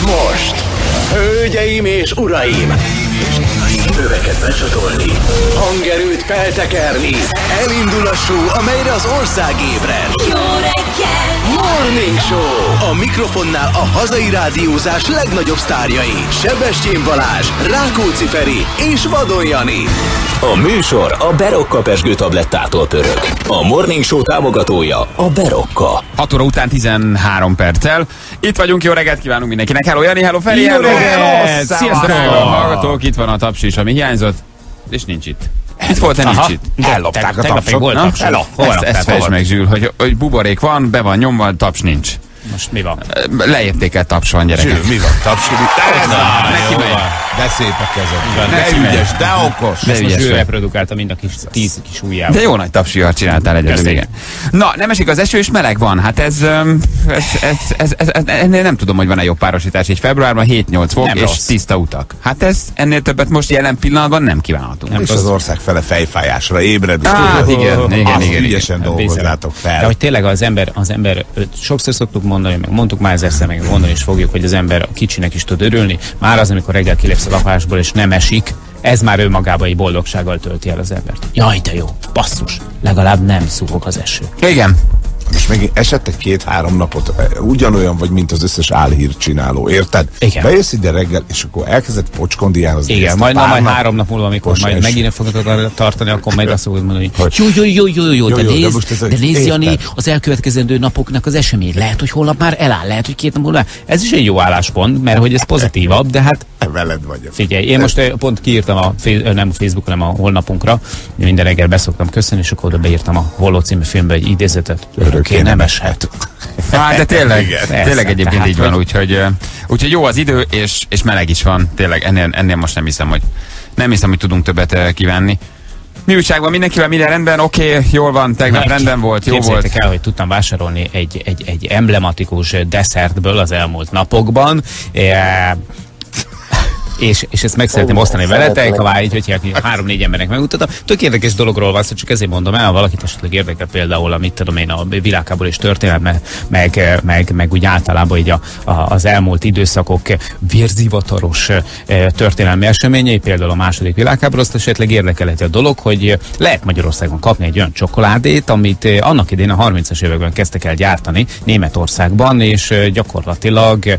most, hölgyeim és uraim, öveket becsatolni, hangerőt feltekerni, elindul a show, amelyre az ország ébred. Jó reggel! Morning Show! A mikrofonnál a hazai rádiózás legnagyobb sztárjai, Sebestyén Balázs, Rákóczi Feri és Vadon Jani. A műsor a Berocka pezsgő tablettától pörög. A Morning Show támogatója a Berocka. 6 óra után 13 perccel. Itt vagyunk, jó reggelt kívánunk mindenkinek. Hello Jani, hello Feri, jó hello! reggelt! Sziasztok! Hallgatók, itt van a taps is, ami hiányzott, és nincs itt. Itt volt, de nincs itt. Ellopták a tapsot. Ezt fejtsd meg, Zsül, hogy buborék van, be van nyomva, taps nincs. Most mi van? Leértékelt taps van, gyerekek. Zsül, mi van? Tapsod itt? Neki megy. De szép a kezed. Neki De megy. ügyes, de okos. De ügyes Zsül vagy. reprodukálta mind a kis 10 kis ujjával. De jó nagy tapsihart csináltál egyelőre, igen. Na, nem esik az eső, és meleg van. Hát ez ennél nem tudom, hogy van-e jobb párosítás. Egy februárban 7-8 fok, Nem és rossz. tiszta utak. Hát ennél többet most jelen pillanatban nem kívánhatunk. És az ország fele fejfájásra ébred. Hát igen. Ügyesen dolgozzátok fel. De hogy tényleg az ember, sokszor szoktuk mondani, meg mondtuk már ezerszer, meg mondani is fogjuk, hogy az ember a kicsinek is tud örülni. Már az, amikor reggel kilépsz a lakásból és nem esik, ez már önmagában egy boldogsággal tölti el az embert. Jaj, de jó, basszus, legalább nem szúrok az eső. Igen. Most még esett egy 2-3 napot, ugyanolyan vagy, mint az összes álhír csináló, érted? Igen. Bejössz ide reggel, és akkor elkezdett pocskondiánozni. Igen, majd 3 nap múlva, amikor majd megint fogod tartani, akkor majd azt fogod mondani, hogy jó, de nézd, Jani, az elkövetkezendő napoknak az esemény. Lehet, hogy holnap már eláll, lehet, hogy 2 nap múlva. Ez is egy jó álláspont, mert hogy ez pozitívabb, de hát veled vagyok. figyelj, én most pont kiírtam nem a Facebookon, hanem a honlapunkra, minden reggel beszoktam köszönni, és akkor oda beírtam a Holló című filmbe egy idézetet. Örökké nem eshet. Hát, de tényleg, Igen. tényleg egyébként Tehát, így van, úgyhogy jó az idő, és meleg is van. Tényleg ennél most nem hiszem, hogy tudunk többet kívánni. Mi újság van, mindenkivel minden rendben? Oké, jól van, tegnap rendben volt, jó volt. Képzeljétek el, hogy tudtam vásárolni egy emblematikus desszertből az elmúlt napokban. És ezt meg szeretném osztani veletek, ha már így, hogy 3-4 embernek megmutattam. Tök érdekes dologról van szó, csak ezért mondom el, ha valakit esetleg érdekel például, amit tudom én, a világháborús történet, meg úgy általában így az elmúlt időszakok vérzivataros történelmi eseményei, például a második világháború, azt esetleg érdekelheti a dolog, hogy lehet Magyarországon kapni egy olyan csokoládét, amit annak idén a 30-as években kezdtek el gyártani Németországban, és gyakorlatilag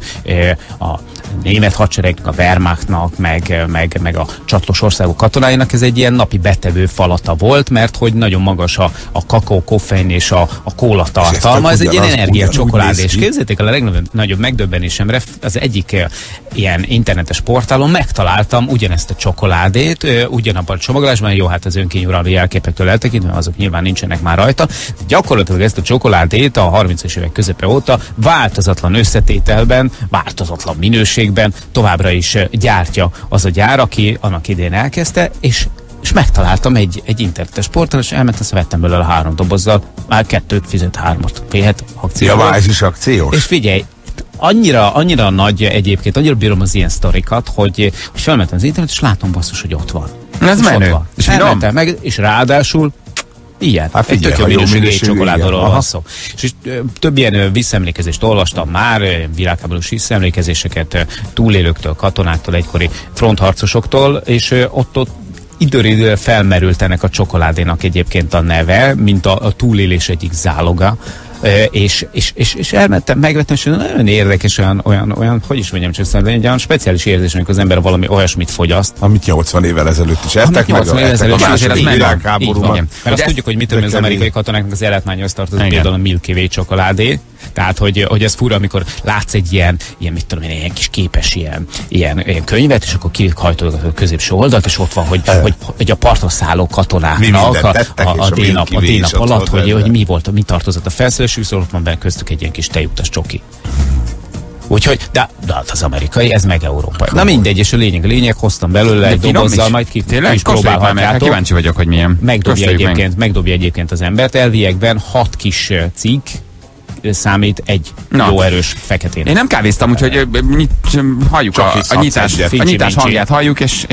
a német hadseregnek, a Wehrmachtnak, meg a csatlos országok katonáinak ez egy ilyen napi betevő falata volt, mert hogy nagyon magas a kakaó, koffein és a kóla tartalma. Ez egy ilyen energiacsokoládé. És képzeljétek el, a legnagyobb megdöbbenésemre az egyik ilyen internetes portálon megtaláltam ugyanezt a csokoládét, ugyanabban a csomagolásban, jó, hát az önkényuralmi jelképektől eltekintve, azok nyilván nincsenek már rajta. Gyakorlatilag ezt a csokoládét a 30-as évek közepe óta változatlan összetételben, változatlan minőségben továbbra is gyártja az a gyár, aki annak idén elkezdte, és megtaláltam egy internetes portál, és elmentem, vettem belőle 3 dobozzal, már 2-t fizet 3-at. Féhet akcióval. Ja, ez is akciós. És figyelj, annyira nagy egyébként, annyira bírom az ilyen sztorikat, hogy felmentem az internet, és látom basszus, hogy ott van. Ez menő. És elmentem meg, és ráadásul ilyen. Hát figyelj, egy tök jó minőségű igen. csokoládról van szó. És több ilyen visszaemlékezést olvastam már, világháborús visszaemlékezéseket túlélőktől, katonáktól, egykori frontharcosoktól, és ott időről felmerült ennek a csokoládénak egyébként a neve, mint a túlélés egyik záloga. És elmentem, megvettem, és nagyon érdekes, olyan, hogy is mondjam, csak szerintem egy olyan speciális érzés, amikor az ember valami olyasmit fogyaszt. Amit 80 évvel ezelőtt is ettek, meg a második világháborúban. Mert azt tudjuk, hogy mit tudom, az amerikai katonáknak az életmányhoz tartozik például a Milky Way csokoládé. Tehát, hogy ez fura, amikor látsz egy ilyen mit tudom én, ilyen kis képes ilyen könyvet, és akkor kihajtod a középső oldalt, és ott van, hogy a parton szálló katonáknak a D-nap alatt, hogy mi tartozott a felszerelésük, szóval ott van benne köztük egy ilyen kis tejutas csoki. Úgyhogy, de az amerikai, ez meg európai. Na mindegy, és a lényeg, hoztam belőle egy dobozzal, majd ki is próbálhatjátok. Kíváncsi vagyok, hogy milyen. Megdobja egyébként az embert. Elviekben 6 kis cikk számít egy jó erős feketén. Én nem kávéztam, úgyhogy halljuk a nyitás hangját halljuk, és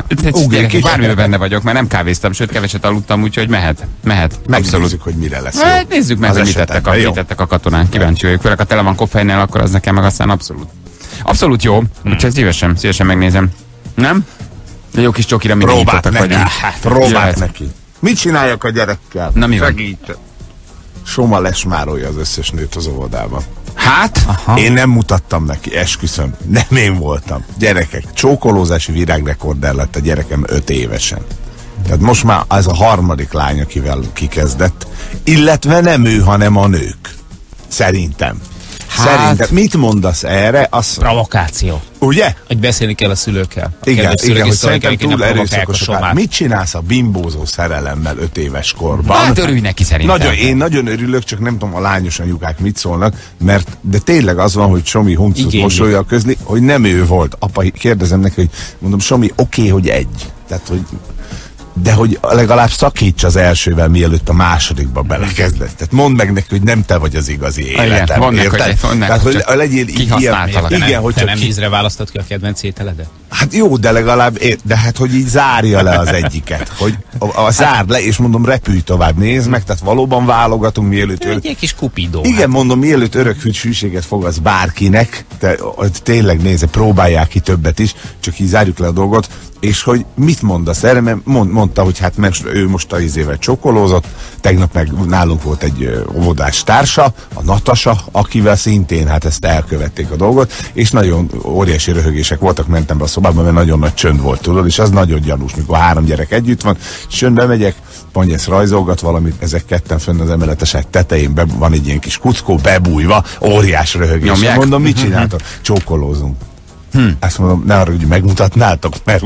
bármiben benne vagyok, mert nem kávéztam, sőt keveset aludtam, úgyhogy mehet. Abszolút. Nézzük, hogy mire lesz. Hát nézzük meg, hogy mit tettek a katonák. Kíváncsi vagyok. Főleg, ha tele van koffeinnel, akkor az nekem meg aztán abszolút. Abszolút jó, úgyhogy szívesen megnézem. Nem? De jó kis csokira mindig Próbált nyitottak neki. vagyunk. Próbált neki. Mit csináljak a gyerekkel? Na, mi van? Segít. Soma lesmárolja az összes nőt az óvodában. Hát? Én nem mutattam neki, esküszöm. Nem én voltam. Gyerekek, csókolózási világrekorder lett a gyerekem 5 évesen. Tehát most már ez a harmadik lány, akivel kikezdett. Illetve nem ő, hanem a nők. Szerintem. Szerintem. Mit mondasz erre? Provokáció. Ugye? Hogy beszélni kell a szülőkkel. Igen, hogy szerintem túl erőszakosak. Mit csinálsz a bimbózó szerelemmel 5 éves korban? Hát örülj neki szerintem. Én nagyon örülök, csak nem tudom a lányos anyukák mit szólnak, de tényleg az van, hogy Somi huncut mosolya közli, hogy nem ő volt. Apa, kérdezem neki, hogy mondom, Somi, oké, hogy egy. Tehát, hogy de hogy legalább szakíts az elsővel, mielőtt a másodikba belekezdesz. Tehát mondd meg neki, hogy nem te vagy az igazi életem. Tehát, hogy legyél ilyen. Igen, hogy te nem ízre választod ki a kedvenc ételedet? Hát jó, de legalább, de hát, hogy így zárja le az egyiket. Hogy zárd le, és mondom, repülj tovább, nézd meg, tehát valóban válogatunk, mielőtt... Egy kis kupidó. Igen, mondom, mielőtt örök hűséget fogadsz bárkinek, tényleg nézze, próbálják ki többet is, csak így zárjuk le a dolgot, és hogy mit mondasz erre, mert mondta, hogy hát ő most a izével csokolózott, tegnap meg nálunk volt egy óvodás társa, a Natasa, akivel szintén hát ezt elkövették a dolgot, és nagyon óriási röhögések voltak, mentem be a szobába, mert nagyon nagy csönd volt, tudod, és az nagyon gyanús, mikor 3 gyerek együtt van, csöndbe megyek, Panyesz rajzolgat valamit, ezek ketten fönn az emeletesek tetején, van egy ilyen kis kuckó, bebújva, óriás röhögés. Nyomják? Mondom, mit csináltok? Csókolózunk. Azt mondom, ne arra, hogy megmutatnátok, mert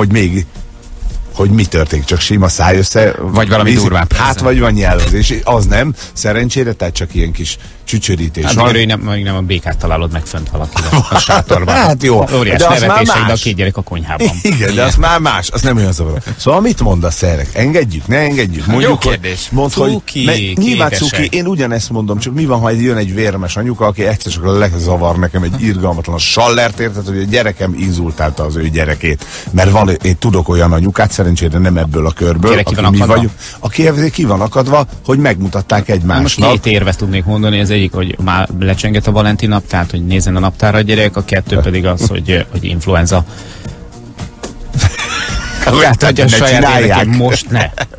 hogy mi történik, csak sima száj össze. Vagy valami durvább. Hát, vagy van nyelvezés. Az nem, szerencsére, tehát csak ilyen kis csücsörítés. Hát nem a békát találod meg fönt valakivel a sátorban. Hát jó. Óriás nevetések, de a 2 gyerek a konyhában. Igen, de az már más, az nem olyan zavaró. Szóval mit mondasz erre? Engedjük, ne engedjük? Mondjuk, jó kérdés. Mondd, hogy nyilván cuki, én ugyanezt mondom, csak mi van, ha jön egy vérmes anyuka, aki egyszer csak lezavar nekem egy irgalmatlan sallert, érted, hogy a gyerekem inzultálta az ő gyerekét. Mert én tudok olyan anyukát, szerencsére nem ebből a körből, aki ki van akadva, hogy megmutatták egymásnak. Most 2 érvet tudnék mondani, ez egyik, hogy már lecsengett a Valentin nap, tehát hogy nézzen a naptára a gyerek, a 2 pedig az, hogy influenza. Tehát, hogy a saját érdekén most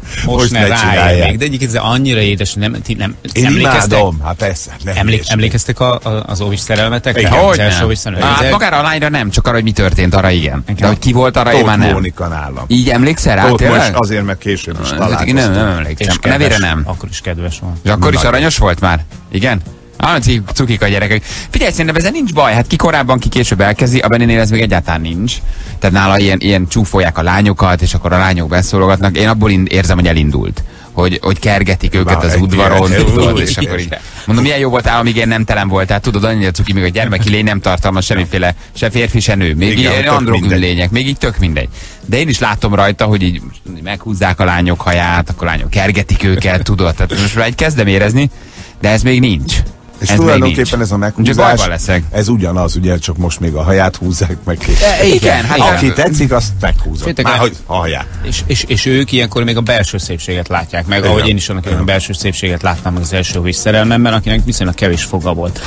ne rájön még, de egyébként ez annyira édes, nem én imádom, hát persze. Emlékeztek az óvis szerelmetekre? Igen, hogy nem. Hát magára a lányra nem, csak arra, hogy mi történt, arra igen. De hogy ki volt, arra én már nem. Mónika nálam. Így emlékszel rá? Most azért, mert később is találkoztam. Nem emlékszem. A nevére nem. Akkor is kedves volt. És akkor is aranyos volt már? Igen? Cukik a gyerekek. Figyelj, szerintem ezzel nincs baj, hát ki korábban, ki később elkezdi, a Bennél ez még egyáltalán nincs. Tehát nála ilyen csúfolják a lányokat, és akkor a lányok beszólogatnak. Én abból érzem, hogy elindult. Hogy kergetik őket az udvaron, tudod, és akkor így. Mondom, milyen jó voltál, amíg én nem telen voltál, tudod, annyira cuki, még a gyermeki lény nem tartalmaz semmiféle, se férfi, se nő. Még ilyen androgyn lények, még így tök mindegy. De én is látom rajta, hogy így meghúzzák a lányok haját, akkor a lányok kergetik őket, tudod. Tehát most már egy kezdem érezni, de ez még nincs. És tulajdonképpen ez a meghúzás, ez ugyanaz, ugye, csak most még a haját húzzák meg. Igen, hát aki tetszik, azt meghúzott. Már, hogy a haját. És ők ilyenkor még a belső szépséget látják meg, igen. Ahogy én is annak a belső szépséget láttam meg az első óvis szerelmemben, akinek viszonylag kevés foga volt.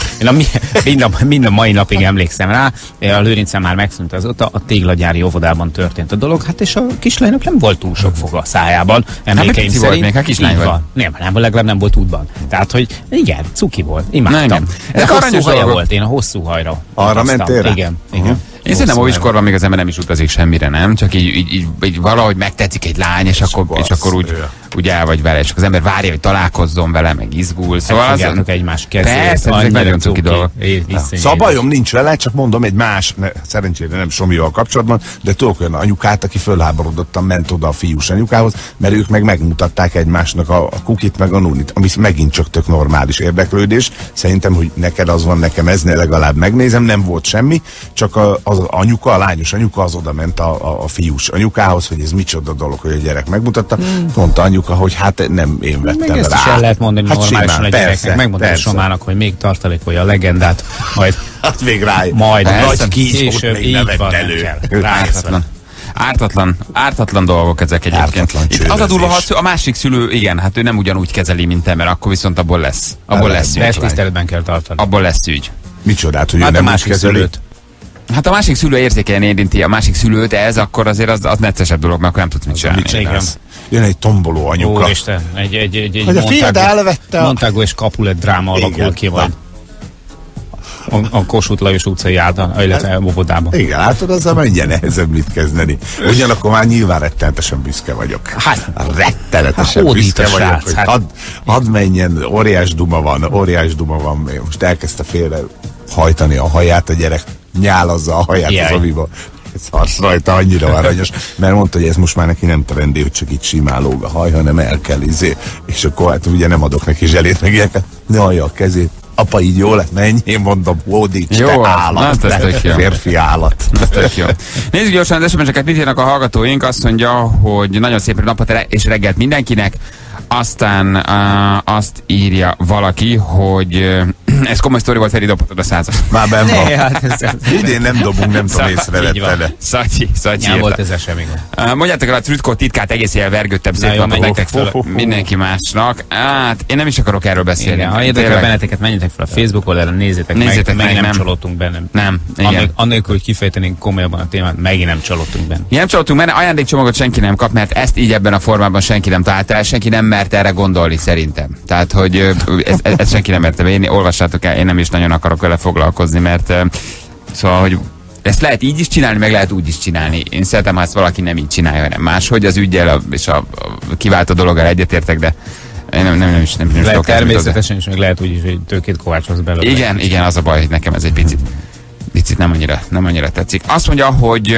Én mind a mai napig emlékszem rá, a Lőrincen már megszűnt azóta, a téglagyári óvodában történt a dolog, hát és a kislánynak nem volt túl sok foga a szájában, emlékeim szerint. Volt még, hát kislány volt. Nem, legalább nem volt útban. Tehát, hogy igen, cuki volt. Imádtam. Ez aranyos haja volt, én a hosszú hajra. Arra mentél rá? Igen. Én szerintem óviskorban még az ember nem is utazik semmire, nem? Csak így valahogy megtetszik egy lány, és akkor úgy el vagy vele, és az ember várja, hogy találkozzon vele, meg izgul. Szóval fogjátok egymás kezét. Persze, ezek nagyon cuki dolgok. Szóval bajom nincs vele, csak mondom egy más, szerencsére nem Somival kapcsolatban, de tudok olyan anyukát, aki fölháborodottan ment oda a fiús anyukához, mert ők meg megmutatták egymásnak a kukit meg a nunit, ami megint csak tök normális érdeklődés. Szerintem, hogy neked az van, nekem ez, ne legalább megnézem, nem volt semmi, csak az anyuka, a lányos anyuka az oda ment a fiús anyukához, hogy ez micsoda dolog, hogy a gyerek megmutatta. Mondta anyuka, hogy hát nem én vettem rá. Ezt is el lehet mondani normálisan a gyereknek. Megmondani Somának, hogy még tartalékolja a legendát, majd hát még rájön. Majd nagy később még ne vett elő. Ártatlan dolgok ezek egyébként. Az a durva, ha a másik szülő, igen, hát ő nem ugyanúgy kezeli, mint te, mert akkor viszont abból lesz ügy. Ezt tiszteletben kell tartani. Abból lesz ügy. Micsodát, hogy ő hát nem a másik szülőt. Hát a másik szülő érzékenyen érinti a másik szülőt ez, akkor azért az neccesebb dolog, mert akkor nem tudsz mit csinálni. Jön egy tomboló anyuka. Úristen, egy Hogy a fiad elvette Montagu és Capulet dráma alakul ki majd. A Kossuth Lajos utcai illetve óvodában. Igen, látod, azzal mennyire nehezebb mit kezdeni. Ugyanakkor már nyilván rettenetesen büszke vagyok. Hát, rettenetesen büszke vagyok, hogy hadd menjen, óriás duma van. Most elkezdte félre hajtani a haját a gyerek, nyálazza a haját az oviba. Ez harc rajta, annyira aranyos, mert mondta, hogy ez most már neki nem trendi, hogy csak itt simán lóg a haj, hanem el kell és akkor hát ugye nem adok neki zselét, meg ilyeneket, nyalja a kezét. Apa, így jó lett, menj, én mondom, hódíts, te állat, férfi állat. Jó. Nézzük gyorsan az SMS-eket, mit írnak a hallgatóink. Azt mondja, hogy nagyon szép napot és reggelt mindenkinek. Aztán azt írja valaki, hogy ez komoly sztori volt, Feri, dobhatod a 100-as. Már benn van. Idén nem dobunk, nem tudom, észrevette. Szatyi volt ez semmi. Mondjátok el a Trütkó titkát, egész ilyen vergődtem, szép napot nektek mindenki másnak. Hát én nem is akarok erről beszélni. Ha érdekel benneteket, menjetek fel a Facebook oldalra, nézzétek meg, nem csalódtunk benne. Nem, igen. Annélkül, hogy kifejtenénk komolyabban a témát, megint nem csalódtunk benne. Nem csalódtunk benne, ajándékcsomagot senki nem kap, mert ezt így ebben a formában senki nem találta el, senki nem mert erre gondolni szerintem. Tehát, hogy ezt senki nem merte. Én olvassátok el, én nem is nagyon akarok vele foglalkozni, mert szóval, hogy ezt lehet így is csinálni, meg lehet úgy is csinálni. Én szeretem, ha ezt valaki nem így csinálja, hanem máshogy az üggyel és a kiváltó dologgal egyetértek, de én nem is lehet természetesen is, meg lehet úgy is, hogy tőkét kovácsolsz belőle. Igen, az a baj, hogy nekem ez egy picit nem annyira tetszik. Azt mondja, hogy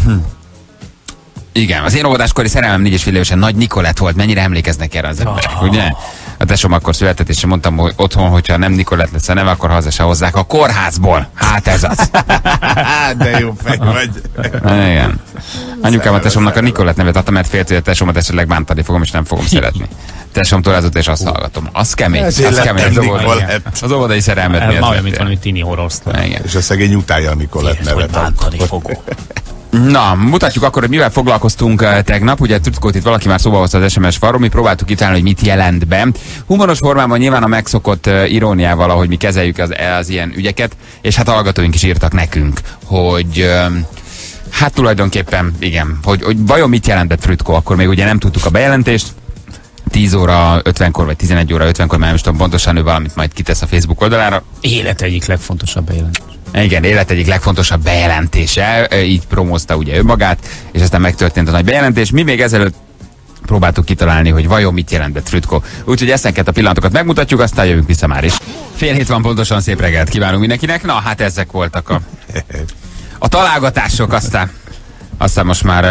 igen, az én óvodáskori szerelmem 4,5 évesen Nagy Nikolett volt, mennyire emlékeznek erre az emberek, ugye? A tesom akkor született, és mondtam, hogy otthon, hogyha nem Nikolett lesz a neve, akkor haza se hozzák a kórházból. Hát ez az. De jó fej vagy. Igen. Anyukám a tesomnak a Nikolett nevet adta, mert félt, hogy a tesomat esetleg bántani fogom, és nem fogom szeretni. Tesomtól ezut, és azt hallgatom. Az kemény. Az kemény. Az óvodai szerelmet miért? Olyan, mint valami tini horrorsztor. És a szegény utálja a Nikolett nevet. Bántani fogom. Na, mutatjuk akkor, hogy mivel foglalkoztunk tegnap. Ugye Trütkót itt valaki már szóba hozta az SMS falról, mi próbáltuk kitalálni, hogy mit jelent be. Humoros formában nyilván a megszokott iróniával, ahogy mi kezeljük az ilyen ügyeket, és hát hallgatóink is írtak nekünk, hogy hát tulajdonképpen igen, hogy vajon mit jelentett Trütkó, akkor még ugye nem tudtuk a bejelentést. 10 óra 50-kor, vagy 11 óra 50-kor, már nem is tudom pontosan, ő valamit majd kitesz a Facebook oldalára. Élet egyik legfontosabb bejelentés. Igen, élet egyik legfontosabb bejelentése, így promózta ugye önmagát, és aztán megtörtént a nagy bejelentés. Mi még ezelőtt próbáltuk kitalálni, hogy vajon mit jelentett Trütkó. Úgyhogy ezeket a pillanatokat megmutatjuk, aztán jövünk vissza már is. 6:30 van pontosan, szép reggelt kívánunk mindenkinek. Na, hát ezek voltak a találgatások, aztán most már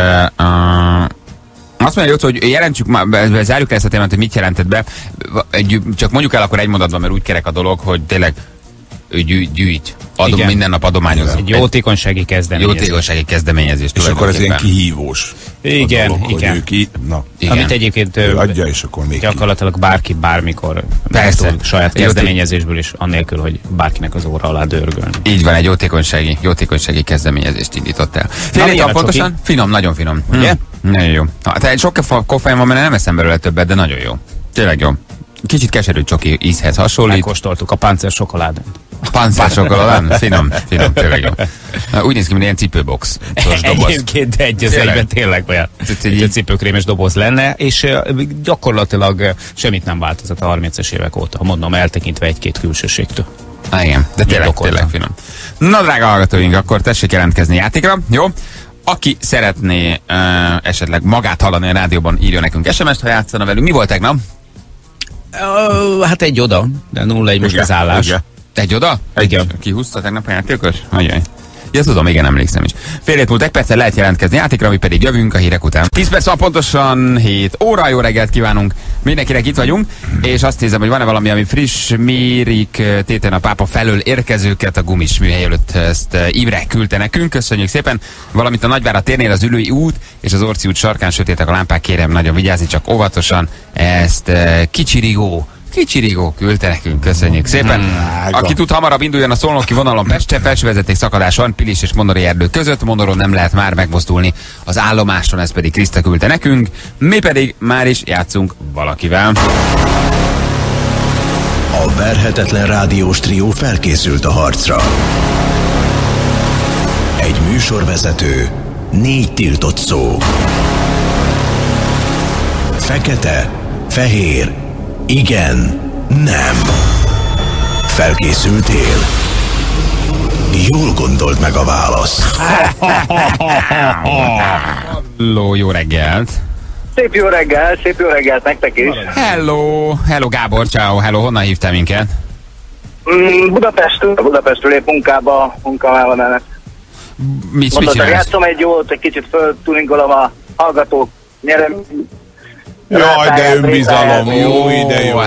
azt mondja, hogy jelentsük már, zárjuk ezt a témát, hogy mit jelentett be. Csak mondjuk el akkor egy mondatban, mert úgy kerek a dolog, hogy tényleg gyűjt. Minden nap adományozunk. Egy jótékonysági kezdeményezés. És akkor ez ilyen kihívós. Igen, dolog, igen. Amit egyébként adja, és akkor még gyakorlatilag bárki bármikor saját kezdeményezésből is, annélkül, hogy bárkinek az óra alá dörgölni. Így van, egy jótékonysági kezdeményezést indított el. Fél pontosan? Finom, nagyon finom. Ugye? Nagyon jó. Tehát sok koffein van, mert nem eszem belőle többet, de nagyon jó. Tényleg jó. Kicsit keserű csoki ízhez hasonlít. Megkóstoltuk a páncél sokoládát. Páncél sokoládát? Finom, tényleg jó. Úgy néz ki, mint ilyen cipőbox. Egyébként de egy az egyben tényleg olyan. Egy cipőkrémes doboz lenne, és gyakorlatilag semmit nem változott a 30-es évek óta, mondom, eltekintve egy-két külsőségtől. Igen, de tényleg finom. Na, drága hallgatóink, akkor tessék jelentkezni játékra, jó? Aki szeretné esetleg magát hallani a rádióban, írja nekünk SMS-t, ha játszana velünk. Mi volt tegnap? Hát egy oda, de 0-1 most az állás. Igen. Egy oda? Igen. Kihúzta tegnap a játékos? Ajaj. Ja, tudom, igen, emlékszem is. Fél hét múlt egy perccel lehet jelentkezni játékra, mi pedig jövünk a hírek után. 10 perc van pontosan 7 óra, jó reggelt kívánunk. Mindenkinek itt vagyunk, és azt nézem, hogy van-e valami, ami friss, mérik téten a pápa felől érkezőket a gumis műhely előtt, ezt Imre küldte nekünk, köszönjük szépen. Valamint a Nagyvárad térnél az Ülői út és az Orci út sarkán sötétek a lámpák, kérem nagyon vigyázni, csak óvatosan. Ezt Kicsirigó küldte nekünk, köszönjük szépen. Aki tud, hamarabb induljon a Szolnoki vonalon Pestre, felsővezeték szakadás van Pilis és Mondori erdő között, Mondoron nem lehet már megmozdulni az állomáson, ez pedig Kriszta küldte nekünk, mi pedig már is játszunk valakivel. A verhetetlen rádiós trió felkészült a harcra. Műsorvezető. 4 tiltott szó. Fekete, fehér, igen, nem. Felkészültél? Jól gondold meg a választ. Hello, jó reggelt. Szép jó reggelt nektek is. Hello Gábor, ciao, hello, honnan hívtál minket? Budapestről épp munkában ennek. Mit Mondod, csinálsz? játszom egy jót, egy kicsit föltuningolom a hallgatók nyerem. Jaj, de önbizalom, jó idejű.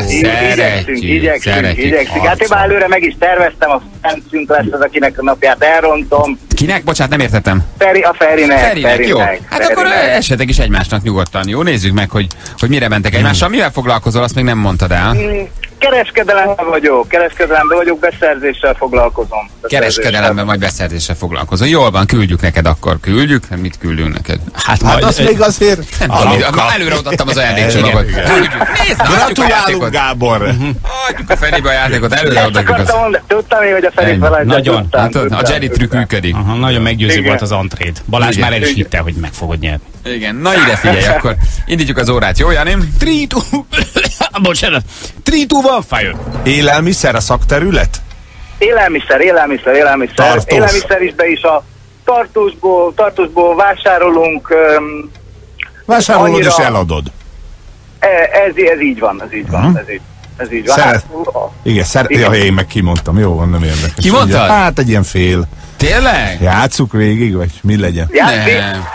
Igyekszünk. Hát én már előre meg is terveztem, a Fencünk lesz az, akinek a napját elrontom. Kinek? Bocsánat, nem értettem. A Ferinek. Jó. Hát akkor esetek is egymásnak nyugodtan. Jó, nézzük meg, hogy mire mentek egymással. Mivel foglalkozol, azt még nem mondtad el. Kereskedelemben vagyok, beszerzéssel foglalkozom. Kereskedelemben vagy beszerzéssel foglalkozol. Jól van, küldjük neked akkor. Küldjük? Mit küldünk neked? Hát azt még azért... Nem tudom, előre odaadtam az ajándékcsomagot. Gratulálunk, Gábor! Adjuk a Feribe a játékot, előre odaadjuk az... Tudtam én, hogy a Feri felejtett. Nagyon. A Jerry trükk működik. Aha, nagyon meggyőző Igen. volt az antréd. Balázs Igen. már el is hitte, hogy meg fogod nyerni. Igen, na ide figyelj, akkor indítjuk az órát, jó, Jani? 3, 2, 1, fire! Élelmiszer a szakterület? Élelmiszer. Tartós. Élelmiszerisbe is a tartósból vásárolunk. Vásárolod Annyira- és eladod. Ez így van. Ez így van. Szeret- Igen, ja, én meg kimondtam, jó van, nem érdekes. Ki mondtad? Ugye? Hát egy ilyen fél. Tényleg? Játsszuk végig, vagy mi legyen? Nem.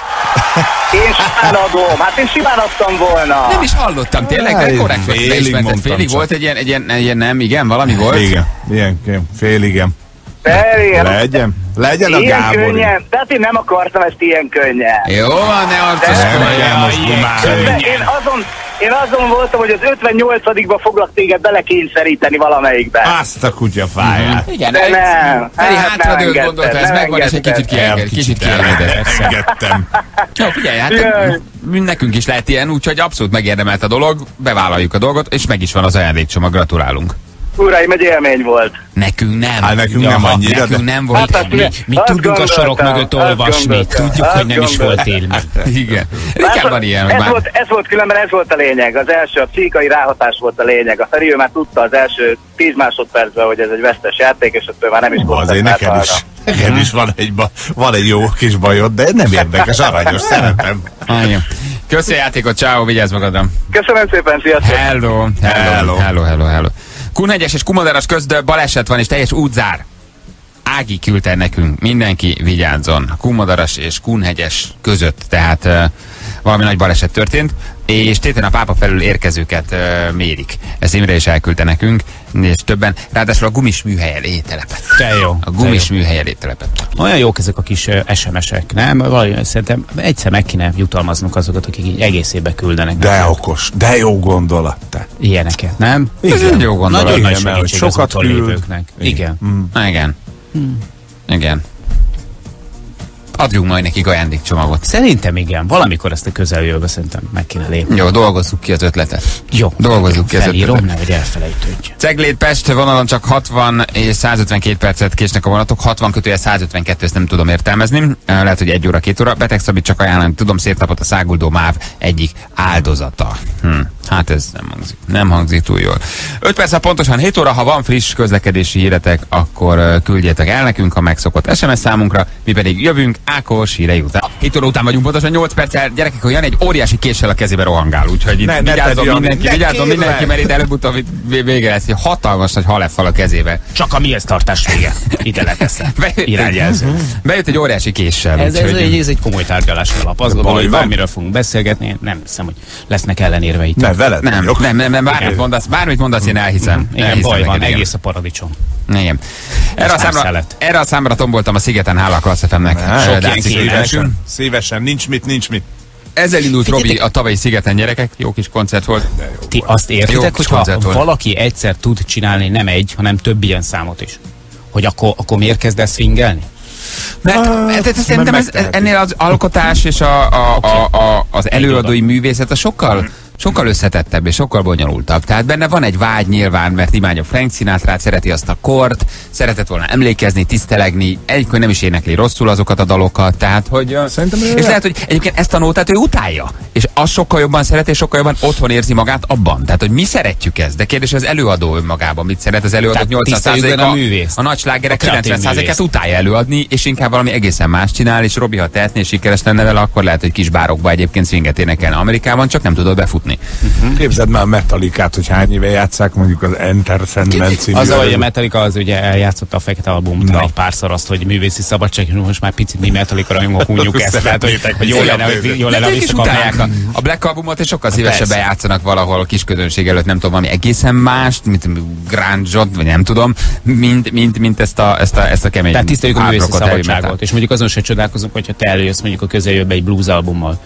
Én simán adtam volna. Nem is hallottam, tényleg, de Hát, korrekt volt. félig Beismerted. mondtam Félig csak. volt egy ilyen nem, igen, valami volt. Igen, fél igen. Feri, Legyen a ilyen Gábor. könnyen. Tehát én nem akartam ezt ilyen könnyen. Jó van, ne Nem, most gumálni. Én azon voltam, hogy az 58-ba foglak téged belekényszeríteni valamelyikbe. Azt a kutyafáját. Igen, De nem. Feri Hát hátra nem dőlt, engedted, gondolta, ez nem megvan, és egy engedted. kicsit kiengedett. Engedtem. Jó, figyelj, hát Jaj. nekünk is lehet ilyen, úgyhogy abszolút megérdemelt a dolog, bevállaljuk a dolgot, és meg is van az ajándékcsomag, gratulálunk. Uraim, egy élmény volt. Nekünk nem. Hát nekünk nem annyira, Nekünk de- nem volt. Hát Mi azt tudunk a sorok gondoltam, mögött azt olvasni, gondoltam, tudjuk, hogy nem is volt élmény. Igen. Ritkán van ilyen, hogy ez, már... volt, ez volt különben, ez volt a lényeg. Az első, a pszichikai ráhatás volt a lényeg. A Feri ő már tudta az első 10 másodpercben, hogy ez egy vesztes játék, és attól már nem is Azért neked is. Neked is van egy jó kis bajod, de nem érdekes, aranyos, szeretem. Igen. Köszi a játékot, ciao, vigyázz magadra. Köszönöm szépen, sziasztok! Hello. Kunhegyes és Kumodaras közt baleset van, és teljes útzár. Ági küldte nekünk, mindenki vigyázzon. Kumodaras és Kunhegyes között, tehát valami nagy baleset történt, és téten a pápa felül érkezőket mérik. Ezt Imre is elküldte nekünk, és többen, ráadásul a gumis műhely elé telepett. Te jó. A gumis műhely elé telepett. Olyan jók ezek a kis SMS-ek, nem? Valami, szerintem egyszer meg kéne jutalmaznunk azokat, akik így egész évben küldenek. De okos, de jó gondolat, te. Ilyeneket, nem? Ez egy jó gondolat. Nagyon nagy Igen, mert segítség sokat az otthon küld. lévőknek. Igen. Igen. Adjunk majd nekik ajándékcsomagot. Szerintem igen. Valamikor ezt a közeljövőbe szerintem meg kéne lépni. Jó, dolgozzuk ki az ötletet. Jó. Dolgozzuk ki az Felírom, ötletet. nehogy elfelejtődj. Cegléd Pest vonalon csak 60 és 152 percet késnek a vonatok, 60-152, ezt nem tudom értelmezni. Lehet, hogy 1 óra, 2 óra. Beteg Szabit csak ajánlani tudom, szép napot, a száguldó MÁV egyik áldozata. Hát ez nem hangzik túl jól. 5 perc pontosan 7 óra, ha van friss közlekedési híretek, akkor küldjétek el nekünk a megszokott SMS számunkra, mi pedig jövünk Ákos hírei után. 7 óra után vagyunk pontosan 8 perccel, gyerekek, olyan egy óriási késsel a kezébe rohangál, úgyhogy itt vigyázzon mindenki, mert itt előbb-utóbb vége lesz, hogy hatalmas nagy haleffal a kezébe. Csak a mihez tartás vége. Ide leteszem. Irányjelző. Bejött egy óriási késsel. Ez úgyhogy- egy komoly tárgyalás alap. Azt gondolom, hogy van? bármiről fogunk beszélgetni, én nem hiszem, hogy lesznek ellenérvei. Nem, veled vagyok. Nem, bármit mondasz, én elhiszem. Igen, Elhiszem baj van, neked, igen. egész a paradicsom. Igen. Erre a számra tomboltam a Szigeten, hála a Klassz FM-nek. Sok Dáci ilyen küldésünk. Szívesen, nincs mit. Ezzel indult Robi a tavalyi Szigeten, gyerekek. Jó kis koncert volt. Ti azt Jó értitek, kis hogy koncert ha volt. valaki egyszer tud csinálni nem egy, hanem több ilyen számot is, hogy akkor miért kezdesz swingelni? Mert szerintem megteheti. ennél az alkotás és az előadói művészet a sokkal sokkal összetettebb és sokkal bonyolultabb. Tehát benne van egy vágy nyilván, mert imádja Frank Sinatrát, szereti azt a kort, szeretett volna emlékezni, tisztelegni, egykor nem is énekli rosszul azokat a dalokat, tehát hogy... És lehet, hogy egyébként ezt a nótát ő utálja, és azt sokkal jobban szeret, és sokkal jobban otthon érzi magát abban. Tehát, hogy mi szeretjük ezt, de kérdés az előadó önmagában mit szeret, az előadó 80%-a a nagy slágerek 90%-át utálja előadni, és inkább valami egészen más csinál, és Robi, ha tehetné, és sikeres lenne vele, akkor lehet, hogy kis bárokba egyébként swinget énekelne Amerikában, csak nem tudod befutni. Képzeld már a Metallicát, hogy hány éve játsszák, mondjuk az Enter Sandman című. Az, hogy a Metallica az ugye eljátszotta a Fekete Album után egy párszor azt, hogy művészi szabadság, és most már picit mi Metallica rajongók hunjuk ezt. Tehát, hogy jó lenne, hogy visszakapnánk. A Black Albumot, és sokkal szívesebben játszanak valahol kis közönség előtt, nem tudom, valami egészen mást, mint grunge-ot, vagy nem tudom, mint ezt a kemény. Tehát tiszteljük a művészi szabadságot, és mondjuk azon se csodálkozunk, hogyha te előjössz mondjuk a közeljövőbe egy blues albummal.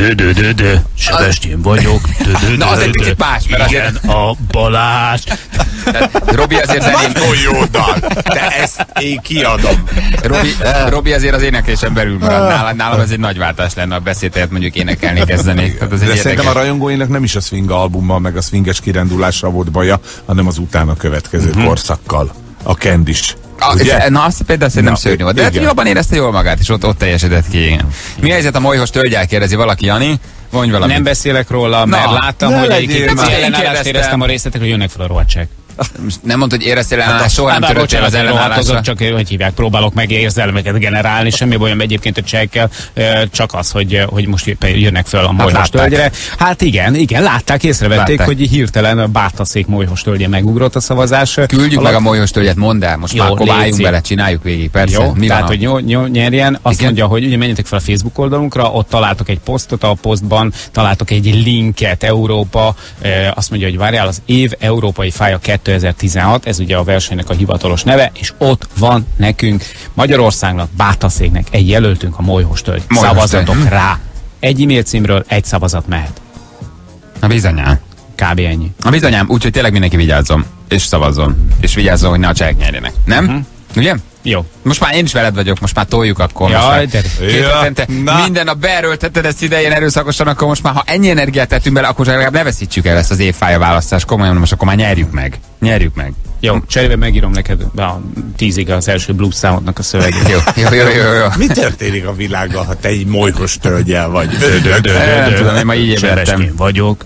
Sebestyén vagyok. Na, az egy picit más, mert igen, a Balázs. Robi azért zenén... Nagyon jó dal, de ezt én kiadom. Robi azért az éneklésen belül marad. Nálam ez egy nagy váltás lenne, a beszédet mondjuk énekelni kezdenék. De szerintem a rajongóinak nem is a swing albummal, meg a swinges kirándulással volt baja, hanem az utána következő korszakkal. A Candice. Na, azt például szerintem szörnyű volt. De hát jobban érezte jól magát, és ott teljesedett ki. Mi helyzet a molyhos tölgyel, kérdezi valaki, Jani? Mondj valamit. Nem beszélek róla, mert láttam, hogy egyébként ellenállást éreztem a részletekről, jönnek fel a rohadtság. Nem mondod, hogy éreztél ellenállást, soha nem törődtél az ellenállásra. Csak hogy hívják, próbálok meg érzelmeket generálni, semmi bajom egyébként a csekkel, csak az, hogy most jönnek fel a molyhos tölgyre. Hát igen, látták, észrevették, hogy hirtelen a Bátaszék molyhos tölgye megugrott a szavazás. Küldjük meg a molyhos tölgyet, mondd el, most már akkor váljunk bele, csináljuk végig, persze. Jó, tehát, hogy nyerjen, azt mondja, hogy ugye menjetek fel a Facebook oldalunkra, ott találtok egy posztot, a posztban találtok egy linket, Európa, azt mondja, hogy várjál, az év európai fája 2016, ez ugye a versenynek a hivatalos neve, és ott van nekünk Magyarországnak, Bátaszéknek egy jelöltünk, a molyhos tölgy. Szavazatok rá. Egy e-mail címről egy szavazat mehet. A bizonyám. Kb. Ennyi. A bizonyám, úgyhogy tényleg mindenki vigyázzon, és szavazzon, és vigyázzon, hogy ne a csehek nyerjenek. Nem? Ugye? Jó. Most már én is veled vagyok, most már toljuk akkor. Jaj, minden a beerőltetted ezt idején erőszakosan, akkor most már, ha ennyi energiát tettünk bele, akkor legalább ne veszítsük el ezt az évfája választást. Komolyan, most akkor már nyerjük meg. Nyerjük meg. Jó, cserébe megírom neked a 10-ig az első blues számodnak a szövegét. Jó. Mi történik a világgal, ha te egy molyhos tölgyel vagy? Nem tudom, én ma így ébredtem. Vagyok.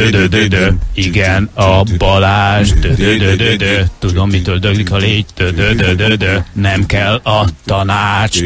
Igen, a Balázs. Tudom, mitől döglik a légy. Nem kell a tanács.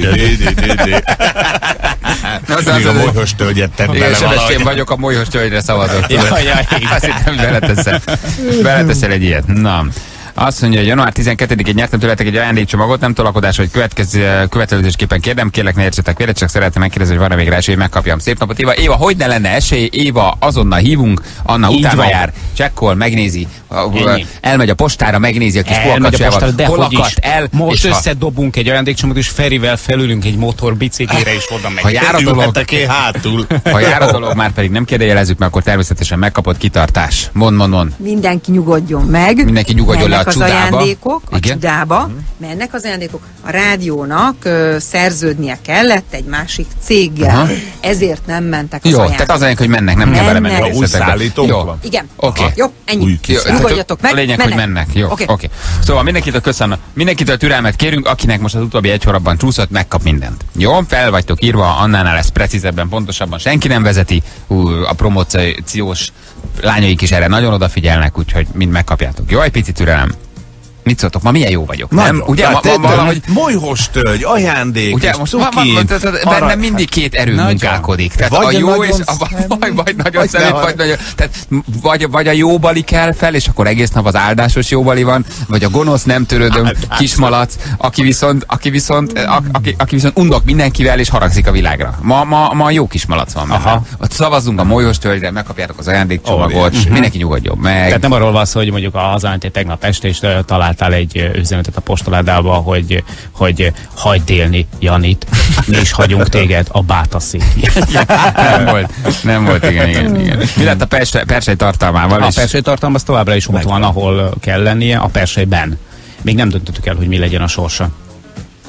Még a molyhos tölgyet tett bele valahogy. Én vagyok, a molyhos tölgyre szavazok. Azt hittem, beleteszel egy ilyet. Na. Azt mondja, hogy január 12-én nyertem tőletek egy ajándékcsomagot, nem tolakodás, hogy követelőzésképpen kérdem, kérlek ne értsetek félre, csak szeretném megkérdezni, hogy van-e végre esély, hogy megkapjam. Szép napot, Éva. Éva, hogy ne lenne esély? Éva, azonnal hívunk, Anna így utána van. Jár, csekkol, megnézi, elmegy a postára, megnézi a kis polkacsával, hol akart el. Most összedobunk egy ajándékcsomagot, és Ferivel felülünk egy motorbiciklire, és oda megy. Ha jár a dolog, már pedig nem kérdejelezzük, mert akkor természetesen megkapod kitartás. Mond. Mindenki nyugodjon meg. Mindenki nyugodjon le a az csudába. ajándékok, a csudába, mennek az ajándékok. A rádiónak szerződnie kellett egy másik céggel. Ezért nem mentek az ajándékok. Tehát az ajándék, hogy mennek, nem kell belemenni. Új szállítónk van. Igen. Oké. Jó, ennyi. Nyugodjatok meg. A lényeg, hogy mennek. Jó, oké. Szóval mindenkitől köszönöm. Mindenkitől türelmet kérünk, akinek most az utóbbi egy hónapban csúszott, megkap mindent. Jó, fel vagytok írva, Annánál lesz precízebben, pontosabban senki nem vezeti. A promóciós lányaik is erre nagyon odafigyelnek, úgyhogy mind megkapjátok. Jó, egy picit türelem. Mit szóltok? Ma milyen jó vagyok, nem? Ugye, valahogy... Molyhos tölgy, ajándék, ugye, most bennem mindig két erő munkálkodik. Tehát a jó és vagy nagyon szemét, vagy nagyon... Tehát vagy a jóbali kell fel, és akkor egész nap az áldásos jóbali van, vagy a gonosz nem törődöm kismalac, aki viszont undok mindenkivel, és haragszik a világra. Ma jó kismalac van benne. Ott szavazzunk a molyhos tölgyre, megkapjátok az ajándékcsomagot, mindenki nyugodjon meg. Tehát nem arról van szó, hogy mondjuk a hazamentél tegnap este, és találtál egy üzenetet a postaládába, hogy hagyd élni Janit, mi is hagyunk téged a Bátaszék. Nem volt, igen. Mi lett a persely tartalmával? A persely tartalma az továbbra is ott van, ahol kell lennie, a perselyben. Még nem döntöttük el, hogy mi legyen a sorsa.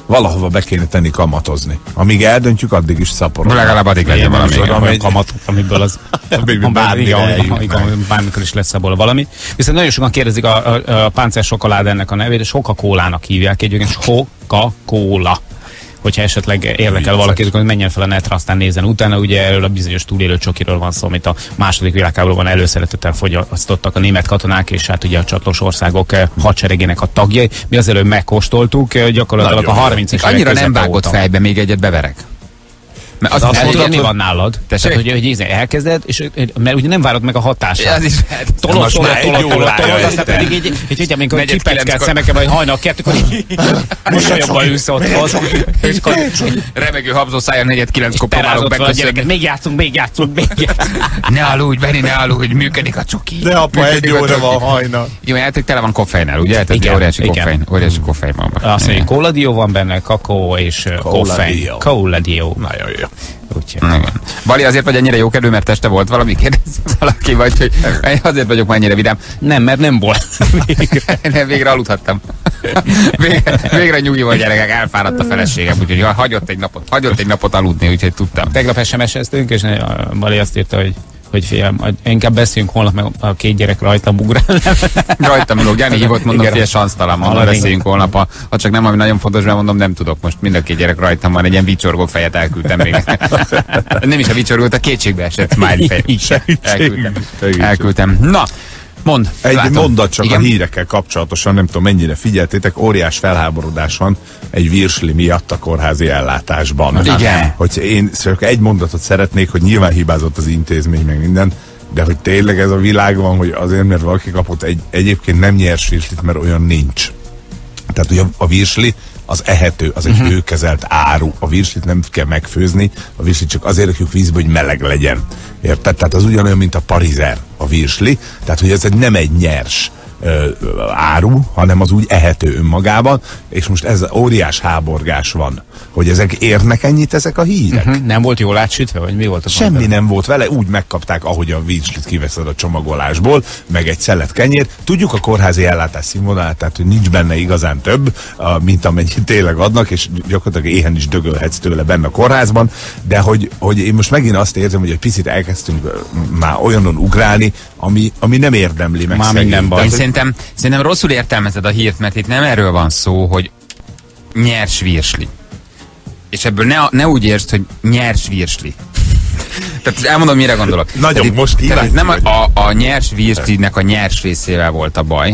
valahova be kéne tenni kamatozni. Amíg eldöntjük, addig is szaporod. Legalább addig legyen valami. Olyan kamatot, amiből az bármikor is lesz abból valami. Viszont nagyon sokan kérdezik a páncél sokolád ennek a nevét, és Coca-Colának hívják egyébként, Coca-Cola. Hogyha esetleg érdekel valaki, hogy menjen fel a netre, aztán nézzen utána, ugye erről a bizonyos túlélő csokiról van szó, amit a második világháborúban előszeretettel fogyasztottak a német katonák, és hát ugye a csatlós országok hadseregének a tagjai. Mi az előbb megkóstoltuk, gyakorlatilag a 30-es évek annyira nem vágott fejbe, még egyet beverek. Mert azt mondod, mi van nálad? Tehát, hogy elkezded, és, mert ugye nem várod meg a hatását. Az is tolod, aztán pedig így, amikor kipeckel szemekkel, vagy hajnal kettőkor mosolyogva ülsz ott. És akkor remegő habzószájon 4-9 próbálok beköszönni. Még játszunk. Ne aludj, Benni, ne aludj, működik a csoki. De apa, 1 óra van hajnal. Jó, játék tele van koffeinnel, ugye? Tehát óriási koffein van. Azt mondja, kóladió van benne, kakaó és koffein. Kóladió. Nagyon jó. Bali, azért vagy ennyire jókedvű, mert este volt valami? Kérdez valaki, vagy hogy azért vagyok már ennyire vidám. Nem, mert nem volt. Végre aludhattam. Végre nyugi volt, gyerekek, elfáradt a feleségem, úgyhogy hagyott egy napot aludni, úgyhogy tudtam. Tegnap SMS-eztünk, és Bali azt írta, hogy fiam, inkább beszéljünk holnap, meg a 2 gyerek rajtam ugrál. Rajtam ülök, Gyani hívott, mondom, fia, sansztalan, mondom, beszéljünk holnap. Ha csak nem, ami nagyon fontos, mert mondom, nem tudok most, mind a 2 gyerek rajtam van, egy ilyen vicsorgó fejet elküldtem még. Nem is a vicsorgót, a kétségbe esett smiley fejet. Elküldtem. Na, mondd. Egy mondat csak a hírekkel kapcsolatosan, nem tudom mennyire figyeltétek, óriás felháborodás van egy virsli miatt a kórházi ellátásban. Igen. Hogy én csak egy mondatot szeretnék, hogy nyilván hibázott az intézmény, meg minden, de hogy tényleg ez a világ van, hogy azért, mert valaki kapott egyébként nem nyers virslit, mert olyan nincs. Tehát ugye a virsli az ehető, az egy hőkezelt áru. A virslit nem kell megfőzni, a virslit csak azért rakjuk vízbe, hogy meleg legyen. Érted? Tehát az ugyanolyan, mint a parizer, a virsli. Tehát, hogy ez nem egy nyers áru, hanem az úgy ehető önmagában, és most ez óriás háborgás van, hogy ezek érnek ennyit, ezek a hírek. Nem volt jól átsütve, vagy mi volt? Semmi nem volt vele, úgy megkapták, ahogy a virslit kiveszed a csomagolásból, meg egy szelet kenyér. Tudjuk a kórházi ellátás színvonalát, tehát hogy nincs benne igazán több, mint amennyit tényleg adnak, és gyakorlatilag éhen is dögölhetsz tőle benne a kórházban, de hogy én most megint azt érzem, hogy egy picit elkezdtünk már olyanon ugrálni, ami nem érdemli meg. Már minden baj. Szerintem rosszul értelmezed a hírt, mert itt nem erről van szó, hogy nyers virsli. És ebből ne úgy értsd, hogy nyers virsli. Tehát elmondom, mire gondolok. Nagyon most kíváncsi. Nem a nyers virslinek a nyers részével volt a baj,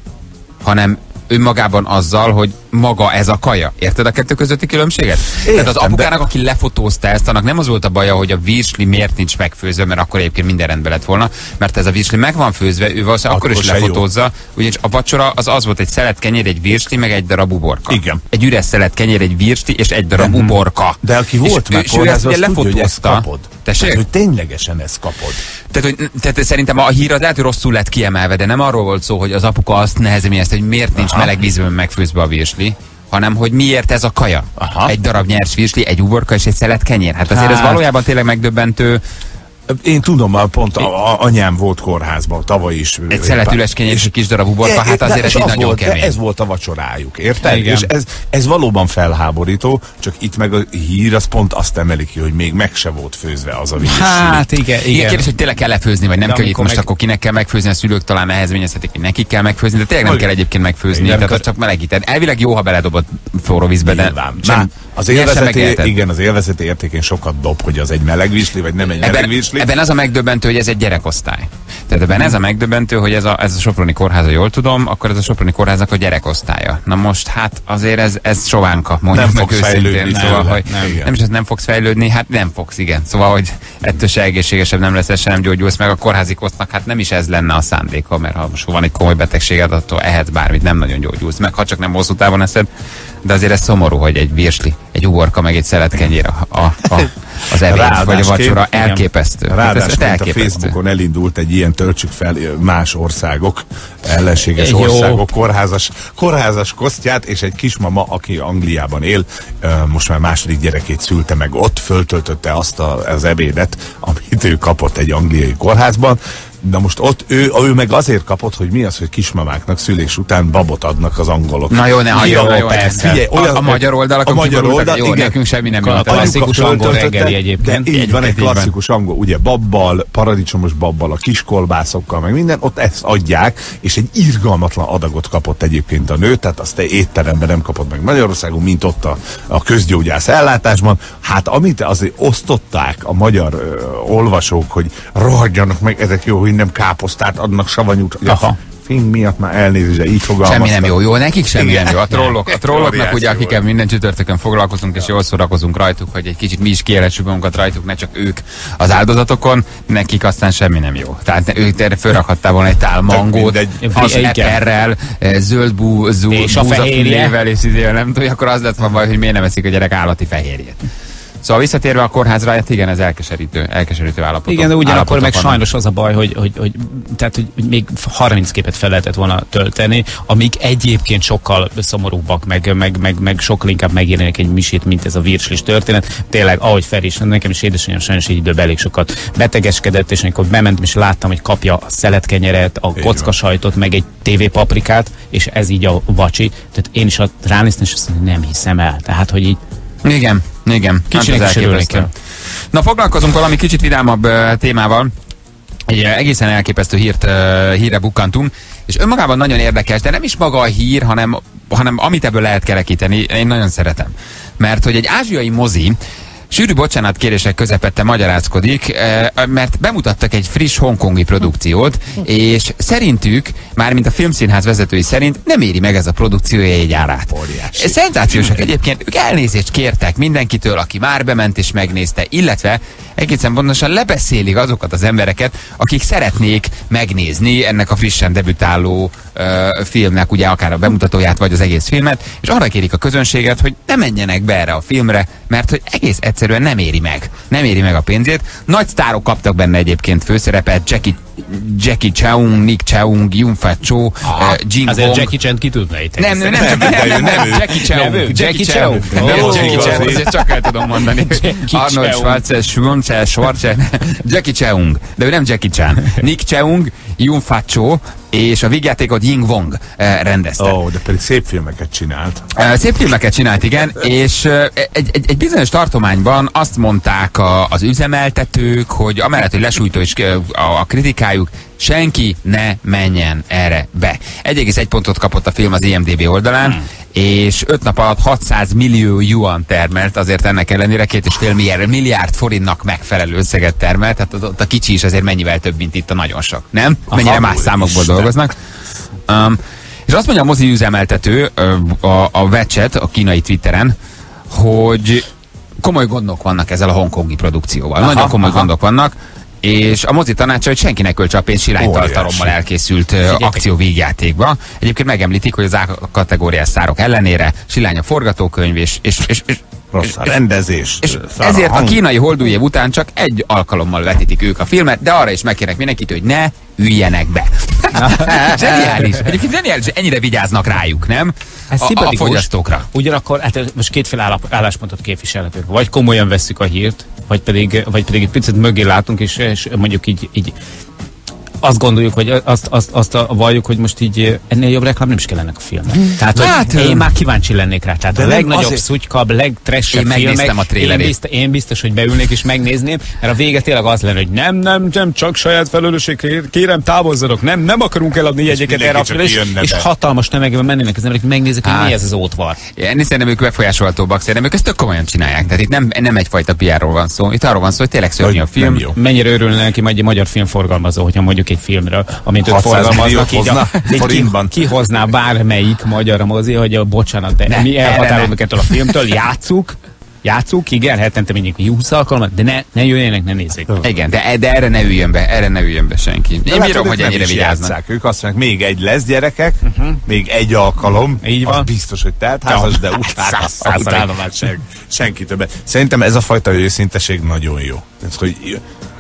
hanem önmagában azzal, hogy maga ez a kaja. Érted a kettő közötti különbséget? Értem, tehát az apukának, aki lefotózta ezt, annak nem az volt a baja, hogy a virsli miért nincs megfőzve, mert akkor egyébként minden rendben lett volna, mert ez a virsli meg van főzve, ő valószínűleg akkor is lefotózza, ugyanis a vacsora az volt egy szelet kenyér, egy virsli, meg egy darab uborka. Igen. Egy üres szelet kenyér, egy virsli és egy darab uborka. De aki volt meg kórházban, azt tudja, hogy ezt kapod. Tehát, hogy ténylegesen ezt kapod. Tehát szerintem a hír az lehet, hogy rosszul lett kiemelve, de nem arról volt szó, hogy az apuka azt nehezeményezte, hogy miért nincs meleg vízben megfőzve a virsli, hanem hogy miért ez a kaja. Egy darab nyers virsli, egy uborka és egy szelet kenyér. Hát azért ez valójában tényleg megdöbbentő. Én tudom, pont anyám volt kórházban tavaly is. Egy szelet üles kenyér és egy kis darab uborka, hát azért ez így nagyon kemény. Ez volt a vacsorájuk, érted? És ez valóban felháborító, csak itt meg a hír az pont azt emeli ki, hogy még meg se volt főzve az a virsli. Hát igen. Kérdés, hogy tényleg kell lefőzni, vagy nem kell, itt most akkor kinek kell megfőzni, a szülők talán nehezményezhetik, hogy nekik kell megfőzni, de tényleg nem kell egyébként megfőzni, tehát azt csak melegíted. Elvileg jó, ha beledobod forró vízbe, de az élvezeti értékén sokat dob, hogy az egy meleg virsli, vagy nem egy meleg virsli. Ebben az a megdöbbentő, hogy ez egy gyerekosztály. Tehát ebben ez a megdöbbentő, hogy ez a Soproni kórháza, jól tudom, akkor ez a Soproni kórháznak a gyerekosztálya. Na most hát azért ez sovánka, mondjuk meg őszintén. Szóval, hogy nem is, nem fogsz fejlődni, hát nem fogsz, igen. Szóval, hogy ettől se egészségesebb nem lesz, se nem gyógyulsz meg. A kórházi kosztnak hát nem is ez lenne a szándéka, mert ha most van egy komoly betegséged, attól ehetsz bármit, nem nagyon gyógyulsz meg, ha csak nem hosszú távon eszed. De azért ez szomorú, hogy egy virsli, egy uborka, meg egy szelet kenyér az evés, vagy a vacsora elképesztő. Ráadásul a Facebookon elindult egy ilyen töltsük fel más országok, ellenséges országok kórházas kosztját, és egy kismama, aki Angliában él, most már második gyerekét szülte meg ott, föltöltötte azt az ebédet, amit ő kapott egy angliai kórházban. Na most ott ő meg azért kapott, hogy mi az, hogy kismamáknak szülés után babot adnak az angolok. Na jó, ne halljon, persze. Figyelj, a magyar oldalak, a magyar oldal, jó, igen. nekünk semmi nem A klasszikus angol reggeli egyébként. De így van, egy klasszikus angol, ugye babbal, paradicsomos babbal, a kis kolbászokkal, meg minden, ott ezt adják, és egy irgalmatlan adagot kapott egyébként a nő, tehát azt étteremben nem kapott meg Magyarországon, mint ott a közgyógyász ellátásban. Hát amit azért osztották a magyar olvasók, hogy rohadjanak meg, ezek jó, hogy nem káposztát adnak, savanyút. Fing miatt már elnézést, de így fogalmaztam. Semmi nem jó, nekik semmi nem jó. A trolloknak ugye, akikkel minden csütörtökön foglalkozunk, és jól szórakozunk rajtuk, hogy egy kicsit mi is kiélessük magunkat rajtuk, ne csak ők az áldozatokon, nekik aztán semmi nem jó. Tehát ők erre fölrakhattál volna egy tál mangót, az eperrel, zöld búzafülével, és nem tudja, akkor az lett van baj, hogy miért nem eszik a gyerek állati fehérjét. Szóval visszatérve a kórházra, hát igen, ez elkeserítő állapot. Igen, de ugyanakkor meg sajnos az a baj, hogy még 30 képet fel lehetett volna tölteni, amik egyébként sokkal szomorúbbak, meg sokkal inkább megjelenik egy misét, mint ez a virslis történet. Tényleg, ahogy Feri is, nekem is édesanyám sajnos egy időben elég sokat betegeskedett, és amikor bementem és láttam, hogy kapja a szeletkenyeret, a kockasajtot, meg egy tévépaprikát, és ez így a vacsi. Tehát én is ránéztem, és azt mondom, nem hiszem el. Tehát, hogy így Igen. Kicsinek is örülni kell. Na, foglalkozunk valami kicsit vidámabb témával. Egy egészen elképesztő hírre bukkantunk, és önmagában nagyon érdekes, de nem is maga a hír, hanem amit ebből lehet kerekíteni, én nagyon szeretem. Mert hogy egy ázsiai mozi sűrű bocsánatkérések közepette magyarázkodik, mert bemutattak egy friss hongkongi produkciót, és szerintük, mármint a filmszínház vezetői szerint nem éri meg ez a produkció jegyárát. Szenzációsak egyébként, ők elnézést kértek mindenkitől, aki már bement és megnézte, illetve egészen pontosan lebeszélik azokat az embereket, akik szeretnék megnézni ennek a frissen debütáló filmnek, ugye akár a bemutatóját, vagy az egész filmet, és arra kérik a közönséget, hogy ne menjenek be erre a filmre, mert hogy egész egyszerűen nem éri meg. Nem éri meg a pénzét. Nagy sztárok kaptak benne egyébként főszerepet, Jackie Cheung, Nick Cheung, Yun Fat Cho, Jin Gong. Azért Jackie Chan ki tudna ejteni. Nem, Jackie Cheung. Ezt csak el tudom mondani. Arnold Schwarzenegger, Jackie Cheung. De ő nem Jackie Chan. Nick Cheung, Yun Fat Cho, és a vígjátékot Ying Wong rendezte. De pedig szép filmeket csinált. Szép filmeket csinált, igen, és egy bizonyos tartományban azt mondták az üzemeltetők, hogy amellett, hogy lesújtó is a kritikájuk, senki ne menjen erre be. 1,1 pontot kapott a film az IMDb oldalán, és 5 nap alatt 600 millió yuan termelt, azért ennek ellenére 2,5 milliárd forintnak megfelelő összeget termelt, tehát ott a kicsi is azért mennyivel több, mint itt a nagyon sok, nem? Mennyire más számokból dolgoznak. És azt mondja a mozi üzemeltető a WeChat, a kínai Twitteren, hogy komoly gondok vannak ezzel a hongkongi produkcióval. Nagyon komoly gondok vannak, és a mozi tanácsa, hogy senki ne költse a pénzt silánytartalommal elkészült akcióvígjátékba. Egyébként megemlítik, hogy az A kategóriás szárok ellenére silány a forgatókönyv, és rossz a rendezés. És ezért a kínai holdújév után csak egy alkalommal vetítik ők a filmet, de arra is megkérnek mindenkit, hogy ne üljenek be. Zseniális. Egyébként zseniális, ennyire vigyáznak rájuk, nem? A fogyasztókra. Ugyanakkor, hát most kétféle álláspontot képviselhetünk. Vagy komolyan vesszük a hírt, vagy pedig egy picit mögé látunk, és mondjuk így azt gondoljuk, hogy azt valljuk, hogy most így ennél jobb reklám nem is kell ennek a filmnek. Tehát, hát, én már kíváncsi lennék rá. Tehát a legnagyobb szutykabb, legtressebb filmek. Én megnéztem a trélerét. Én biztos, hogy beülnék és megnézném, mert a vége tényleg az lenne, hogy nem, csak saját felelősség, kérem, távozzanak, nem akarunk eladni jegyeket erre a filmre, és hatalmas tömegben mennének az emberek, megnézik, hogy mi ez az ótvar. Én szerintem ők befolyásolhatóbbak, szerintem ők ezt tök komolyan csinálják. Tehát itt nem egyfajta PR-ról van szó. Itt arról van szó, hogy tényleg szörnyű a film. Mennyire örülne neki egy magyar filmforgalmazó, hogyha mondjuk egy filmről, amit ők forgalmaznak, így kihozná bármelyik magyar mozi, hogy bocsánat, de mi elhatárolunk ettől a filmtől, játsszuk, igen, hetente mindig 20 alkalmat, de ne jöjjenek, ne nézzék. Igen, de erre ne üljön be senki. Én bírom, hogy ennyire vigyáznak. Ők azt mondják, még egy lesz, gyerekek, még egy alkalom, így van. Az biztos, hogy teltházas, de utána már senki többet. Szerintem ez a fajta őszinteség nagyon jó. Ez, hogy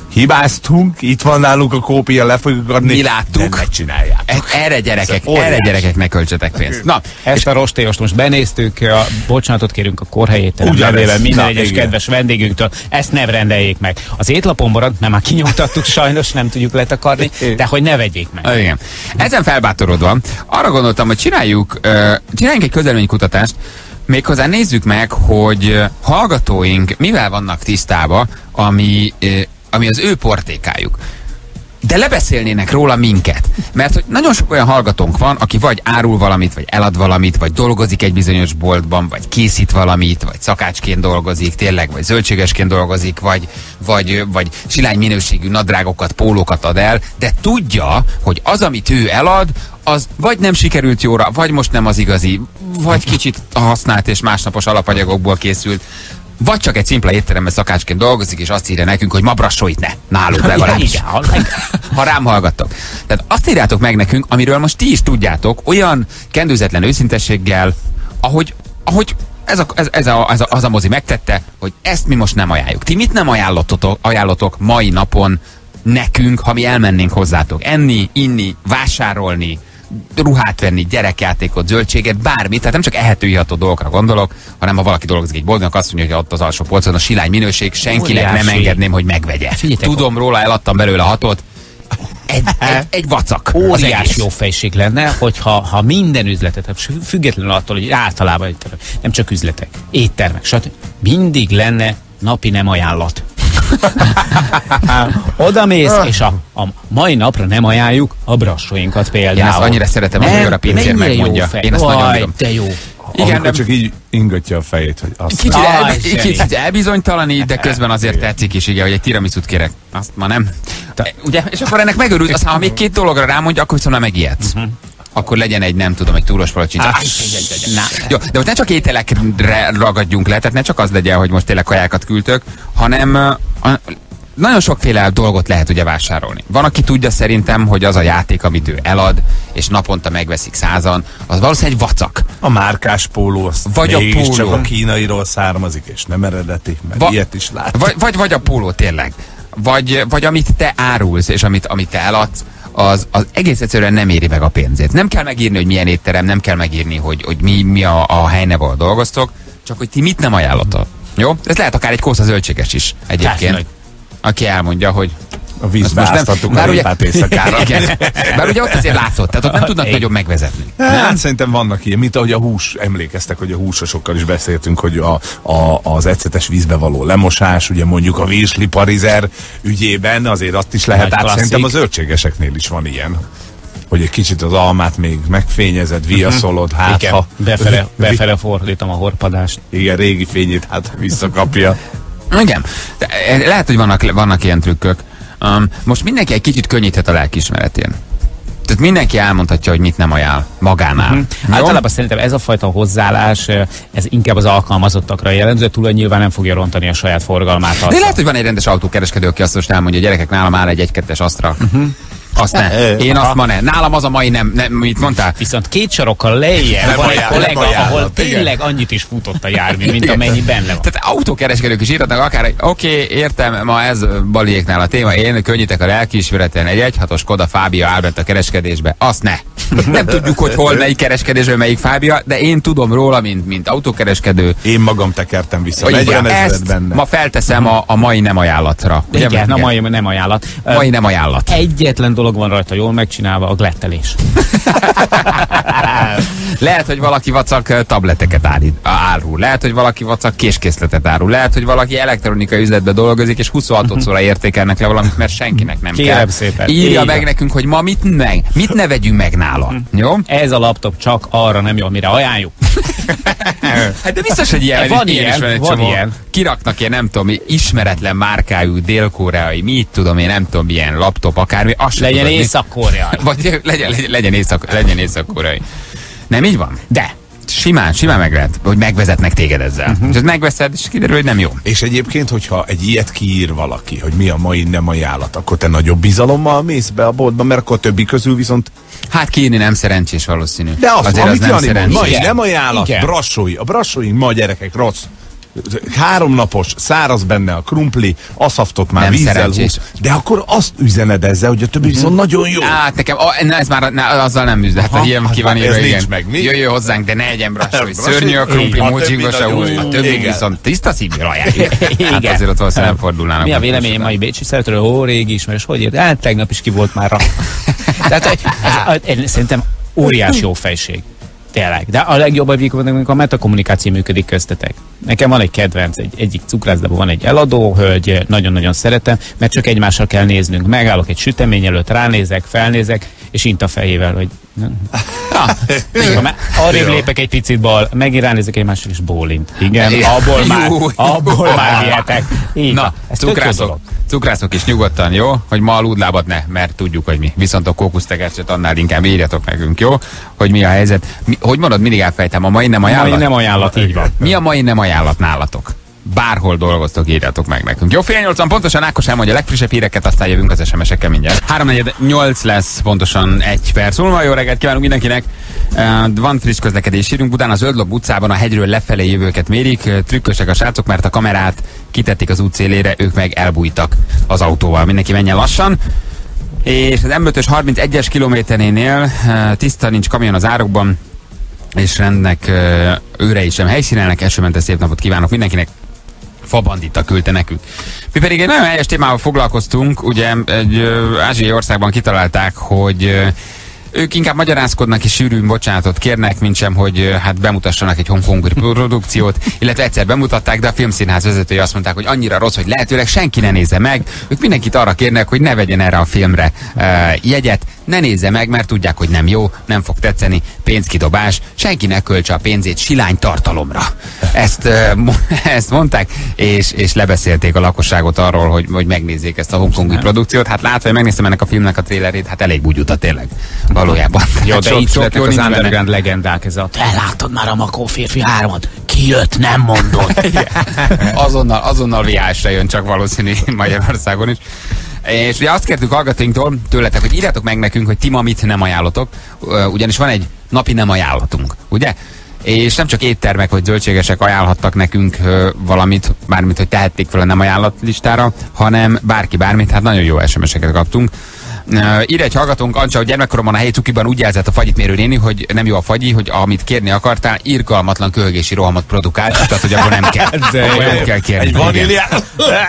hibáztunk, itt van nálunk a kópia, le fogjuk adni. Mi láttuk. De ne csinálják. Erre gyerekek ne költsetek pénzt. Na, Ezt a rostéost most benéztük, bocsánatot kérünk a kórhelyételen Ugyanez. nevében minden Na, egyes igen. kedves vendégünktől, ezt ne rendeljék meg. Az étlapon maradt, mert már kinyomtattuk, sajnos nem tudjuk letakarni, de hogy ne vegyék meg. igen. Ezen felbátorodva arra gondoltam, hogy csináljunk egy közleménykutatást, méghozzá nézzük meg, hogy hallgatóink mivel vannak tisztába, ami az ő portékájuk. De lebeszélnének róla minket. Mert hogy nagyon sok olyan hallgatónk van, aki vagy árul valamit, vagy elad valamit, vagy dolgozik egy bizonyos boltban, vagy készít valamit, vagy szakácsként dolgozik, tényleg, vagy zöldségesként dolgozik, vagy silány minőségű nadrágokat, pólókat ad el, de tudja, hogy az, amit ő elad, az vagy nem sikerült jóra, vagy most nem az igazi, vagy kicsit használt és másnapos alapanyagokból készült, vagy csak egy szimpla étteremben szakácsként dolgozik, és azt írja nekünk, hogy ma brassóit ne, náluk legalábbis. Ha rám hallgattok. Tehát azt írjátok meg nekünk, amiről most ti is tudjátok, olyan kendőzetlen őszintességgel, ahogy az a mozi megtette, hogy ezt mi most nem ajánljuk. Ti mit nem ajánlotok mai napon nekünk, ha mi elmennénk hozzátok? Enni, inni, vásárolni, ruhát venni, gyerekjátékot, zöldséget, bármit, tehát nem csak ehető, iható dolgokra gondolok, hanem ha valaki dolgozik egy boltban, azt mondja, hogy ott az alsó polcon a silány minőség, senkinek Óriási. nem engedném, hogy megvegye. Figyeljetek, Tudom róla, eladtam belőle 6-ot. Egy vacak. Az Óriási egész. jó fejség lenne, hogyha minden üzletet, függetlenül attól, hogy általában nem csak üzletek, éttermek, stb. Mindig lenne napi nem ajánlat. Oda mész, és a mai napra nem ajánljuk a brassóinkat például. Én ezt annyira szeretem, amikor a pincér megmondja. Én ezt nagyon bírom. De jó. Igen, Amikor nem- csak így ingatja a fejét, hogy azt Kicsit elbizonytalanít, de közben azért tetszik is, igen, hogy egy tiramisut kérek. Azt ma nem. Ugye? És akkor ennek megörült, aztán ha még két dologra rámondja, akkor viszont már megijedsz. Akkor legyen egy, nem tudom, egy túros palacsinta. Jó, de most ne csak ételekre ragadjunk le, tehát ne csak az legyen, hogy most tényleg kajákat küldtök, hanem nagyon sokféle dolgot lehet ugye vásárolni. Van, aki tudja szerintem, hogy az a játék, amit ő elad, és naponta megveszik 100-an, az valószínűleg egy vacak. a márkás póló, az Vagy a mégis póló. csak a kínairól származik, és nem eredeti, mert ilyet is lát. Vagy a póló tényleg. Vagy amit te árulsz, és amit te eladsz, az egész egyszerűen nem éri meg a pénzét. Nem kell megírni, hogy milyen étterem, nem kell megírni, hogy mi a helyneve, ahol dolgoztok, csak hogy ti mit nem ajánlotok. Jó? Ez lehet akár egy kósza zöldséges is egyébként. Persze. Aki elmondja, hogy A vízbe most nem- áztattuk a bár ugye- répát éjszakára. igen. Bár ugye ott azért látod, tehát ott nem tudnak nagyon megvezetni. Hát szerintem vannak ilyen, mint ahogy a hús, emlékeztek, hogy a húsosokkal is beszéltünk, hogy az ecetes vízbe való lemosás, ugye mondjuk a virsli parizer ügyében, azért azt is lehet Nagy át. klasszik. Szerintem az zöldségeseknél is van ilyen. Hogy egy kicsit az almát még megfényezed, viaszolod, hát Igen, ha... befele fordítom a horpadást. Igen, régi fényét hát visszakapja. Igen. De, lehet, hogy vannak ilyen trükkök. Most mindenki egy kicsit könnyíthet a lelkiismeretén. Tehát mindenki elmondhatja, hogy mit nem ajánl magánál. Jó? Általában szerintem ez a fajta hozzáállás, ez inkább az alkalmazottakra jellemző, túl nyilván nem fogja rontani a saját forgalmát. De lehet, hogy van egy rendes autókereskedő, aki azt most elmondja, hogy gyerekek, nálam áll egy 1-2-es Astra. Azt ne. Én azt ma ne. Nálam az a mai nem. Mit mondtál? Viszont két sarokkal lejjebb van egy kollega, ahol tényleg annyit is futott a jármű, mint amennyi benne van. Tehát autókereskedők is írhatnak akár, oké, értem, ma ez Baliéknál a téma, én könnyítek a lelkiismereten, egy 1.6-os Skoda Fábia áll bent a kereskedésbe, azt ne. Nem tudjuk, hogy hol, melyik kereskedésben, melyik Fábia, de én tudom róla, mint autókereskedő. Én magam tekertem vissza, Hogy 40 000 ezt benne. ma felteszem a mai nem ajánlatra. Ugye? Igen, a mai nem ajánlat. Mai nem ajánlat. Egyetlen dolog van rajta jól megcsinálva, a glettelés. Lehet, hogy valaki vacak tableteket árul. Lehet, hogy valaki vacak késkészletet árul. Lehet, hogy valaki elektronikai üzletbe dolgozik, és 26-szorra értékelnek le valamit, mert senkinek nem Kérem kell. szépen. Írja Így meg van. nekünk, hogy ma mit ne vegyünk meg nála. Jó? Ez a laptop csak arra nem jó, amire ajánljuk. Hát de biztos, hogy ilyen, Van ilyen ilyen, is van egy van csomó. ilyen. Kiraknak ilyen, nem tudom, ismeretlen márkájú, dél-koreai, mit tudom én, nem tudom, milyen laptop, akármi. Azt sem Legyen tudod, mi- észak-koreai. Vagy legyen észak-koreai. Nem így van? De. Simán meg lehet, hogy megvezetnek téged ezzel. És ezt megveszed, és kiderül, hogy nem jó. És egyébként, hogyha egy ilyet kiír valaki, hogy mi a mai nem ajánlat, akkor te nagyobb bizalommal mész be a boltba, mert akkor a többi közül viszont... Hát kiírni nem szerencsés valószínű. De azt, azért amit az nem Jani mond, szerencsés. mai nem ajánlat, Igen. brassói. A brassói ma gyerekek rossz. 3 napos, száraz benne a krumpli, aszaftot már Nem vízzel szerencsés. húz, de akkor azt üzened ezzel, hogy a többi viszont nagyon jó. Hát nekem, ez már azzal nem üzlet. Hát ilyen ki van ez írva, nincs igen. meg, mi? Jöjjön hozzánk, de ne egyen brassói. Brassói? Szörnyű a krumpli, A mócsingos a többi hús. nagyon A jó. többi Igen. viszont tiszta szívből ajánljuk. Hát Igen. azért ott valószínűleg nem fordulnának. Mi a meg véleményem sokan. mai bécsi szeretről? Ó, régi ismerős, hogy ért? Hát tegnap is ki volt már rá. Tehát ez szerintem óriási jó fejség. Tényleg. De a legjobb, amikor a metakommunikáció működik köztetek. Nekem van egy kedvenc, egyik cukrászdában van egy eladó hölgy, nagyon-nagyon szeretem, mert csak egymással kell néznünk. Megállok egy sütemény előtt, ránézek, felnézek, és int a fejével, hogy... Arrébb lépek egy picit bal, megint ránézek egymásra, és bólint. Igen, abból már vihetek. Így Na, van. Ez tök jó dolog. cukrászok is nyugodtan, jó? Hogy ma aludlábat ne, mert tudjuk, hogy mi. Viszont a kókusztekercset annál inkább írjatok nekünk, jó? Hogy mi a helyzet. Hogy mondod, mindig elfejtem, a mai nem ajánlat? Mai nem ajánlat, így van. Mi a mai nem ajánlat nálatok? Bárhol dolgoztok, írjatok meg nekünk. Jó, 7:30 pontosan Ákos elmondja a legfrissebb híreket, aztán jövünk az SMS-ekkel mindjárt. 3:48 lesz pontosan 1 perc múlva. Jó reggelt kívánunk mindenkinek! Van friss közlekedés hírünk. Budán az Ördlob utcában a hegyről lefelé jövőket mérik. Trükkösek a srácok, mert a kamerát kitették az út szélére, ők meg elbújtak az autóval. Mindenki menjen lassan. És az M5-ös 31-es kilométerénél tiszta, nincs kamion az árokban, és rendnek őrei sem helyszínelnek. Esőmentes szép napot kívánok mindenkinek. Fabandita küldte nekünk. Mi pedig egy nagyon helyes témával foglalkoztunk, ugye egy ázsiai országban kitalálták, hogy ők inkább magyarázkodnak és sűrűn bocsánatot kérnek, mintsem, hogy hát bemutassanak egy hongkongi produkciót, illetve egyszer bemutatták, de a filmszínház vezetői azt mondták, hogy annyira rossz, hogy lehetőleg senki ne nézze meg. Ők mindenkit arra kérnek, hogy ne vegyen erre a filmre jegyet, ne nézze meg, mert tudják, hogy nem jó, nem fog tetszeni, pénzkidobás, senki ne költse a pénzét silány tartalomra. Ezt mondták, és lebeszélték a lakosságot arról, hogy megnézzék ezt a hongkongi produkciót. Hát látva, hogy megnéztem ennek a filmnek a trélerét, hát elég búgyuta tényleg. Valójában. Jó, de így születnek az nincs benne. underground legendák, ez a te látod már a Makó férfi 3-at? Ki jött, nem mondod. azonnal viásra jön csak valószínű Magyarországon is. És ugye azt kértük hallgatóinktól tőletek, hogy írjátok meg nekünk, hogy ti ma mit nem ajánlotok, ugyanis van egy napi nem ajánlatunk, ugye? És nem csak éttermek vagy zöldségesek ajánlhattak nekünk valamit, bármit, hogy tehették fel a nem ajánlat listára, hanem bárki bármit, hát nagyon jó SMS-eket kaptunk. Ír egy hallgatónk, Ancsa, hogy gyermekkoromban a helyi cukiban úgy jelzett a fagyit mérő néni, hogy nem jó a fagyi, hogy amit kérni akartál, irgalmatlan köhögési rohamot produkált, tehát hogy akkor nem kell. Akkor nem kell kérni. Egy vaníliát.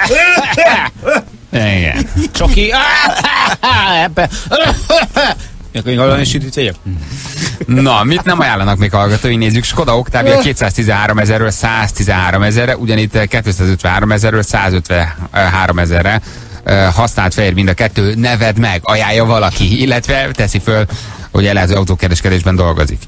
Igen. Csoki. Ebbe. Akkor még hallani sütítőjek? Na, mit nem ajánlanak még hallgatói? Nézzük, Skoda Octavia 213 000-ről 113 000-re, ugyanitt 253 000-ről 153 000-re. Használt fehér mind a kettő, neved meg, ajánlja valaki, illetve teszi föl, hogy elázó autókereskedésben dolgozik.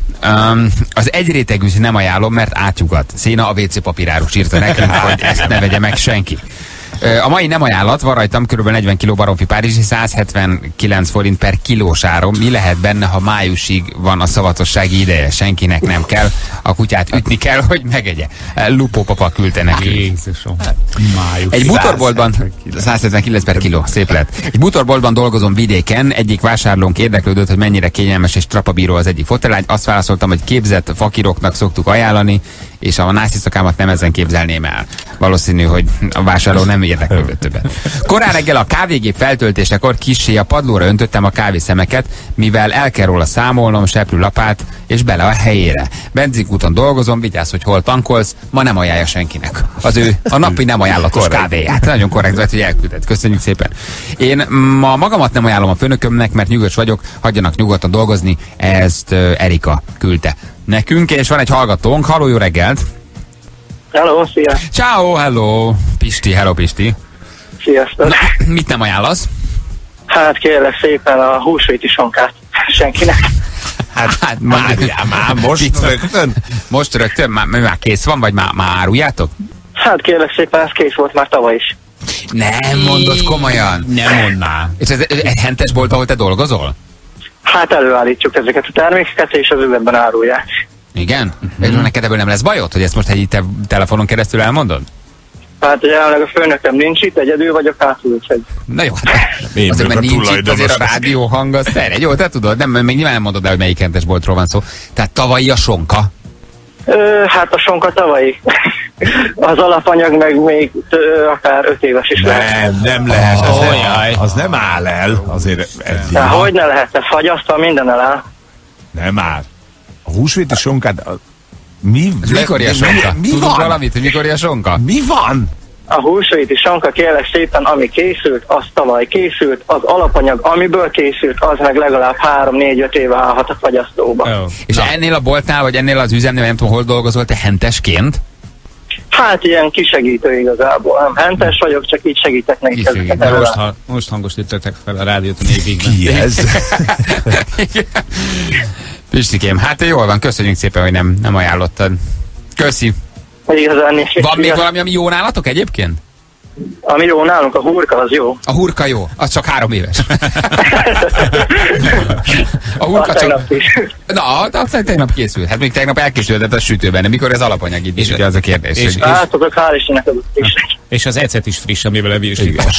Az egyrétegűt nem ajánlom, mert átjugat. Széna a WC papírárus írta nekünk, hogy ezt ne vegye meg senki. A mai nem ajánlat, van rajtam kb. 40 kg baromfi párizsi, 179 forint per kilós áron. Mi lehet benne, ha májusig van a szavatossági ideje? Senkinek nem kell. A kutyát ütni kell, hogy megegye. Lupó papa küldte nekünk. Jézusom. Májuk. Egy bútorboltban, 179 per kiló, szép lett. Egy bútorboltban dolgozom vidéken, egyik vásárlónk érdeklődött, hogy mennyire kényelmes és trapabíró az egyik fotelágy. Azt válaszoltam, hogy képzett fakiroknak szoktuk ajánlani, és a nászisztakámat nem ezen képzelném el. Valószínű, hogy a vásárló nem érdeklődött többet. Korán reggel a kávégép feltöltésekor kissé a padlóra öntöttem a kávészemeket, mivel el kell róla számolnom, seprűlapát, és bele a helyére. Benzinkúton dolgozom, vigyázz, hogy hol tankolsz, ma nem ajánlja senkinek. Az ő a napi nem ajánlatos kávéját. Nagyon korrekt volt, hogy elküldött. Köszönjük szépen. Én ma magamat nem ajánlom a főnökömnek, mert nyugodt vagyok, hagyjanak nyugodtan dolgozni, ezt Erika küldte nekünk, és van egy hallgatónk. Halló, jó reggelt! Hello, szia! Ciao, hello! Pisti, hello Pisti! Sziasztok! Mit nem ajánlasz? Hát kérlek szépen a húsvéti sonkát senkinek. Hát már most rögtön. Most rögtön? Már kész van, vagy már áruljátok? Hát kérlek szépen, ez kész volt már tavaly is. Nem mondod komolyan? Nem mondd már. És ez egy hentes bolt, ahol te dolgozol? Hát előállítjuk ezeket a termékeket, és az üzletben árulják. Igen? Neked ebből nem lesz bajod, hogy ezt most egy telefonon keresztül elmondod? Hát jelenleg a főnököm nincs itt, egyedül vagyok átült. Na jó, Én azért, mert vagyok a nincs itt, azért a tulajdonos. rádió hang, az terjed. Jó, te tudod, nem, még nyilván nem mondod el, hogy melyik hentes boltról van szó. Tehát tavalyi a sonka. Hát a sonka tavalyi. Az alapanyag meg még akár 5 éves is lehet. Nem lehet. Az nem áll el. Azért de hogy ne lehet, ez fagyasztva minden eláll. Nem áll. A húsvéti sonkát... Mikor ilyen sonka? Mi Tudunk van? valamit, hogy mikor ilyen sonka? Mi van? A húsvéti sonka kérlek szépen, ami készült, az tavaly készült, az alapanyag, amiből készült, az meg legalább 3-4-5 éve állhat a fagyasztóba. Oh. És ennél a boltnál, vagy ennél az üzemnél, nem tudom, hol dolgozol, te hentesként? Hát ilyen kisegítő igazából, nem hentes vagyok, csak így segítek nekik. Kisegítő. Most hangosították fel a rádiót a névigben. Ki ez? Pistikém, hát jól van, köszönjük szépen, hogy nem ajánlottad. Köszi. Igazán is. Van még valami, ami jó nálatok egyébként? Ami jó nálunk, a hurka az jó. A hurka jó, az csak 3 éves. A hurka A tegnap is. Na, de tegnap készült. Hát még tegnap elkészült a sütőben, de mikor ez alapanyag itt is, ugye az a kérdés. Hát azok hál' Istennek azok is. És az ecet is friss, amivel levírslik a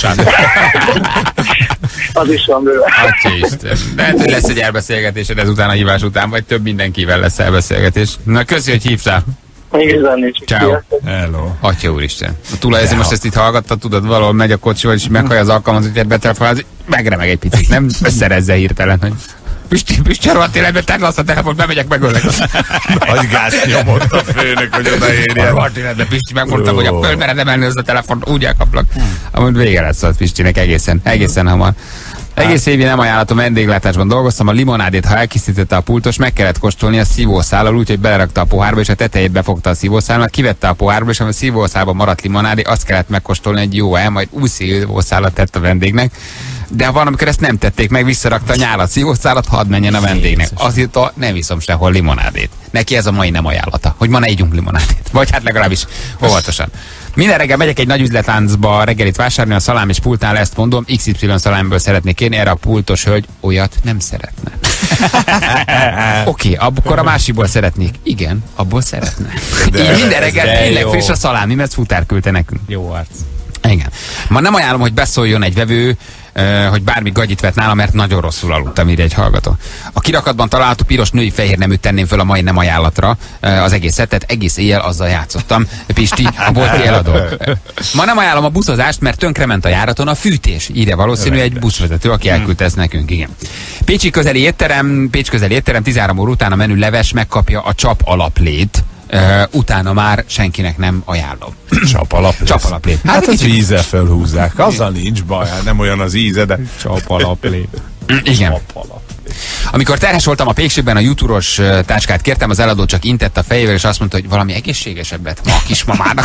Az is van bőle. Atya Isten. Lehet, hogy lesz egy elbeszélgetésed ezután a hívás után, vagy több mindenkivel lesz elbeszélgetés. Na, köszi, hogy hívtál. Igazán nincs. Ciao. Hello. Atya úristen. A tulajdonos most ezt itt hallgatta, tudod, valahol megy a kocsival, és meghallja az alkalmazott betelefonál, megremeg egy picit, nem? Összerezze hirtelen, hogy Pisti, rohadt életben, tedd le azt a telefont, bemegyek, megöllek. Nagy gáz nyomott a főnök, hogy odaérjen. Rohadt életben, Pisti, megmondtam, hogy föl mered emelni azt a telefont, úgy elkaplak. Amúgy vége lesz az Pistinek egészen hamar. Egész évig nem ajánlatom, vendéglátásban dolgoztam, a limonádét, ha elkészítette a pultos, meg kellett kóstolni a szívószállal, úgyhogy belerakta a pohárba, és a tetejét befogta a szívószállal, kivette a pohárba, és a szívószálban maradt limonádé, azt kellett megkóstolni egy jó majd új szívószálat tett a vendégnek. De van, amikor ezt nem tették meg, visszarakta a nyálat, szívószálat, hadd menjen a vendégnek. Azért nem iszom sehol limonádét. Neki ez a mai nem ajánlata, hogy ma ne ígyunk limonádét. Vagy hát legalábbis óvatosan. Minden reggel megyek egy nagy üzletláncba reggelit vásárolni, a szalám és pultnál ezt mondom, XY szalámből szeretnék kérni, erre a pultos hölgy olyat nem szeretne. Oké, akkor a másikból szeretnék. Igen, abból szeretne. Így minden reggel tényleg friss a szalámi, mert futár küldte nekünk. Jó arc. Igen. Ma nem ajánlom, hogy beszóljon egy vevő, hogy bármi gagyit vett nála, mert nagyon rosszul aludtam, írja egy hallgató. A kirakatban található piros női fehér neműt tenném föl a mai nem ajánlatra, az egész szettet, egész éjjel azzal játszottam. Pisti, a bolti eladó. Ma nem ajánlom a buszozást, mert tönkrement a járaton a fűtés, írja valószínű egy buszvezető, aki elküldte ezt nekünk, igen. Pécs közeli étterem, 13 óra után a menü leves megkapja a csap alaplét. Utána már senkinek nem ajánlom. Csapalaplét. Hát az vízzel felhúzzák. Azzal nincs baj, nem olyan az íze, de csapalaplét. Igen. Amikor terhes voltam a Péksében, a jutúros táskát kértem, az eladó csak intett a fejével, és azt mondta, hogy valami egészségesebbet ma a kismamának.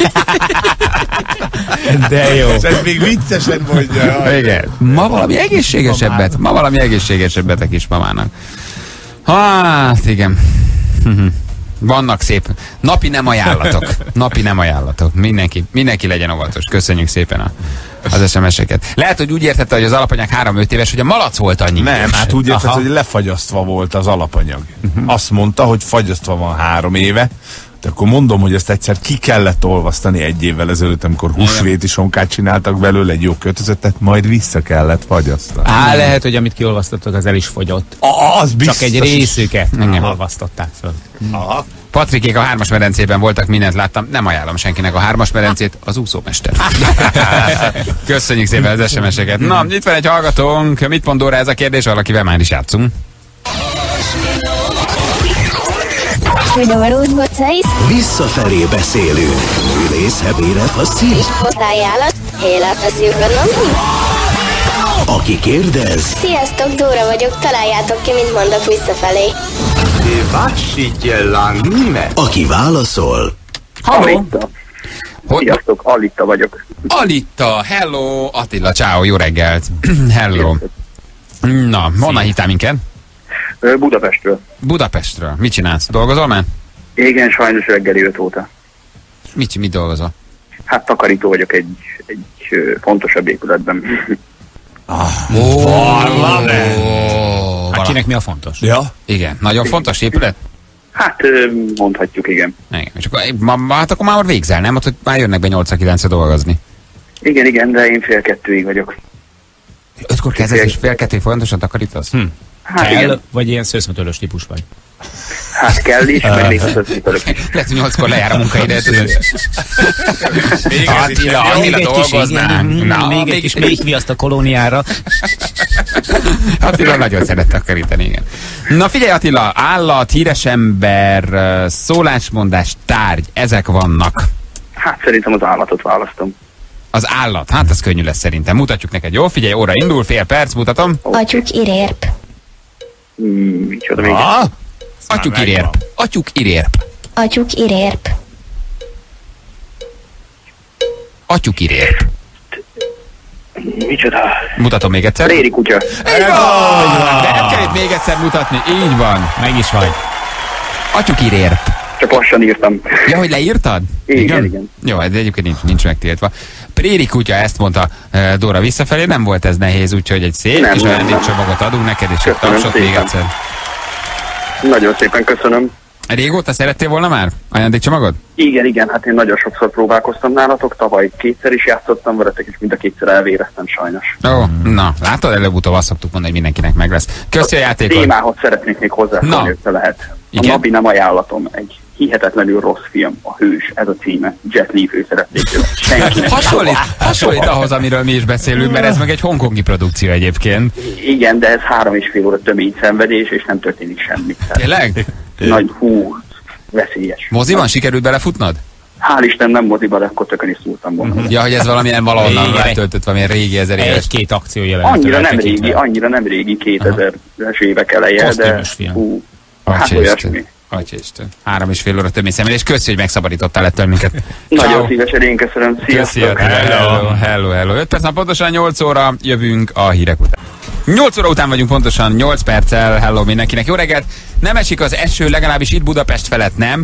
De jó. És ez még viccesen mondja. Igen. Ma valami egészségesebbet a kismamának. Hát, igen. Vannak szép napi nem ajánlatok. Mindenki legyen óvatos. Köszönjük szépen az SMS-eket. Lehet, hogy úgy értette, hogy az alapanyag 3-5 éves, hogy a malac volt annyi. Nem, hát úgy értette, hogy lefagyasztva volt az alapanyag. Azt mondta, hogy fagyasztva van 3 éve, de akkor mondom, hogy ezt egyszer ki kellett olvasztani 1 évvel ezelőtt, amikor húsvéti sonkát csináltak belőle, egy jó kötözetet, majd vissza kellett fagyasztani. Lehet, hogy amit kiolvasztottak, az el is fogyott. Az biztos. Csak egy részüket olvasztották föl. Aha. Patrikék a 3-as medencében voltak, mindent láttam. Nem ajánlom senkinek a 3-as medencét, az úszómester. Köszönjük szépen az SMS-eket. Na, itt van egy hallgatónk. Mit mond Dóra ez a kérdés? Valakivel már is játszunk. Visszafelé beszélünk. Ülész, hebére, faszín. Ajánlat, Aki kérdez. Sziasztok, Dóra vagyok, találjátok ki, mit mondok visszafelé. Aki válaszol. Alitta. Sziasztok, Alitta vagyok. Alitta, hello, Attila, ciao, jó reggelt. Hello. Na, honnan hittál minket? Budapestről. Budapestről. Mit csinálsz? Dolgozol már? Igen, sajnos reggeli 5 óta. Mit dolgozol? Hát takarító vagyok egy fontosabb épületben. Hát kinek mi a fontos? Ja. Igen, nagyon fontos épület? Hát mondhatjuk, igen. Igen. És akkor, hát akkor már végzel, nem? Hogy már jönnek be 8-9-re dolgozni. Igen, de én 1:30-ig vagyok. 5-kor kezdesz és 1:30 folyamatosan takarítasz? Hát Kell, igen. vagy ilyen szőszmetölös típus vagy? Hát kell is, meg még az ötletölök is. Lehet, hogy 8-kor lejár a munkaidő, tudod. Attila dolgoznánk. Még egy kis méhviaszt a kolóniára. Attila nagyon szeret takarítani, igen. Na figyelj Attila, állat, híres ember, szólásmondás, tárgy, ezek vannak. Hát szerintem az állatot választom. Az állat, hát az könnyű lesz szerintem. Mutatjuk neked, jó? Figyelj, óra indul, fél perc, mutatom. Atyuk irérp. Micsoda még? Atyuk irérp. Atyuk irérp. Atyuk irérp. Atyuk irérp. Micsoda? Mutatom még egyszer. Préri kutya. Így van! De nem kell itt még egyszer mutatni. Így van. Meg is vagy. Atyuk irérp. Csak lassan írtam. Ja, hogy leírtad? Igen. Jó, de egyébként nincs megtiltva. Préri kutya, ezt mondta Dóra visszafelé, nem volt ez nehéz, úgyhogy egy szép kis ajándékcsomagot adunk neked, és egy tapsot még egyszer. Nagyon szépen köszönöm. Régóta szerettél volna már ajándékcsomagot? Igen, hát én nagyon sokszor próbálkoztam nálatok, tavaly kétszer is játszottam veletek, és mind a kétszer elvéreztem sajnos. Ó, na, látod, előbb-utóbb azt szoktuk mondani, hogy mindenkinek meg lesz. Köszi a játékot! Témához szeretnék még hozzászólni, össze lehet. Igen? A Napi nem ajánlatom, egy hihetetlenül rossz film, a Hős, ez a címe, Jet Li főszereplésével. Hasonlít ahhoz, amiről mi is beszélünk, mert ez meg egy hongkongi produkció egyébként. Igen, de ez 3,5 óra tömény szenvedés, és nem történik semmi. Tényleg? Nagy veszélyes. Moziban sikerült belefutnod? Hál' Isten nem moziba, de akkor tökön is szóltam volna. Ja, hogy ez valamilyen valahonnan letöltött, valamilyen régi 1000 éves. Egy-két akció jelent. Annyira nem régi 2000-es évek eleje, de hát olyasmi. Atyaisten. 3,5 óra tömény szenvedés. Köszi, hogy megszabadítottál ettől minket. Nagyon szívesen, én köszönöm. Sziasztok! Hello. 5 perc, pontosan 8 óra jövünk a hírek után. 8 óra után vagyunk pontosan, 8 perccel. Hello mindenkinek. Jó reggelt! Nem esik az eső, legalábbis itt Budapest felett nem.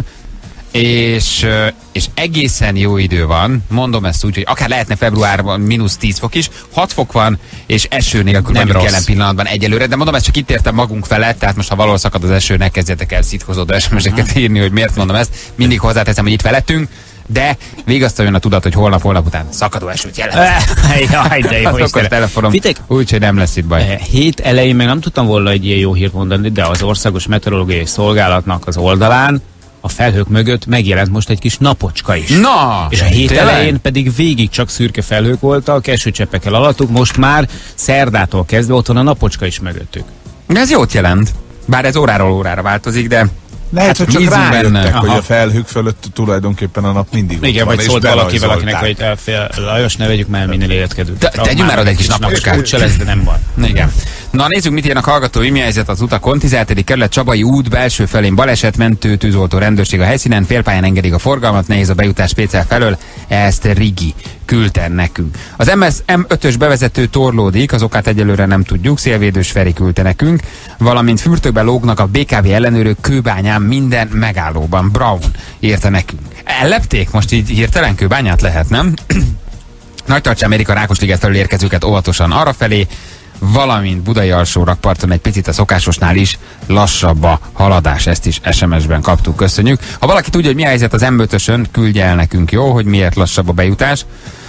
És egészen jó idő van, mondom ezt úgy, hogy akár lehetne februárban -10 fok is, 6 fok van, és eső nélkül vagyunk jelen pillanatban egyelőre, de mondom, ezt csak itt értem magunk felett, tehát most ha valahol szakad az eső, ne kezdjetek el szitkozódó SMS-eket írni, hogy miért mondom ezt, mindig hozzáteszem, hogy itt felettünk, de vigasztaljon a tudat, hogy holnap után szakadó esőt jelent. Jaj, de jó. Akkor a telefonom, úgyhogy nem lesz itt baj. Hét elején meg nem tudtam volna egy ilyen jó hírt mondani, de az Országos Meteorológiai Szolgálatnak az oldalán a felhők mögött megjelent most egy kis napocska is. Na! És a hét elején pedig végig csak szürke felhők voltak, esőcseppekkel alattuk, most már szerdától kezdve ott van a napocska is mögöttük. Ez jót jelent. Bár ez óráról órára változik, de lehet, hogy csak rájöttek, hogy a felhők fölött tulajdonképpen a nap mindig igen, ott van. vagy szólt valakivel, akinek, hogy Lajos, ne vegyük már minél életkedőt. Tegyünk már oda egy kis napocskát. Úgyse lesz, de nem van. Igen. Na nézzük, mit írnak hallgatói, mi helyzet az utakon. 17. kerület Csabai út belső felén baleset, mentő, tűzoltó rendőrség a helyszínen, félpályán engedik a forgalmat, nehéz a bejutás Pécel felől, ezt Rigi küldte nekünk. Az M5-ös bevezető torlódik, az okát egyelőre nem tudjuk, Szélvédős Feri küldte nekünk, valamint fürtökbe lógnak a BKV ellenőrök Kőbányán minden megállóban. Brown írta nekünk. Ellepték? Most így hirtelen Kőbányát lehet, nem? Nagytartsán mérik a Rákosliget felől érkezőket óvatosan arrafelé, valamint Budai alsó rakparton egy picit a szokásosnál is lassabb a haladás, ezt is SMS-ben kaptuk, köszönjük. Ha valaki tudja, hogy mi a helyzet az M5-ösön, küldje el nekünk, jó, hogy miért lassabb a bejutás.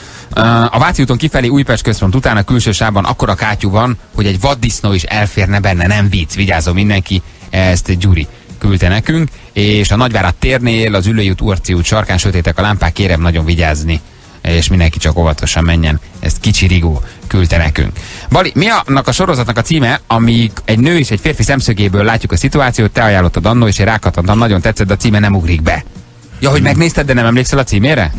A Váci úton kifelé Újpest központ után a külső sávban akkora kátyú van, hogy egy vaddisznó is elférne benne, nem vicc, vigyázzon mindenki, ezt Gyuri küldte nekünk, és a Nagyvárad térnél az Üllői út, Urci út sarkán sötétek a lámpák, kérem nagyon vigyázni, és mindenki csak óvatosan menjen. Ezt Kicsi Rigó küldte nekünk. Bali, mi annak a sorozatnak a címe, amíg egy nő és egy férfi szemszögéből látjuk a szituációt, te ajánlottad annó, és én rákattantam, nagyon tetszett, de a címe nem ugrik be. Ja, hogy megnézted, de nem emlékszel a címére?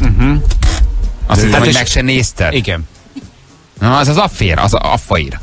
Azt hittem, hogy meg se nézted. Igen. Na, az az affér, az affaír.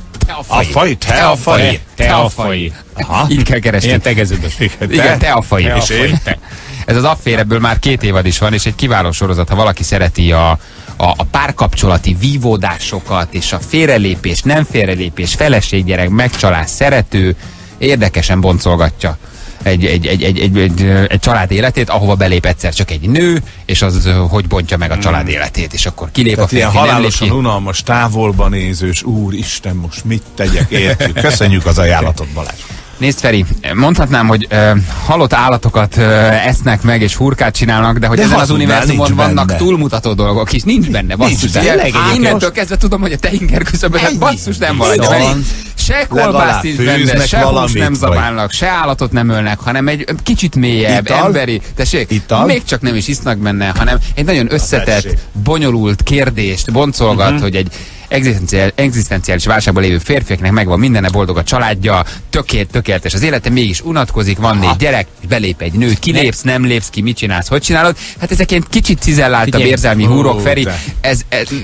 Te affaír. Így kell keresni. Ilyen tegeződös. Igen, te affaír. Ez az affér, ebből már 2 évad is van, és egy kiváló sorozat, ha valaki szereti a párkapcsolati vívódásokat, és a félrelépés, nem félrelépés, feleséggyerek, megcsalás, szerető, érdekesen boncolgatja egy család életét, ahova belép egyszer csak egy nő, és az hogy bontja meg a család életét, és akkor kilép tehát a férfi, ilyen halálosan unalmas, távolban nézős, úristen, most mit tegyek, értjük. Köszönjük az ajánlatot, Balázs. Nézd, Feri, mondhatnám, hogy halott állatokat esznek meg és hurkát csinálnak, de hogy ezen az univerzumon vannak túlmutató dolgok is. Nincs benne, basszus. Innentől kezdve tudom, hogy a te inger küszöbödet basszus nem maradja meg. Se kolbászt nincs benne, se hús nem zabálnak, se állatot nem ölnek, hanem egy kicsit mélyebb, emberi. Tessék, még csak nem is isznak benne, hanem egy nagyon összetett, bonyolult kérdést boncolgat, hogy egy egzisztenciális válságban lévő férfiaknak megvan mindenne, boldog a családja, tökéletes az élete, mégis unatkozik, van 4 gyerek, és belép egy nő, kilépsz, nem lépsz ki, mit csinálsz, hogy csinálod? Hát ezek ilyen kicsit cizelláltabb érzelmi húrok, Feri. Ez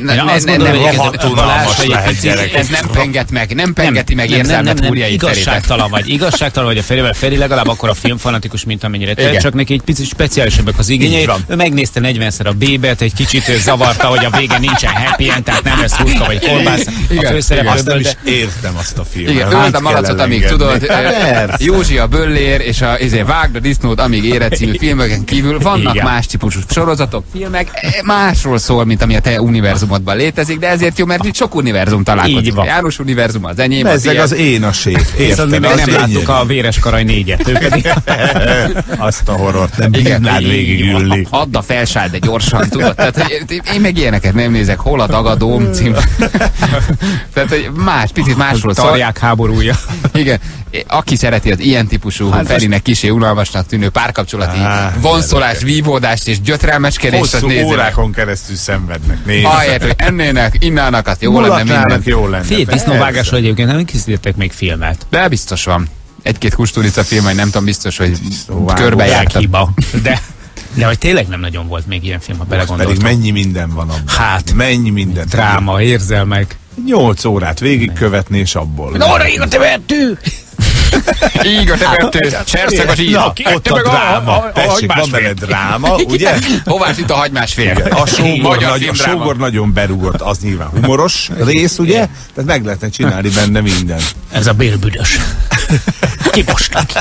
nem penget meg, nem pengeti meg érzelmet húrjai igazságtalan vagy a Ferivel. Feri legalább akkor a filmfanatikus, mint amennyire te, csak neki egy picit speciálisabbak az igényei. Ő megnézte 40-szer a B-bet, egy kicsit zavarta, hogy a vége nincsen happy end, tehát nem lesz hurka vagy kolbász a főszereplőből. Azt is értem azt a filmet. Igen, öld a malacot, amíg tudod. Józsi a Böllér és a Vágd a disznót, amíg éred című filmeken kívül vannak más típusú sorozatok, filmek, másról szól, mint ami a te univerzumodban létezik, de ezért jó, mert itt sok univerzum találkozik. A János univerzum, az enyém, az én a séf. Érted, mi meg nem láttuk a Véres Karaj 4-et. Ő pedig azt a horrort nem bírnád végigülni. Add a felsál, de gyorsan, tudod. Tehát, én meg ilyeneket nem nézek, hol a dagadóm cím. Tehát, hogy picit másról szól. Tarják háborúja. Igen. Aki szereti az ilyen típusú, Ferinek kisé unalmasnak tűnő párkapcsolati vonszolás, vívódást és gyötrelmeskedést, hosszú órákon keresztül szenvednek. Ahelyett, hogy ennének, innának, azt jó lenne minden. Jó lenne. Fél disznóvágásról egyébként nem készítettek még filmet. De biztos van. Egy-két Kusturica film, vagy nem tudom, biztos, hogy körbejártak. De hogy tényleg nem nagyon volt még ilyen film, ha belegondoltam. Pedig mennyi minden van abban. Hát. Mennyi minden. Dráma, érzelmek. 8 órát végigkövetni, és abból. Nóra, íg a temető! Íg a temető, cserszegos íg. Ott a dráma. Tessék, van benne dráma, ugye? Hová itt a hagymásfél? A sógor nagyon berúgott, az nyilván humoros rész, ugye? Tehát meg lehetne csinálni benne minden. Ez a bélbüdös. Kiposnak.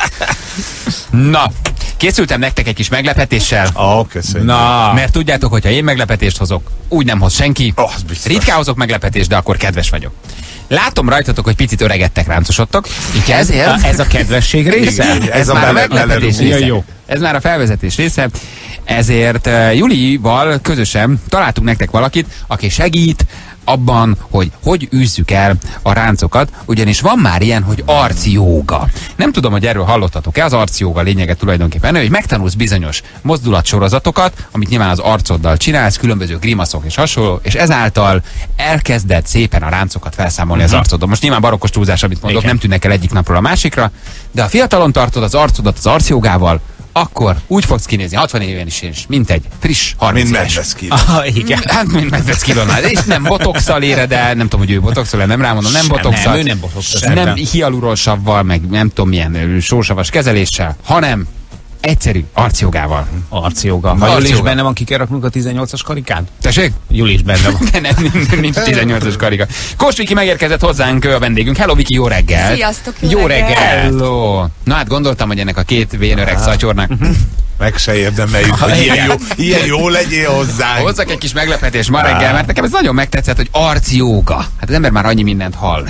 Na, készültem nektek egy kis meglepetéssel. Köszönjük. Na, mert tudjátok, hogyha én meglepetést hozok, úgy nem hoz senki. Ritkán hozok meglepetést, de akkor kedves vagyok. Látom rajtatok, hogy picit öregedtek, ráncosodtok. Így ezért... Ez a kedvesség része? Ez már a meglepetés része. Ez már a felvezetés része. Ezért Julival közösen találtunk nektek valakit, aki segít abban, hogy űzzük el a ráncokat, ugyanis van már ilyen, hogy arcjóga. Nem tudom, hogy erről hallottatok-e, az arcjóga lényege tulajdonképpen, hogy megtanulsz bizonyos mozdulatsorozatokat, amit nyilván az arcoddal csinálsz, különböző grimaszok és hasonló, és ezáltal elkezded szépen a ráncokat felszámolni az arcoddon. Most nyilván barokkos túlzás, amit mondok, nem tűnnek el egyik napról a másikra, de ha fiatalon tartod az arcodat az arcjógával, akkor úgy fogsz kinézni, 60 éven is, mint egy friss 30 éves. Igen. Hát, mint Medveszkilon. És nem botoxal éred el, nem tudom, hogy ő botoxal, nem rámondom, nem botoxal. Nem, ő nem botoxal. Nem hialuronsavval, meg nem tudom milyen sósavas kezeléssel, hanem egyszerű arcjogával. Arcjoga. Juli is benne van, ki kell raknunk a 18-as karikán? Tessék? Juli is benne van. De nincs 18-as karika. Kós Viki megérkezett hozzánk, a vendégünk. Hello Viki, jó reggel. Sziasztok, jó reggel. Hello. Na hát gondoltam, hogy ennek a két vén öreg szatyornak meg se érdemeljük, hogy ilyen jó legyél hozzánk. Hozzak egy kis meglepetés ma reggel, mert nekem ez nagyon megtetszett, hogy arcjóga. Hát az ember már annyi mindent hall.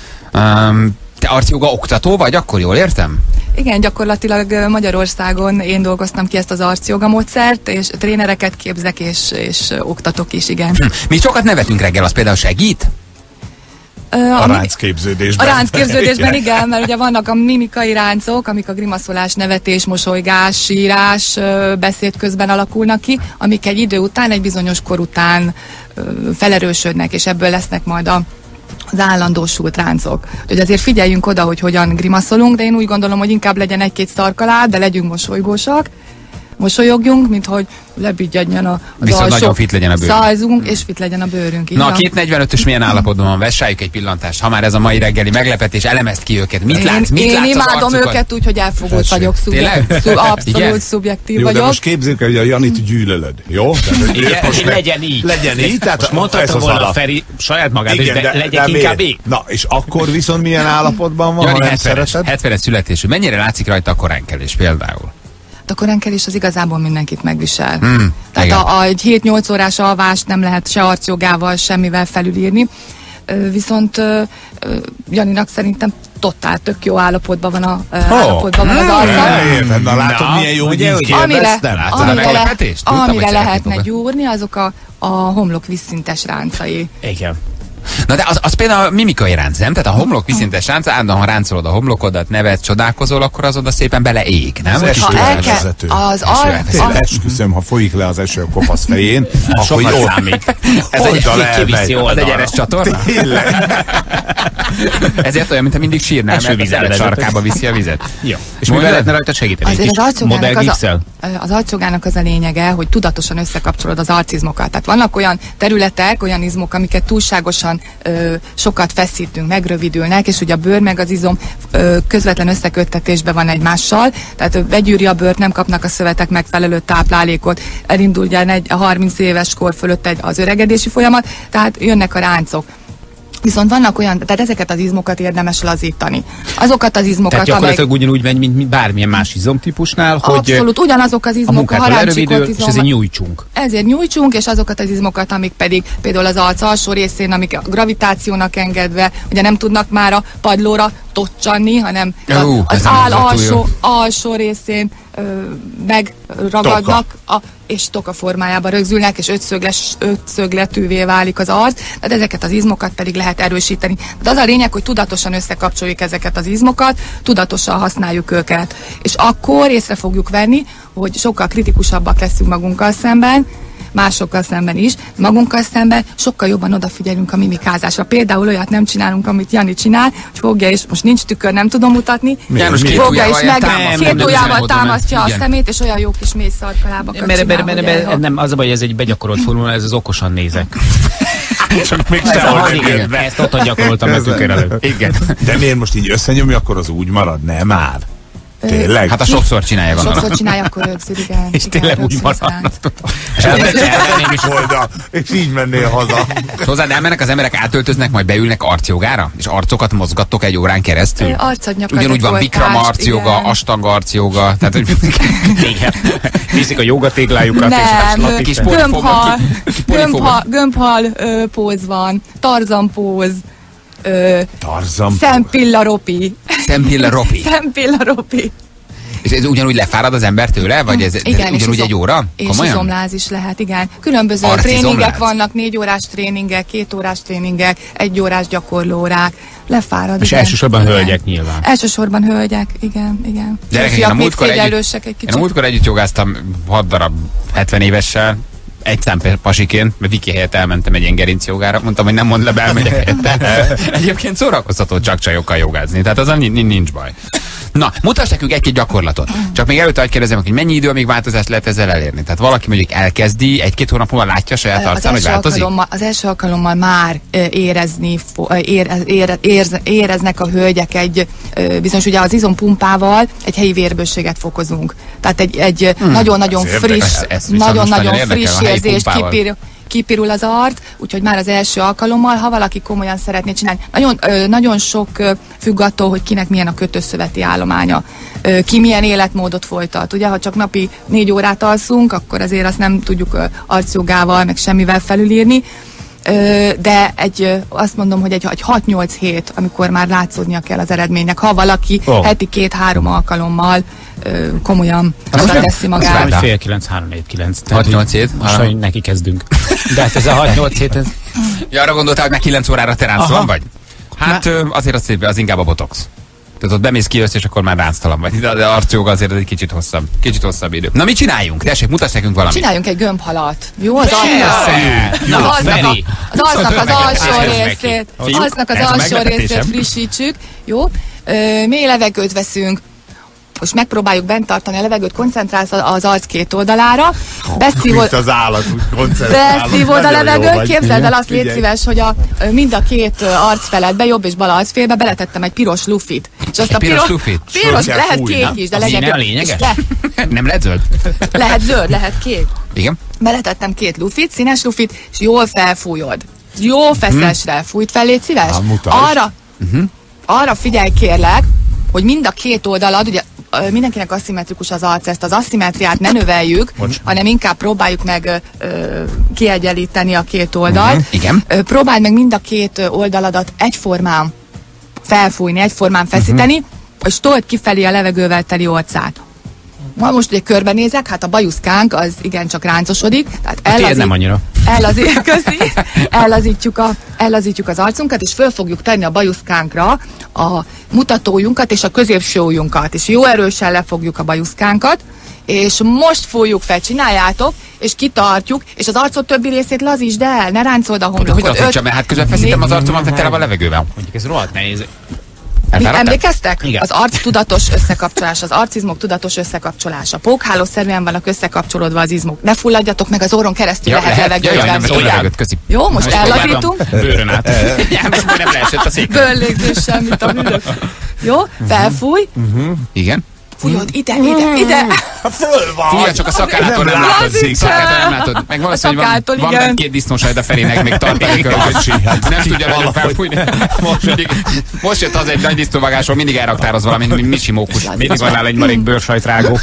Te arcjóga oktató vagy, akkor jól értem? Igen, gyakorlatilag Magyarországon én dolgoztam ki ezt az arcjóga módszert, és trénereket képzek, és oktatok is, igen. Mi sokat nevetünk reggel, az például segít? A ráncképződésben. A ráncképződésben, igen, mert ugye vannak a mimikai ráncok, amik a grimaszolás, nevetés, mosolygás, sírás, beszéd közben alakulnak ki, amik egy idő után, egy bizonyos kor után felerősödnek, és ebből lesznek majd az állandósult ráncok. Úgyhogy azért figyeljünk oda, hogy hogyan grimaszolunk, de én úgy gondolom, hogy inkább legyen egy-két szarkalád, de legyünk mosolygósak, mosolyogjunk, mint hogy lebügyedjen az viszont alsó nagyon fit legyen a bőrünk. Szajzunk, és fit legyen a bőrünk. Na, a 245-ös milyen állapotban van? Vessájuk egy pillantást. Ha már ez a mai reggeli meglepetés, elemezd ki őket. Mit látsz? Én imádom őket úgy, hogy elfogult vagyok. Abszolút szubjektív jó, vagyok. De most képzeljük el, hogy a Janit gyűlölöd. Jó? Legyen így. Legyen így. Tehát mondhatta volna Feri saját magát, de legyen inkább így. Na, és akkor viszont milyen állapotban van, Jani, ha nem szereted? 70-es születésű. Mennyire látszik rajta a koránkelés például? A koránkelés az igazából mindenkit megvisel. Tehát egy 7-8 órás alvást nem lehet se arcjogával, semmivel felülírni. Viszont Janinak szerintem totál tök jó állapotban van az arca. Na látod, milyen jó, hogy így kérdeztem? Amire lehetne gyúrni, azok a homlok vízszintes ráncai. Igen. Na de az például a mimikai ránc, nem? Tehát a homlok viszintes ránc, állandóan ráncolod a homlokodat, nevetsz, csodálkozol, akkor az oda szépen beleég, nem? Az esőelvezető. Esküszöm, ha folyik le az eső a kopasz fején, akkor jó. Ez egy egyenes csatorna? Ezért olyan, mintha mindig sírnál, mert az elet sarkába viszi a vizet. Jó. És mivel lehetne rajta segíteni? Az arcjogának az a lényege, hogy tudatosan összekapcsolod az arcizmokat. Tehát vannak olyan területek, olyan izmok, amiket túlságosan sokat feszítünk, megrövidülnek, és ugye a bőr meg az izom közvetlen összeköttetésben van egymással, tehát begyűri a bőrt, nem kapnak a szövetek megfelelő táplálékot, elindul ugye a 30 éves kor fölött az öregedési folyamat, tehát jönnek a ráncok. Viszont vannak olyan, tehát ezeket az izmokat érdemes lazítani. Azokat az izmokat, tehát gyakorlatilag ugyanúgy megy, mint bármilyen más izomtípusnál, hogy abszolút ugyanazok az izmok, a haráncsikot izom. És ezért nyújtsunk. Ezért nyújtsunk, és azokat az izmokat, amik pedig például az arc alsó részén, amik a gravitációnak engedve, ugye nem tudnak már a padlóra tocsanni, hanem az alsó részén megragadnak, és toka formájában rögzülnek, és ötszögletűvé válik az arc, tehát ezeket az izmokat pedig lehet erősíteni. De az a lényeg, hogy tudatosan összekapcsoljuk ezeket az izmokat, tudatosan használjuk őket. És akkor észre fogjuk venni, hogy sokkal kritikusabbak leszünk magunkkal szemben, másokkal szemben is, magunkkal szemben sokkal jobban odafigyelünk a mimikázásra. Például olyat nem csinálunk, amit Jani csinál, hogy fogja, és most nincs tükör, nem tudom mutatni. Fogja, és két ujjával támasztja a szemét, és olyan jó kis mély szarkalábakat csinál. Nem, az a baj, hogy ez egy begyakorolt formula, ez az okosan nézek. Csak még ezt ott gyakoroltam a tükör előtt. Igen. De miért most így összenyomja, akkor az úgy marad? Nem már. Tényleg? Hát a sokszor csinálja, gondolom. Sokszor csinálja, akkor rögzül, igen. És tényleg úgy marad. És így mennél haza. És hozzád elmennek az emberek, átöltöznek, majd beülnek arcjogára? És arcokat mozgattok egy órán keresztül? Ugyanúgy van Bikram arcjoga, Astang arcjoga. Tehát, hogy viszik a jogatéglájukat, és kis gömbhal póz van, Tarzan póz. Szempillaropi. És ez ugyanúgy lefárad az ember tőle? Vagy ez ugyanúgy egy óra? És izomláz is lehet, igen. Különböző tréningek vannak, 4 órás tréningek, 2 órás tréningek, 1 órás gyakorlórák. Lefárad. És elsősorban hölgyek nyilván. Elsősorban hölgyek, igen. Gyerekek, én a múltkor együtt jogáztam 6 darab 70 évessel, egy szám pasiként, mert Viki helyett elmentem egy ilyen gerincjogára, mondtam, hogy nem mondd le, elmegyek helyette. Egyébként szórakoztató csak csajokkal jogázni, tehát az nincs baj. Na, mutass nekünk egy-két gyakorlatot. Csak még előtte kérdezem, hogy mennyi idő, amíg változást lehet ezzel elérni. Tehát valaki mondjuk elkezdi, 1-2 hónap múlva látja saját arcán, hogy változik? Az első alkalommal már éreznek a hölgyek egy bizonyos, ugye az izompumpával egy helyi vérbőséget fokozunk. Tehát egy nagyon-nagyon friss érzés kipirul az arc, úgyhogy már az első alkalommal, ha valaki komolyan szeretné csinálni. Nagyon sok függ attól, hogy kinek milyen a kötőszöveti állománya, ki milyen életmódot folytat. Ugye, ha csak napi 4 órát alszunk, akkor azért azt nem tudjuk arcjogával, meg semmivel felülírni. De azt mondom, hogy egy 6-8 hét, amikor már látszódnia kell az eredménynek, ha valaki heti 2-3 alkalommal komolyan teszi magát. Fél 9, 3-4-9. 6-8 hét? Most neki kezdünk. De hát ez a 6-8 hét... Ja, arra gondoltál, hogy meg 9 órára te ránctalan vagy? Hát azért az inkább a botox. Tehát ott bemész, kijössz, és akkor már ránctalan vagy. De az arcjoga azért egy kicsit hosszabb idő. Na, mit csináljunk? Tessék, mutass nekünk valamit. Csináljunk egy gömbhalat. Jó, az arcnak az alsó részét frissítsük. Jó? Mély levegőt veszünk. Most megpróbáljuk bent tartani a levegőt, koncentrálsz az arc két oldalára. Mint az állat, úgy koncentrálod. Beszívod a levegőt, képzeld el azt, légy szíves, hogy mind a két arcfeledbe, jobb és bal arcfélbe beletettem egy piros lufit. És azt piros lufit? Piros, lehet kék is, de legyen. A lényeges? Nem lehet zöld? Lehet zöld, lehet kék. Igen. Beletettem 2 lufit, színes lufit, és jól felfújod. Jó feszesre fújt fel, légy szíves. Arra figyelj kérlek, hogy mind a két oldalad, ugye mindenkinek aszimmetrikus az arc, ezt az aszimmetriát ne növeljük, hanem inkább próbáljuk meg kiegyenlíteni a két oldalt. Igen. Próbáld meg mind a két oldaladat egyformán felfújni, egyformán feszíteni, és told kifelé a levegővel teli orcát. Most ugye körbenézek, hát a bajuszkánk az igencsak ráncosodik. Tehát nem annyira. Ellazítjuk az arcunkat, és föl fogjuk tenni a bajuszkánkra a mutatójunkat és a középső ujjunkat, és jó erősen lefogjuk a bajuszkánkat, és most fújjuk fel, csináljátok, és kitartjuk, és az arcod többi részét lazítsd el, ne ráncold a homlokot. Hogy lazítsam, mert hát közben feszítem az arcomat, mert tele van levegővel. Mondjuk ez rohadt nehéz. Emlékeztek? Igen. Az arc tudatos összekapcsolás, az arcizmok tudatos összekapcsolása. Pókhálószerűen vannak összekapcsolódva az izmok. Ne fulladjatok meg, az orron keresztül lehet levegőben. Jó, most ellazítunk. Bőrön át. Most már nem leesett a székre. Bőrlégzéssel, mint a hüllők. Jó, felfúj. Igen. Fújod ide. Föl van! Fújja, csak a szakállatól nem látod. Meg valószínűleg van bent 2 disznósajd a Ferének, még tartalék. Nem tudja nagyon felfújni. Most jött az egy nagy disznóvágásról, mindig elraktároz valami, mint Micsimókus. Mindig van nála egy marék bőrsajtrágó.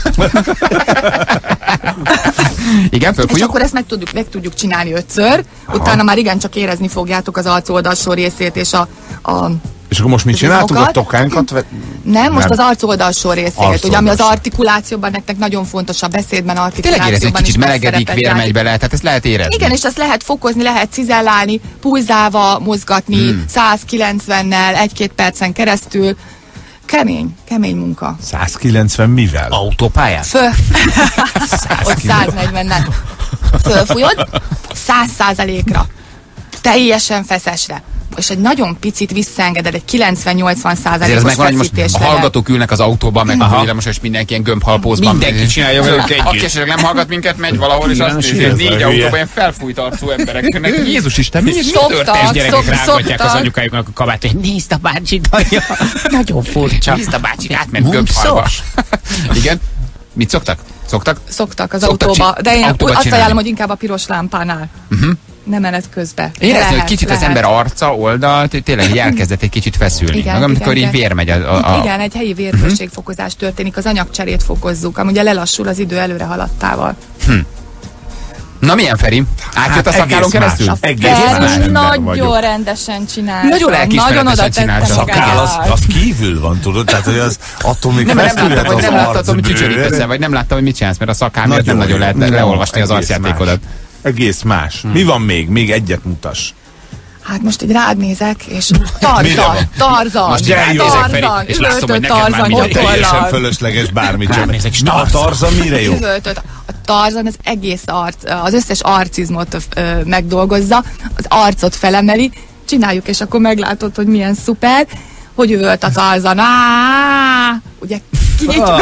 Igen, fölfújjuk. És akkor ezt meg tudjuk csinálni 5-ször, utána már igencsak érezni fogjátok az arc oldalsó részét és a És akkor most mit csináltunk? A tokánkat? Nem, most az arc oldalsó részét, ugye, ami az artikulációban nektek nagyon fontos, a beszédben, artikulációban. Tényleg érezni, hogy kicsit melegedik, vér megy bele, tehát ezt lehet érezni. Igen, és ezt lehet fokozni, lehet cizellálni, pulzálva mozgatni, 190-nel, 1-2 percen keresztül. Kemény munka. 190 mivel? Autópályán? Ott 140-nel. Fölfújod, 100%-ra. Teljesen feszesre. És egy nagyon picit visszaengeded, egy 90-80%-os feszítés lehet. Hallgatók ülnek az autóban, meg a villamos, és mindenki ilyen gömbhalpózban. Mindenki csinálja velük együtt. Aki esetleg nem hallgat minket, megy valahol, és azt nézi, hogy 4 autóban ilyen felfújt arcú embereknek. Jézus Isten, mi történt? Gyerekek rágatják az anyukájuknak a kabát, hogy nézd a bácsit, anya. Nagyon furcsa. Nézd a bácsit, átment gömbhalba. Igen? Mit szoktak? Szoktak az autóba, de én azt ajánlom, hogy inkább a piros lámpánál. Nem menet közben. Érezni, hogy kicsit az ember arca, oldalt, tényleg elkezdett egy kicsit feszülni. Igen, amikor így vér megy Igen, egy helyi vérhőségfokozás történik, az anyagcserét fokozzuk, ami ugye lelassul az idő előre haladtával. Na milyen, Feri? Átjött a szakálon keresztül? Nagyon rendesen csinálta. Nagyon lelkiismeretesen csinálta. Szakál, az kívül van, tudod? Tehát, hogy az attól még feszülhet az arcbőre. Vagy nem láttam, hogy mit csinálsz, mert a szakál miatt nem nagyon lehet leolvasni az arcjátékodat. Egész más. Mi van még? Még egyet mutass. Hát most így rád nézek, és Tarzan. Most ránézek, Feri, és látom, hogy neked már mindjárt teljesen fölösleges bármit sem. Na, a Tarzan mire jó? A Tarzan az egész az összes arcizmot megdolgozza, az arcot felemeli, csináljuk, és akkor meglátod, hogy milyen szuper, hogy üvölt a Tarzan. Ugye kinyitjuk.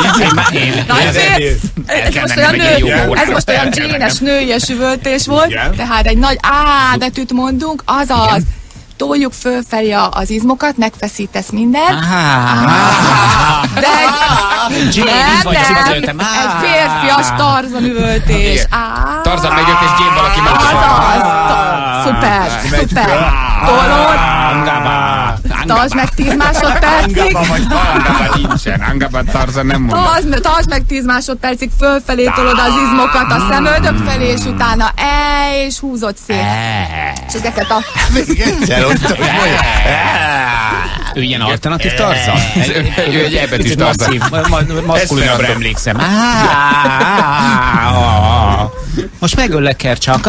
Ez most olyan Jane-es nőies üvöltés volt, tehát egy nagy betűt mondunk, azaz toljuk fölfelé az izmokat, megfeszítesz mindent. De nem, egy férfias Tarzan üvöltés. Tarzan megjött, és Jane valaki Szuper. Tolod. Tartsd meg 10 másodpercig. Angaba Tarzan nem mond. Tartsd meg 10 másodpercig, fölfelé tolod az izmokat a szemöldök felé, és utána és húzod szét. És ezeket a... Ő ilyen alternatív Tarzan? Ő egy elbetűs Tarzan. Maszkulinabbra emlékszem. Most megöllek, Kercsak.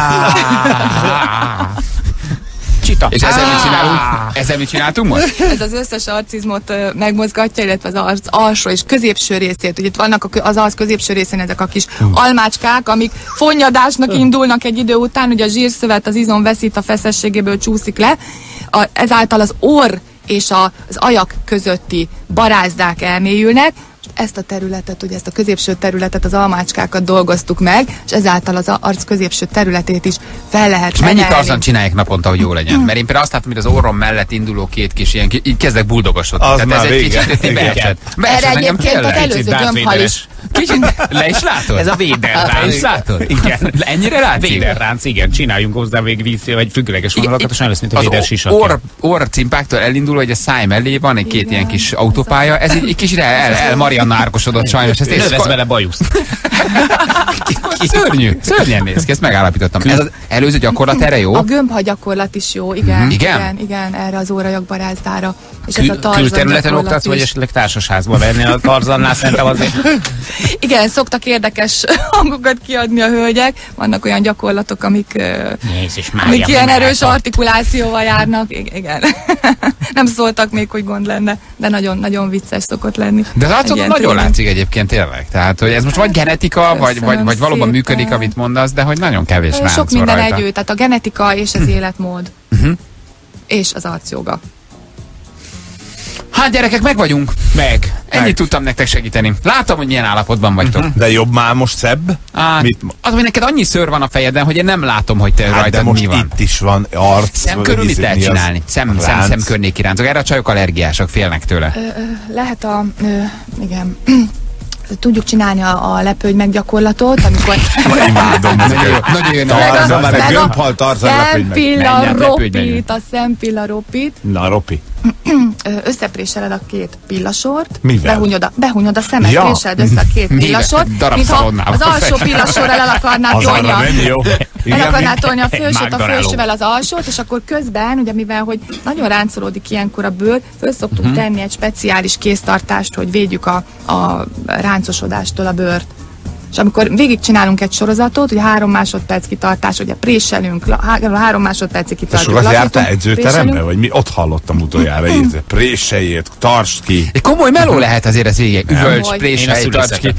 Csita. És ezzel mit csináltunk most? Ez az összes arcizmot megmozgatja, illetve az arc alsó és középső részét. Ugye itt vannak az arc középső részén ezek a kis almácskák, amik fonnyadásnak indulnak egy idő után, ugye a zsírszövet az izom veszít a feszességéből, csúszik le. Ezáltal az orr és az ajak közötti barázdák elmélyülnek. Ezt a területet, ugye ezt a középső területet, az almácskákat dolgoztuk meg, és ezáltal az arc középső területét is fel lehet emelni. Mennyi Tarzan csinálják naponta, hogy jó legyen? Mert én például azt látom, hogy az orrom mellett induló 2 kis ilyen, így kezdek buldogosodni. Az tehát már ez egy kicsit beesett. Erre egyébként az előző gömbhal is Kicsit le is látod? Ez a véderránc. Le is látod? Igen. Ennyire látszik? Véderránc, igen. Csináljunk hozzá még vízszél, vagy függőleges vonalakat, és olyan lesz, mint a védersisakja. Orrcimpáktól elindul, hogy a száj mellé van egy két ilyen kis autópálya, ez egy kicsit Marianna árkosodott sajnos. Növesz vele bajuszt. Szörnyen néz ki, ezt megállapítottam. Ez az előző gyakorlat erre jó? A gömbha gyakorlat is jó, igen. Igen, erre az órajog barázdára. És ez a Tarzan külterületen oktatsz, vagy esetleg társasházban venni a Tarzannál, szerintem azért. Igen, szoktak érdekes hangokat kiadni a hölgyek. Vannak olyan gyakorlatok, amik ilyen erős artikulációval járnak. Igen. Nem szóltak még, hogy gond lenne, de nagyon, nagyon vicces szokott lenni. De az arcodon nagyon látszik egyébként tényleg. Tehát, hogy ez most vagy genetika, vagy valóban működik, amit mondasz, de hogy nagyon kevés ránc sok minden együtt, tehát a genetika és az életmód. És az arcjoga. Hát gyerekek, meg vagyunk. Ennyit tudtam nektek segíteni. Látom, hogy milyen állapotban vagytok. De jobb már most szebb? Az, hogy neked annyi szőr van a fejeden, hogy én nem látom, hogy te rajtad de most mi van. Itt is van arc. Szem körül mit lehet csinálni? Szemkörnéki ráncok. Erre a csajok allergiások, félnek tőle. Lehet igen. Tudjuk csinálni a lepőgy meggyakorlatot, amikor... Imádom. Nagyon jön a gömbhal Tarzan lepőgy meg. A szempillaropit. Na, Ropi. Összepréseled a két pillasort. Mivel? Behúnyod a szemet, préseled össze a két pillasort. Mintha az alsó pillasorral el akarnád tolni a felsőt, a felsővel az alsót, és akkor közben, ugye mivel, hogy nagyon ráncolódik ilyenkor a bőr, föl szoktunk tenni egy speciális kéztartást, hogy védjük a ráncosodástól a bőrt. És amikor végigcsinálunk egy sorozatot, ugye 3 másodperc kitartás, ugye préselünk, 3 másodpercig kitartjuk. Te sokat jártál edzőterembe? Vagy mi? Ott hallottam utoljára, préseljét, tartsd ki. Egy komoly meló lehet azért ez végig. Üvölcs, préselj, tartsd ki.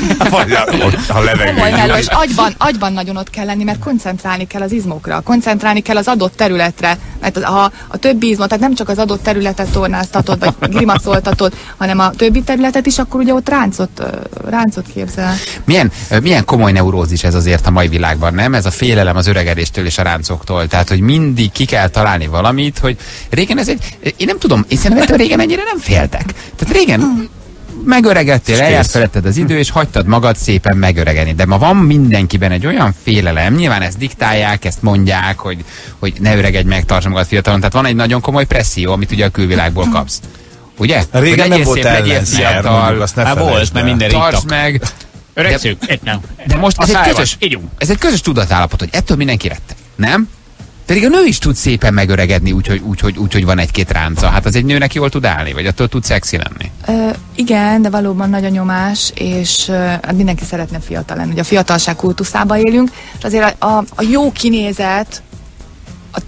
A levegő. Komoly meló, és agyban nagyon ott kell lenni, mert koncentrálni kell az izmokra, koncentrálni kell az adott területre, mert a többi izmot, tehát nem csak az adott területet tornáztatod, vagy grimaszoltatod, hanem a többi területet is, akkor ugye ott ráncot képzel. Milyen komoly neurózis ez azért a mai világban, nem? Ez a félelem az öregedéstől és a ráncoktól. Tehát, hogy mindig ki kell találni valamit, hogy régen én nem tudom, én szerintem régen ennyire nem féltek. Tehát régen megöregedtél, eljárt feletted az idő, és hagytad magad szépen megöregedni. De ma van mindenkiben egy olyan félelem, nyilván ezt diktálják, ezt mondják, hogy ne öregedj meg, tartsd magad fiatalon. Tehát van egy nagyon komoly presszió, amit ugye a külvilágból kapsz. Ugye? Régen nem volt ellenszer, azt ne felejtsd mert minden tartsd meg. Öregszünk, de most ez egy közös tudatállapot, hogy ettől mindenki rettek, nem? Pedig a nő is tud szépen megöregedni, úgyhogy van egy-két ránca. Hát az egy nőnek jól tud állni, vagy attól tud szexi lenni. Igen, de valóban nagy a nyomás, és mindenki szeretne fiatal lenni. Ugye a fiatalság kultuszába élünk, és azért a jó kinézet, a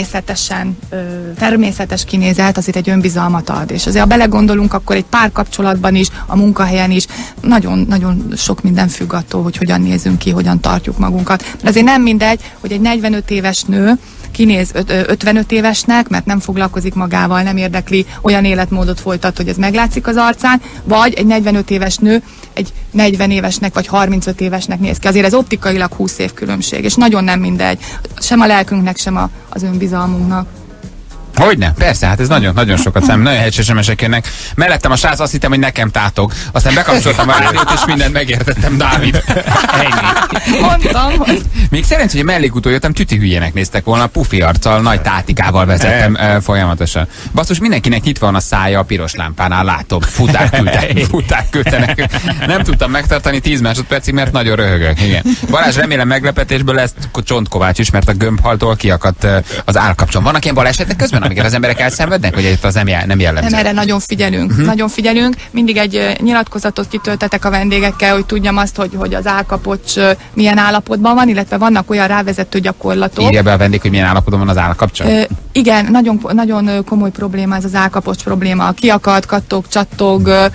természetes kinézet azért egy önbizalmat ad. És azért, ha belegondolunk, akkor egy párkapcsolatban is, a munkahelyen is nagyon, nagyon sok minden függ attól, hogy hogyan nézünk ki, hogyan tartjuk magunkat. De azért nem mindegy, hogy egy 45 éves nő kinéz 55 évesnek, mert nem foglalkozik magával, nem érdekli, olyan életmódot folytat, hogy ez meglátszik az arcán, vagy egy 45 éves nő egy 40 évesnek vagy 35 évesnek néz ki. Azért ez optikailag 20 év különbség, és nagyon nem mindegy. Sem a lelkünknek, sem az önbizalmunknak. Hogyne? Persze, hát ez nagyon sokat számít. Nagyon helyes SMS-ek jönnek. Mellettem a srác, azt hittem, hogy nekem tátog. Aztán bekapcsoltam a rádiót, és mindent megértettem, Dávid. Mondtam, hogy... Még szerencsé, hogy mellékútól jöttem, tüti hülyének néztek volna, pufi arccal, nagy tátikával vezettem folyamatosan. Basszus, mindenkinek nyitva van a szája a piros lámpánál, látom. Futák küldtek. Nem tudtam megtartani 10 másodpercig, mert nagyon röhögök. Igen. Balázs, remélem meglepetésből lesz Csontkovács is, mert a gömbhaltól kiakadt az állkapcson. Vannak ilyen balesetek közben, amiket az emberek elszenvednek, hogy itt az nem jellemző? Nem, erre nagyon figyelünk. Nagyon figyelünk. Mindig egy nyilatkozatot kitöltetek a vendégekkel, hogy tudjam azt, hogy az állkapocs milyen állapotban van, illetve vannak olyan rávezető gyakorlatok. Írja be a vendég, hogy milyen állapotban van az állkapcsa? Igen, nagyon komoly probléma ez az állkapocs probléma. Kiakad, kattog, csattog,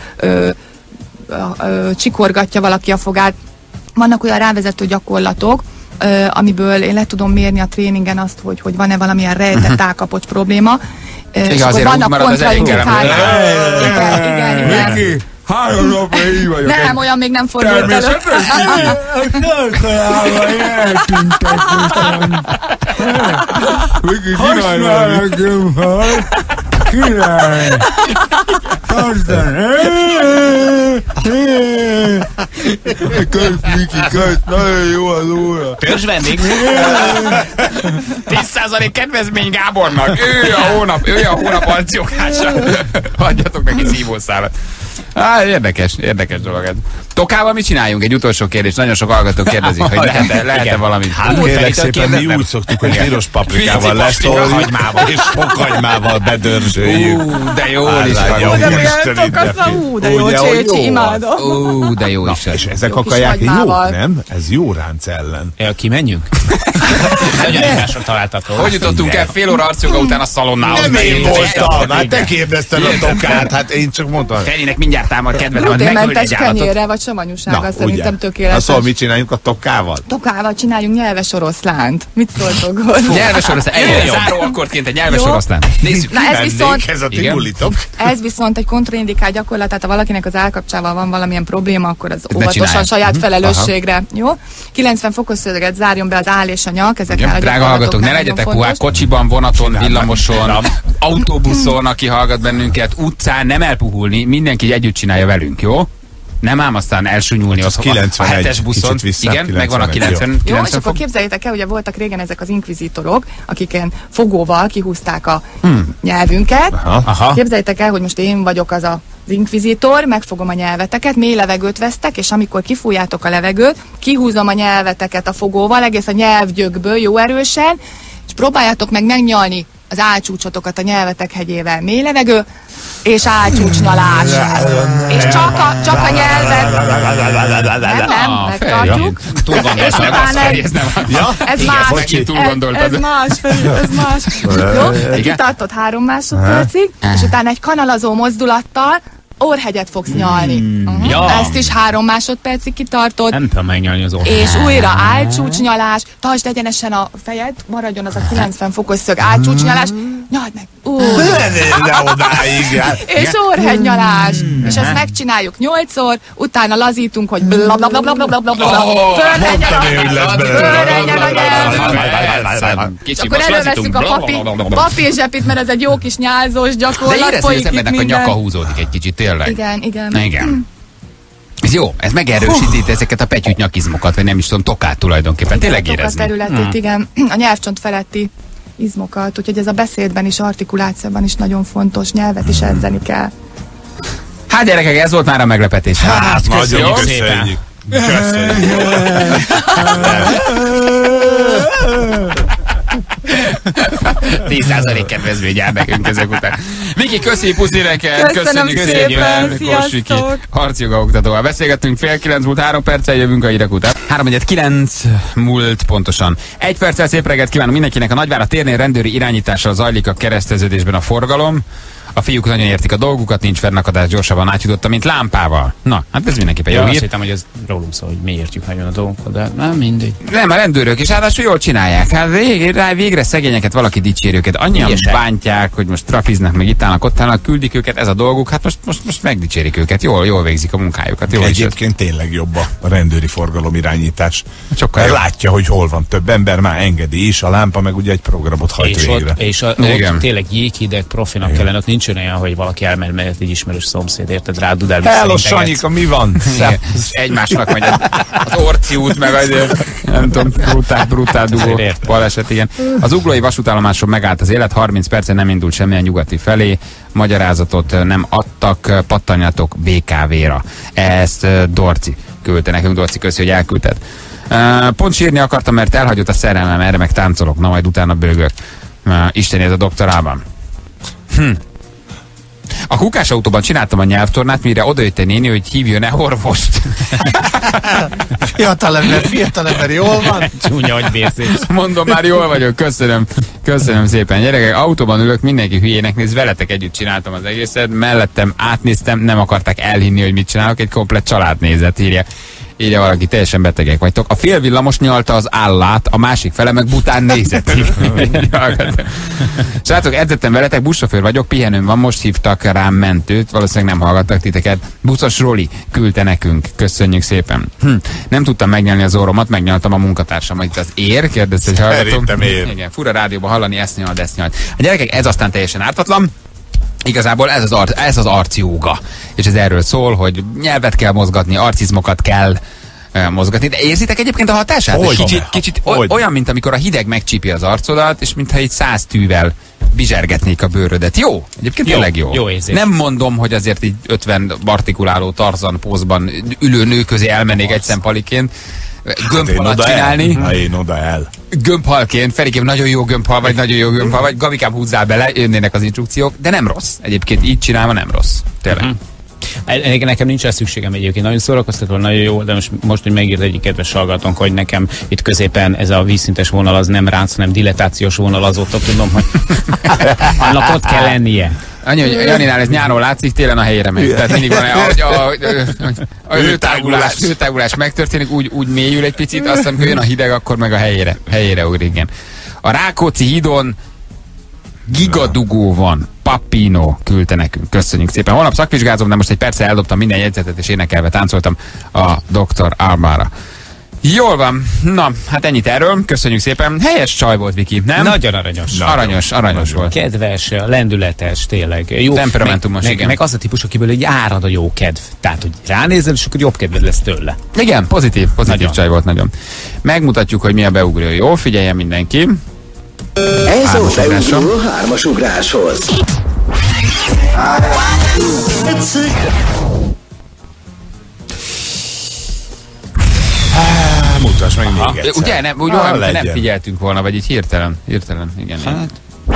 csikorgatja valaki a fogát. Vannak olyan rávezető gyakorlatok, amiből én le tudom mérni a tréningen azt, hogy van-e valamilyen rejtett állkapocs probléma. És akkor vannak kontraindikálások. Igen. 3 napra így vagyok. Nem, olyan még nem fordult elő. Természetesen. Miki, nagyon jó az óra. Törzs vendég. 10% kedvezmény Gábornak. Ő a hónap arcjogása. Hagyjatok neki szívószálat. Érdekes dolog ez. Tokával mit csináljunk? Egy utolsó kérdés. Nagyon sok hallgató kérdezik, hogy lehet-e valamit. Hát kérlek szépen, mi úgy szoktuk, hogy piros paprikával leszóljuk, és fokhagymával bedörzsöljük. De jól is van. De jó, Csécsi, imádom. De jó is. És ezek a kaják jók, nem? Ez jó ránc ellen. Kimenjünk? Nagyon egymásra találtató. Hogy jutottunk el fél óra arcjoga után a szalonnához? Nem én voltam, hát te kérdezted a Tokát, hát én csak mondtam. Ferinek mindjárt támad kedvedem, hogy gluténmentes kenyérre, vagy savanyúsága szerintem tökéletes. Na szóval mit csináljunk a Tokával? Tokával csináljunk nyelves oroszlánt. Mit szóltok hozzá? Nyelves oroszlán. Záró akkordként egy nyelves oroszlán. Nézzük. Na ez viszont egy kontraindikált gyakorlat, tehát ha valakinek az állkapcsával van valamilyen probléma, akkor az óvatosan saját felelősségre. Jó? 90 fokos szöveget zárjon be az áll és a nyak, ezekkel a drága hallgatók, ne legyetek puhák, kocsiban, vonaton, villamoson, autóbuszon, aki hallgat bennünket, utcán, nem elpuhulni, mindenki együtt csinálja velünk, jó? Nem ám aztán elsúnyulni ott a 7-es buszon. Igen, megvan a 90 Jó, és akkor képzeljétek el, ugye voltak régen ezek az inkvizitorok, akiken fogóval kihúzták a nyelvünket. Képzeljétek el, hogy most én vagyok az inkvizitor, megfogom a nyelveteket, mély levegőt vesztek, és amikor kifújjátok a levegőt, kihúzom a nyelveteket a fogóval, egész a nyelvgyökből jó erősen, és próbáljátok meg megnyalni az állcsúcsotokat a nyelvetek hegyével. Mély levegő, és állcsúcsnyalás. És csak a nyelvet. Nem, megtartjuk. És utána ez más. Jó? Kitartod 3 másodpercig, és utána egy kanalazó mozdulattal orrhegyet fogsz nyalni. Ezt is 3 másodpercig kitartod. Nem tudom megnyalni az orrhegyet. És újra állcsúcsnyalás, tartsd egyenesen a fejed, maradjon az a 90 fokos szög állcsúcsnyalás, nyald meg. És orrhegynyalás. És ezt megcsináljuk 8-szor, utána lazítunk, hogy fölregyen a nyelv. Akkor előveszünk a papírzsepit, mert ez egy jó kis nyálzós gyakorlat. De érezd, hogy az embernek a nyaka húzódik egy kicsit, tényleg. Igen. Ez jó, ez megerősíti ezeket a petyűt nyakizmokat, vagy nem is tudom, tokát tulajdonképpen. Tényleg érezni. A területét, igen. A nyelvcsont feletti izmokat, úgyhogy ez a beszédben is, artikulációban is nagyon fontos, nyelvet is edzeni kell. Hát gyerekek, ez volt már a meglepetés. Hát nagyon köszönjük. 10% kedvezmény jár nekünk ezek után. Miki, köszi, puszi neked. Köszönjük szépen, sziasztok. Harcjoga oktatóval beszélgettünk, 8:30 múlt 3 perccel, jövünk a hírek után. 3:09 múlt pontosan. 1 perccel szép reggelt kívánok mindenkinek. A Nagyvárad térnél rendőri irányítással zajlik a kereszteződésben a forgalom. A fiúk nagyon értik a dolgukat, nincs fennakadás, gyorsabban átjutotta, mint lámpával. Na, hát ez mindenképpen jó hír. Azt hittem, hogy ez rólunk szól, hogy mi értjük nagyon a dolgunkat, de nem mindegy. Nem, a rendőrök is ráadásul jól csinálják. Hát végre szegényeket valaki dicséri őket. Annyian bántják, hogy most trafiznak, meg itt állnak, ott állnak, küldik őket, ez a dolguk. Hát most megdicsérik őket. Jól végzik a munkájukat. Jól egyébként tényleg jobb a rendőri forgalom irányítás. Sokkal látja, hogy hol van több ember, már engedi is, a lámpa meg ugye egy programot hajt végre. És ott tényleg jéghideg profinak kellene, ott nincs olyan, hogy valaki elmegy mellett egy ismerős szomszéd, érted, rádudál vissza. Hello, Sanyika, mi van? Egymásnak megy az Orci út, meg azért, nem tudom, brutál dugó baleset, igen. Az Uglói vasútállomáson megállt az élet, 30 percen nem indult semmilyen nyugati felé, magyarázatot nem adtak, pattanjatok BKV-ra. Ezt Dorci küldte nekünk, Dorci, köszi, hogy elküldted. Pont sírni akartam, mert elhagyott a szerelmem, erre meg táncolok, na majd utána bőgök. Isteni ez a doktorában. A Kukás autóban csináltam a nyelvtornát, mire odajött egy néni, hogy hívjon-e orvost. Fiatalember, jól van? Csúnya agyvérzés. Mondom, már jól vagyok, köszönöm szépen. Gyerekek, autóban ülök, mindenki hülyének néz, veletek együtt csináltam az egészet, mellettem átnéztem, nem akarták elhinni, hogy mit csinálok, egy komplett család nézett, írja valaki, teljesen betegek vagytok. A félvillamos nyalta az állát, a másik fele meg bután nézett. Srácok, edzettem veletek, buszsofőr vagyok, pihenőm van, most hívtak rám mentőt, valószínűleg nem hallgattak titeket. Buszos Roli küldte nekünk, köszönjük szépen. Nem tudtam megnyalni az orromat, megnyaltam a munkatársamat. Itt az ér? Kérdezte, hogy hallgatom. Ér. Igen, fura rádióban hallani, ezt nyalt. A gyerekek, ez aztán teljesen ártatlan. Igazából ez az arcjóga. És ez erről szól, hogy nyelvet kell mozgatni, arcizmokat kell mozgatni. De érzitek egyébként a hatását? Kicsit olyan, mint amikor a hideg megcsípi az arcodat, és mintha egy 100 tűvel bizsergetnék a bőrödet. Jó, egyébként tényleg jó. Jó érzés. Nem mondom, hogy azért így 50 artikuláló Tarzan pózban ülő nő közé elmennék egy szempaliként gömbhalat csinálni. Én oda el. Gömbhalként, Ferikém, nagyon jó gömbhal vagy, nagyon jó gömbhal vagy, Gabikám, húzzál bele, jönnének az instrukciók, de nem rossz. Egyébként így csinálva nem rossz. Tényleg. Nekem nincs rá szükségem egyébként. Nagyon szórakoztató, nagyon jó, de most hogy megírt egyik kedves hallgatónk, hogy nekem itt középen ez a vízszintes vonal az nem ránc, hanem dilettációs vonal, azóta tudom, hogy annak ott kell lennie. Annyi, hogy Janinál ez nyáron látszik, télen a helyére megy. Tehát mindig van, a hőtágulás megtörténik, úgy mélyül egy picit, aztán amikor jön a hideg, akkor meg a helyére ugrik, igen. A Rákóczi hídon gigadugó van. Papino küldte nekünk. Köszönjük szépen. Holnap szakvizsgázom, de most egy perccel eldobtam minden jegyzetet, és énekelve táncoltam a Dr. Armára. Jól van. Na, hát ennyit erről. Köszönjük szépen. Helyes csaj volt, Viki, nem? Nagyon aranyos. Aranyos volt. Kedves, lendületes, tényleg. Jó. Temperamentumos, igen. Meg az a típus, akiből egy árad a jó kedv. Tehát, hogy ránézel, és akkor jobb kedved lesz tőle. Igen, pozitív csaj volt nagyon. Megmutatjuk, hogy mi a beugró. Jó, figyeljen mindenki. Ez a beugró hármas ugráshoz. Mutasd meg még egyszer. Ugye, nem figyeltünk volna, vagy így hirtelen, igen. Hát.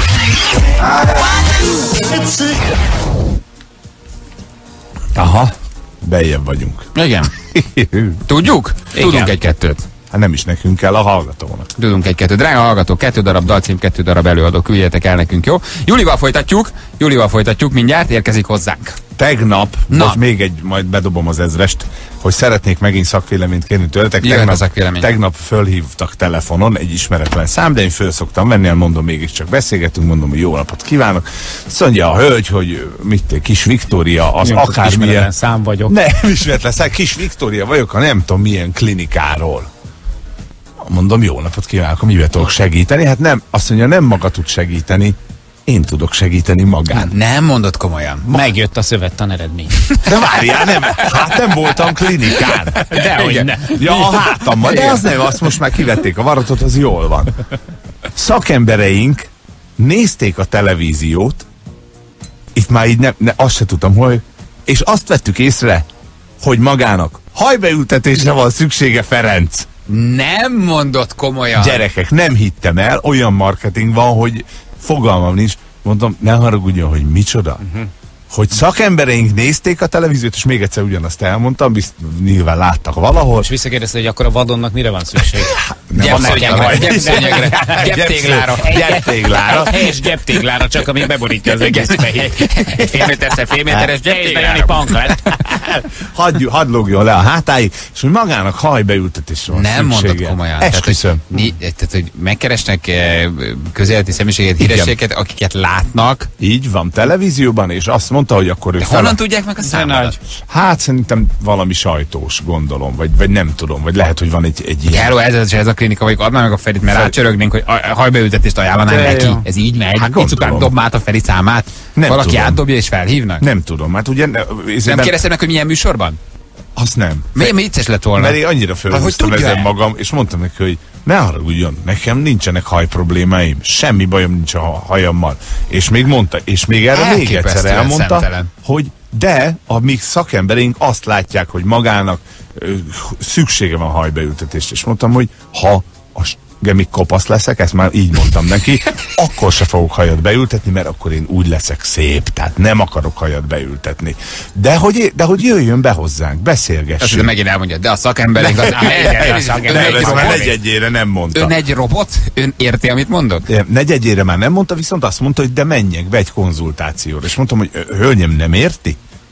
Aha, beljebb vagyunk. Igen. Tudjuk? Igen. Tudunk egy-kettőt. Hát nem is nekünk kell, a hallgatónak. Tudunk egy-kettőt. Drága hallgató, 2 darab dalcím, 2 darab előadó, küldjetek el nekünk, jó? Júlival folytatjuk, mindjárt érkezik hozzánk. Tegnap, most még majd bedobom az ezrest, hogy szeretnék megint szakvéleményt kérni tőletek. Tegnap fölhívtak telefonon egy ismeretlen szám, de én föl szoktam menni, mondom, mégiscsak beszélgetünk, mondom, hogy jó napot kívánok. Azt mondja a hölgy, hogy Kis Viktória, az akármilyen szám vagyok. Nem ismeretlen szám, Kis Viktória vagyok, a nem tudom milyen klinikáról. Mondom, jó napot kívánok, mivel tudok segíteni? Hát nem, azt mondja, nem maga tud segíteni, én tudok segíteni magán. Nem mondod komolyan. Megjött a szövettan eredmény. De várjál, nem voltam klinikán. Dehogy ne. Ja, a hátammal. De az nem, azt most már kivették a varatot, az jól van. Szakembereink nézték a televíziót, itt már így azt se tudtam, hogy, és azt vettük észre, hogy magának hajbeültetésre van szüksége, Ferenc. Nem mondott komolyan. Gyerekek, nem hittem el, olyan marketing van, hogy fogalmam nincs. Mondom, ne haragudjon, hogy micsoda. Hogy szakembereink nézték a televíziót, és még egyszer ugyanazt elmondtam, nyilván láttak valahol. És visszakérdezte, hogy akkor a vadonnak mire van szükség? Gyeptéglára. Helyes gyeptéglára, csak ami beborítja az egész fejét. Fél méteres gyeptéglára. Hadd lógjon le a hátáig, és hogy magának hajbeültetésre van nem szüksége. Mondod komolyan. Esküszöm. Tehát, hogy megkeresnek közéleti személyiséget, hírességet, akiket látnak. Így van, televízióban, és azt mondta, hogy akkor ő honnan tudják meg a számodat? Hát szerintem valami sajtós, gondolom, vagy nem tudom, vagy lehet, hogy van egy ilyen. Hello, ez a klinika, vagy adná meg a Ferit, mert rácsörögnénk, hogy a hajbeültetést ajánlanánk neki. Ez így megy. Hát itt után dob át a Feri számát. Nem valaki tudom. átdobja és felhívnak? Nem tudom, hát ugye... Nem kérdeztem meg, hogy milyen műsorban? Azt nem. Miért vicces lett volna? Mert én annyira fölhúztam ezen magam, és mondtam neki, hogy ne haragudjon, nekem nincsenek hajproblémáim, semmi bajom nincs a hajammal. És még mondta, és még erre még egyszer elmondta, hogy de a mi szakembereink azt látják, hogy magának szüksége van hajbeültetést. És mondtam, hogy ha még kopasz leszek, ezt már így mondtam neki, akkor se fogok hajat beültetni, mert akkor én úgy leszek szép, tehát nem akarok hajat beültetni. De hogy jöjjön be hozzánk, beszélgessünk. De megint elmondja, de a szakemberek az... Negyedjére nem mondta. Ön egy robot? Ön érti, amit mondott? Negyedjére már nem mondta, viszont azt mondta, hogy de menjek be egy konzultációra. És mondtam, hogy hölgyem, nem érti?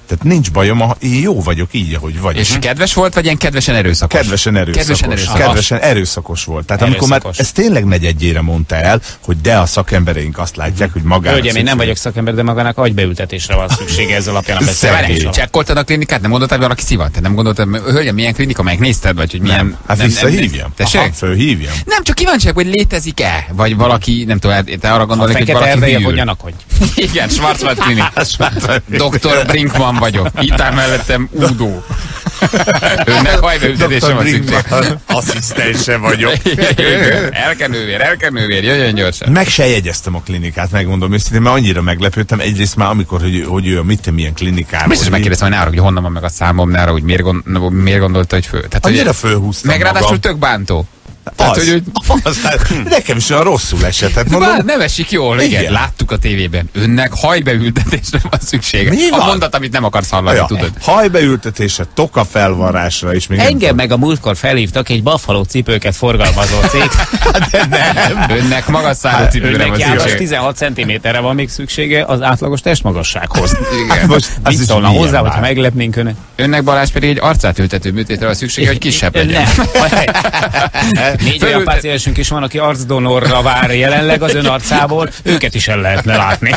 Tehát nincs bajom, én jó vagyok így, ahogy vagyok. És kedves volt, vagy ilyen kedvesen erőszakos? Kedvesen erőszakos volt. Tehát amikor már ez tényleg negyedjére mondta el, hogy de a szakembereink azt látják, hogy magának Hölgyem, én nem vagyok szakember, de magának agybeültetésre van szüksége ez alapján a beszélgetés. Csekkoltad a klinikát? Nem gondoltad, hogy valaki szivat? Te nem gondoltad, hölgyem, milyen klinika, melyik nézted, vagy hogy milyen... Hát visszahívjam. Fölhívjam. Nem, csak kíváncsiak, hogy létezik-e, vagy valaki, nem tudom, te arra gondolod, hogy valaki hűl. Igen, Schwarzwald klinik. Dr. Brinkman vagyok. Itt áll mellettem Udo. Önnek hajbeültetésre van szükség. Asszisztense vagyok. Elkenővér, jöjjön gyorsan. Meg se jegyeztem a klinikát, megmondom őszintén, mert annyira meglepődtem. Egyrészt már amikor, hogy ő milyen klinikáról. Biztos megkérdeztem, hogy ne arra, hogy honnan van meg a számom, ne arra, hogy miért gondolta, hogy föl. Tehát, annyira fölhúztam meg ráadásul tök bántó. Tehát, nekem is olyan rosszul esett. Hát mondom, nem esik jól, igen. Láttuk a tévében. Önnek hajbeültetésre van szüksége. A mondat, amit nem akarsz hallani, tudod. Hajbeültetésre, tokafelvarrásra is. Még engem meg a múltkor felhívtak egy Buffalo cipőket forgalmazó cég. De nem. Önnek magas szárú cipőre van szüksége. 16 cm-re van még szüksége az átlagos testmagassághoz. Igen. Mit szólna hozzá, hogyha meglepnénk Önnek? Önnek, Balázs, pedig egy arcát ültető műtétre van szüksége, hogy kisebb legyen. 4 olyan páciensünk is van, aki arcdonorra vár jelenleg az ön arcából, őket is el lehetne látni.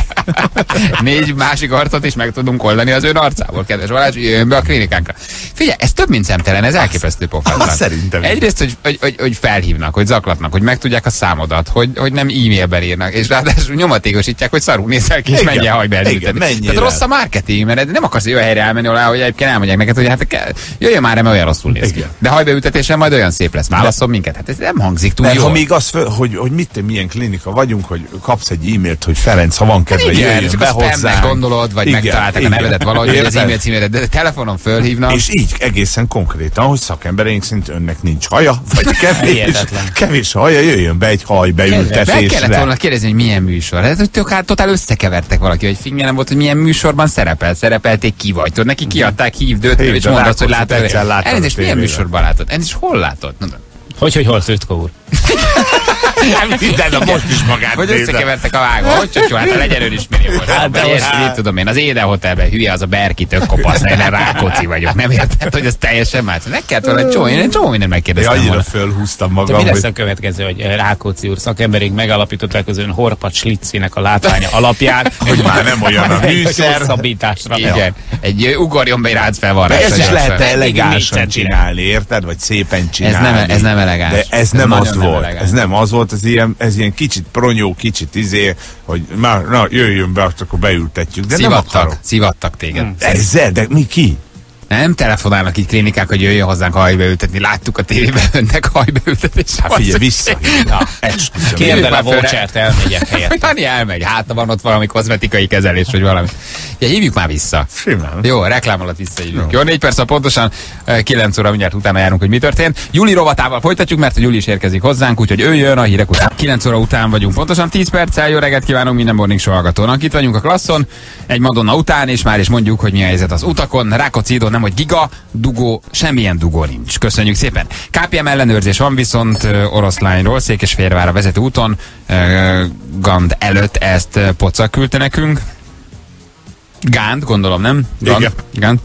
4 másik arcot is meg tudunk oldani az ön arcából, kedves Balázs, jöjjön be a klinikánkra. Figyelj, ez több mint szemtelen, ez elképesztő pofátlan. Szerintem. Egyrészt, hogy felhívnak, hogy zaklatnak, hogy megtudják a számodat, hogy nem e-mailben írnak, és ráadásul nyomatékosítják, hogy szarul nézel ki, és menjen hajbeültetni. Tehát rossz a marketing, mert nem akarsz olyan helyre elmenni, hogy egyébként elmondják neked, hogy hát jöjjön már, mert olyan rosszul néz ki. De hajbeültetésen majd olyan szép lesz. Válaszol minket. Hát ez nem hangzik túl jól. Ha még az, hogy milyen klinika vagyunk, hogy kapsz egy e-mailt, hogy Ferenc, ha van kedve, jöjjön be hozzánk. Gondolod, vagy megtalálták a nevedet valahogy, hogy az e-mail címéret, de telefonon fölhívnak. És így egészen konkrétan, hogy szakembereink szerint önnek nincs haja, vagy kevés haja, jöjjön be egy hajbeültetésre. Meg kellett volna kérdezni, hogy milyen műsor. Ez totál összekevertek valaki, hogy figyelem volt, hogy milyen műsorban szerepelték ki vagy. Tudod, neki kiadták, hívd őt, és mondd azt, hogy látod. Elnézést, milyen műsorban látod? Elnézést, hol látod? Hogy hol Trütko úr? Minden a most is magát hogy összekevertek a vágó, hogy csak jó, hát a legyen önismerő volt. Hát de így tudom én, az Éden Hotelben hülye az a Berki, tök kopasz, én Rákóczi vagyok. Nem érted, hogy ez teljesen más. Meg kellett volna egy csomó minden megkérdeztem volna. Annyira fölhúztam magam. De mi lesz a következő, hogy Rákóczi úr szakemberig megalapították az ön Horpat Sliccinek a látványa alapján, hogy már nem olyan a műszer. Hosszabbításra. Igen. Egy ugorjon be egy ráncfelvarrásra. Ez is lehet elegánsan csinálni, érted? Vagy szépen csinálni. Ez nem elegáns. De ez nem az volt. Ez nem az volt, ez ilyen kicsit pronyó, kicsit hogy már jöjjön be, akkor beültetjük. De Szivattak téged. Ezzel, de mi ki? Nem telefonálnak így klinikák, hogy jöjjön hozzánk hajbeültetni. Láttuk a tévében önnek hajbeültetés. Hát figyelj, vissza. Kérd el a vouchert, elmegyek helyett. Jani elmegy, hát van ott valami kozmetikai kezelés, vagy valami. Ja, hívjuk már vissza. Simán. Jó, reklám alatt visszahívjuk. Jó, 4 perc, pontosan 9 óra mindjárt utána járunk, hogy mi történt. Juli rovatával folytatjuk, mert a Juli is érkezik hozzánk, úgyhogy ő jön a hírek után. 9 óra után vagyunk pontosan, 10 perccel. Jó reggelt kívánunk minden Morning Show hallgatónak. Itt vagyunk a klasszon, egy Madonna után, és már is mondjuk, hogy mi a helyzet az utakon. Rákóczi Idó, nem hogy giga, dugó, semmilyen dugó nincs. Köszönjük szépen. KPM ellenőrzés van viszont Oroszlányról, Székesfehérvárra vezető úton, Gand előtt, ezt Poca küldte nekünk. Gánd, gondolom, nem? Gánd.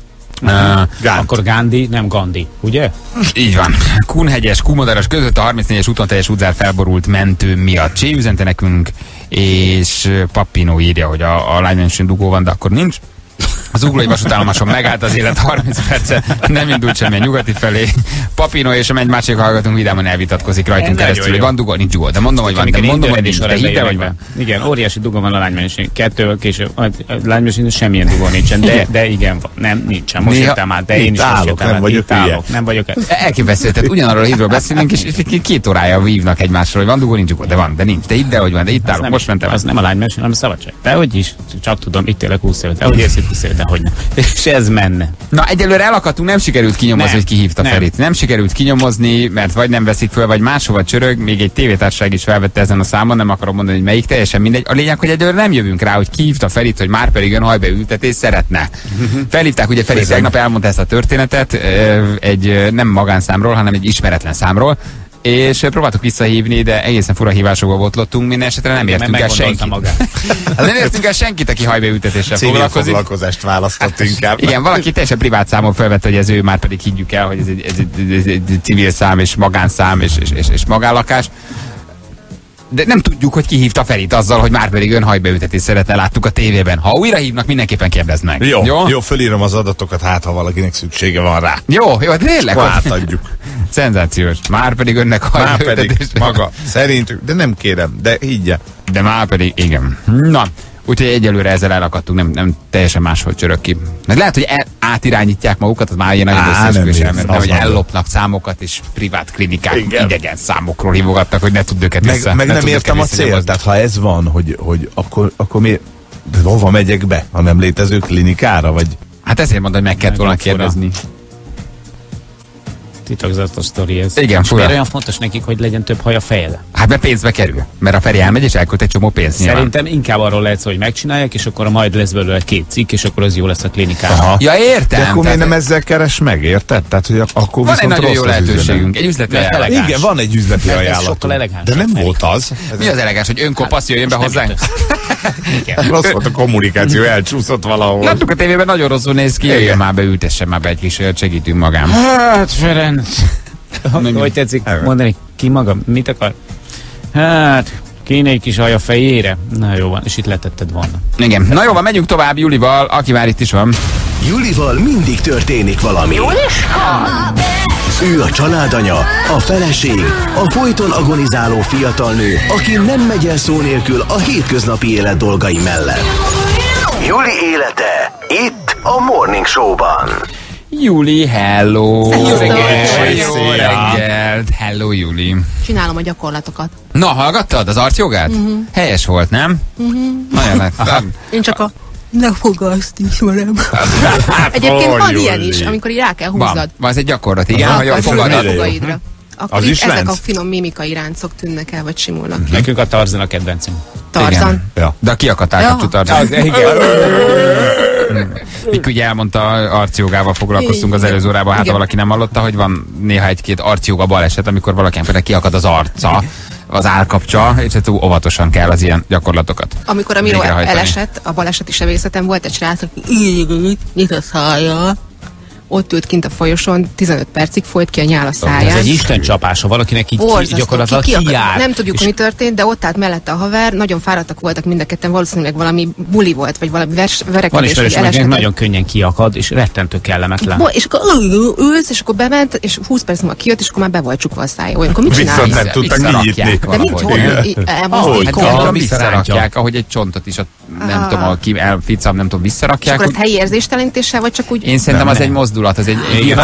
Akkor Gandhi, nem Gandhi, ugye? Így van. Kunhegyes, Kumodaras között a 34-es úton teljes útzár felborult mentő miatt. Csé üzente nekünk, és Papino írja, hogy a lánymenősön dugó van, de akkor nincs. Az uglói vasútállomáson megállt az élet 30 perce, nem indult semmilyen nyugati felé. Papino és a másik hallgatunk vidáman elvitatkozik rajtunk keresztül, hogy van dugó, nincs dugó. De mondom, hogy van, de mondom, hogy nincs, de hidd el, hogy van. Igen, óriási dugó van a lánymenőség. 2-vel később, a lánymenőség semmilyen dugó nincsen, de igen van. Nem, nincsen. Most jöttem át, de én is most jöttem át. Nem vagyok elképesztő, tehát ugyanarról a hírról beszélünk, és 2 órája vívnak egymásról, hogy van dugó, nincs dugó, de van, de nincs. De hidd el, hogy van, de itt állok, most mentem. Az nem a lánymenőség, hanem a szabadság. De hogy is, csak tudom, itt élek 20 évet, ahogy érsz itt 20 évet, hogy nem. És ez menne. Na, egyelőre elakadtunk, nem sikerült kinyomozni, hogy ki hívta Ferit. Nem sikerült kinyomozni, mert vagy nem veszik föl, vagy máshova csörög, még egy tévétársaság is felvette ezen a számon, nem akarom mondani, hogy melyik, teljesen mindegy. A lényeg, hogy egyelőre nem jövünk rá, hogy ki hívta Ferit, hogy már pedig ön hajbeültetés szeretne. Felhívták, ugye Ferit tegnap elmondta ezt a történetet, egy nem magánszámról, hanem egy ismeretlen számról. és próbáltuk visszahívni, de egészen fura hívásokba botlottunk, minden esetre nem értünk el senkit. Nem értünk el senkit, aki hajbeültetéssel foglalkozik. Foglalkozást választott inkább. Igen, valaki teljesen privát számon felvette, hogy ez ő, már pedig higgyük el, hogy ez egy civil szám, és magánszám, és magánlakás. De nem tudjuk, hogy ki hívta Ferit azzal, hogy már pedig ön hajbeültetést szeretne, láttuk a tévében. Ha újra hívnak, mindenképpen kérdezd meg. Jó, fölírom az adatokat, hát ha valakinek szüksége van rá. Jó, tényleg. Átadjuk. Szenzációs. Már pedig önnek hajbeültetés. Már pedig maga. Szerintük, de nem kérem, de higgye. De már pedig, igen. Na, úgyhogy egyelőre ezzel elakadtunk, nem teljesen máshol csörök ki. Meg lehet, hogy átirányítják magukat, az már ilyen nagyon összeesküvés elmélet, hogy ellopnak számokat, és privát klinikák idegen számokról hívogatnak, hogy ne tudd őket vissza. Meg nem értem a célt, tehát ha ez van, hogy akkor miért, hova megyek be, ha nem létező klinikára, vagy? Hát ezért mondom, hogy meg kellett volna kérdezni. Titokzatos sztori ez. Igen, miért olyan fontos nekik, hogy legyen több haj a fejede? Hát mert pénzbe kerül. Mert a Feri elmegy és elkölt egy csomó pénzt. Szerintem inkább arról lehet szó, hogy megcsinálják, és akkor majd lesz belőle 2 cikk, és akkor az jó lesz a klinikában. Ja, értem. De akkor miért nem ezzel keres meg, érted? Tehát, hogy akkor van egy nagyon jó lehetőségünk. Egy üzleti ajánlat. Igen, van egy üzleti ajánlat. De nem volt az. Mi az elegáns, hogy önkopasz jöjjön be hozzánk? Rossz volt a kommunikáció, elcsúszott valahol. Láttuk a tévében, nagyon rosszul néz ki. Jöjjön már be, ültessen már be egy kis, segítünk magám. Hát, Ferenc. Hogy tetszik mondani, ki maga? Mit akar? Hát, kéne egy kis haj a fejére. Na jó van, és itt letetted volna. Igen. Na jó van, megyünk tovább Julival, aki már itt is van. Julival mindig történik valami. Ő a családanya, a feleség, a folyton agonizáló fiatalnő, aki nem megy el szó nélkül a hétköznapi élet dolgai mellett. Juli élete itt a Morning Show-ban. Juli, hello! Jó reggelt! Hello, Juli! Csinálom a gyakorlatokat. Na, hallgattad az arcjogát? Helyes volt, nem? Nagyon Én csak a ne fogaszt ismerem. Egyébként van ilyen is, amikor így rá kell húznod. Van, ez egy gyakorlat, igen, hogy a fogaidra. Akkor ezek a finom mimikai ráncok tűnnek el, vagy simulnak ki. Nekünk a Tarzan a kedvencünk. Tarzan? Ja. De a kiakatálkapcsú Tarzan. Mik ugye elmondta, arcjogával foglalkoztunk az előző órában, hát ha valaki nem hallotta, hogy van néha egy-két arcjoga baleset, amikor valakinek például kiakad az arca, az állkapcsa, és túl óvatosan kell az ilyen gyakorlatokat. Amikor a Miró elesett, a baleseti sebészetem volt egy srác, aki nyit a szája. Ott ült kint a folyosón, 15 percig folyt ki a nyál a száján. Ez egy isten csapás, ha valakinek így gyakorlatilag kijár. Nem tudjuk, mi történt, de ott állt mellette a haver, nagyon fáradtak voltak mind a ketten, valószínűleg valami buli volt, vagy valami verekedés. Van ismerős, akinek nagyon könnyen kiakad, és rettentő kellemetlen. És akkor ülsz, és akkor bement, és 20 perc múlva kijött, és akkor már be volt csukva a szája. Olyankor mit csinálsz? Viszont nem tudtak kinyitni. De mit hogy visszarakják, ahogy egy csontot is, nem tudom, elficam, nem tudom, visszarakják. És akkor ezt helyi érzéstelenítéssel, vagy csak úgy? Én szerintem az egy mozdulat, az egy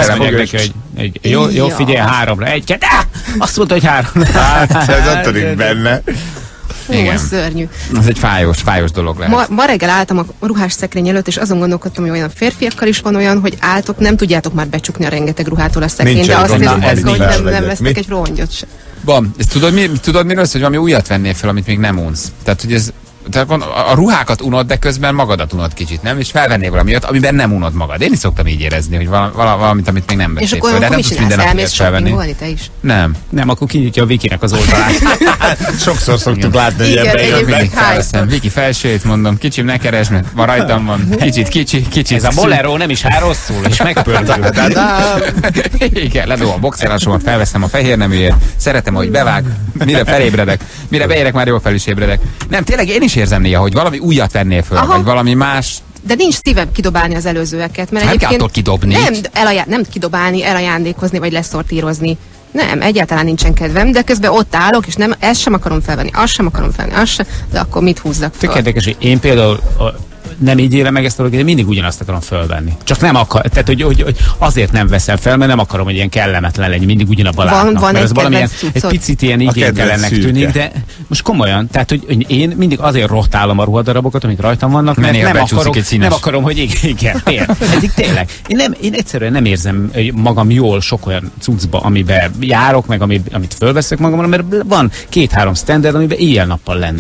jó, figyelj, 3-ra, 1, 2, azt mondta, hogy 3. Hát, ez ott törik benne. Fú, ez szörnyű. Ez egy fájos dolog lehet. Ma reggel álltam a ruhás szekrény előtt, és azon gondolkodtam, hogy olyan férfiakkal is van olyan, hogy álltok, nem tudjátok már becsukni a rengeteg ruhától a szekrényt, de azt hiszem, hogy nem vesztek egy rongyot se. Van, ezt tudod miről, hogy valami újat vennél fel, amit még nem unsz. Tehát, hogy ez tehát a ruhákat unod, de közben magadat unod kicsit, nem? És felvennél valami olyat, amiben nem unod magad. Én is szoktam így érezni, hogy valamit, amit még nem vettél fel. De nem tudsz minden nap ilyet felvenni. Te is? Nem, akkor kinyitja a Vikinek az oldalát. Sokszor szoktuk látni, hogy ebben felveszem. Viki felsőt mondom, kicsim, ne keresd, mert ma rajtam van. Kicsit. Ez a bolero nem is áll rosszul, és megpördül. Igen, ledobom a boxerásomat, felveszem a fehér neműért, szeretem, hogy bevág, mire felébredek, mire beérek, már jól fel is ébredek. Nem, tényleg én is érzem néha, hogy valami újat vennél föl, vagy valami más. De nincs szívem kidobálni az előzőeket, mert egyébként kidobni. Nem kidobálni, elajándékozni, vagy leszortírozni. Nem, egyáltalán nincsen kedvem, de közben ott állok, és nem, ezt sem akarom felvenni, azt sem akarom felvenni, azt sem, de akkor mit húzzak fel? Tök érdekes, hogy én például nem így élem meg ezt a dolgot, de mindig ugyanazt akarom fölvenni. Csak nem akar, tehát hogy azért nem veszem fel, mert nem akarom, hogy ilyen kellemetlen legyen, mindig ugyanabban látnak. Van egy picit ilyen igénytelennek tűnik, de most komolyan, tehát hogy én mindig azért rottálom a ruhadarabokat, amik rajtam vannak, mert nem akarom, hogy igen, tényleg. Én egyszerűen nem érzem magam jól sok olyan cuccba, amiben járok, meg amit fölveszek magamra, mert van 2-3 standard, amiben éjjel-nappal lennék.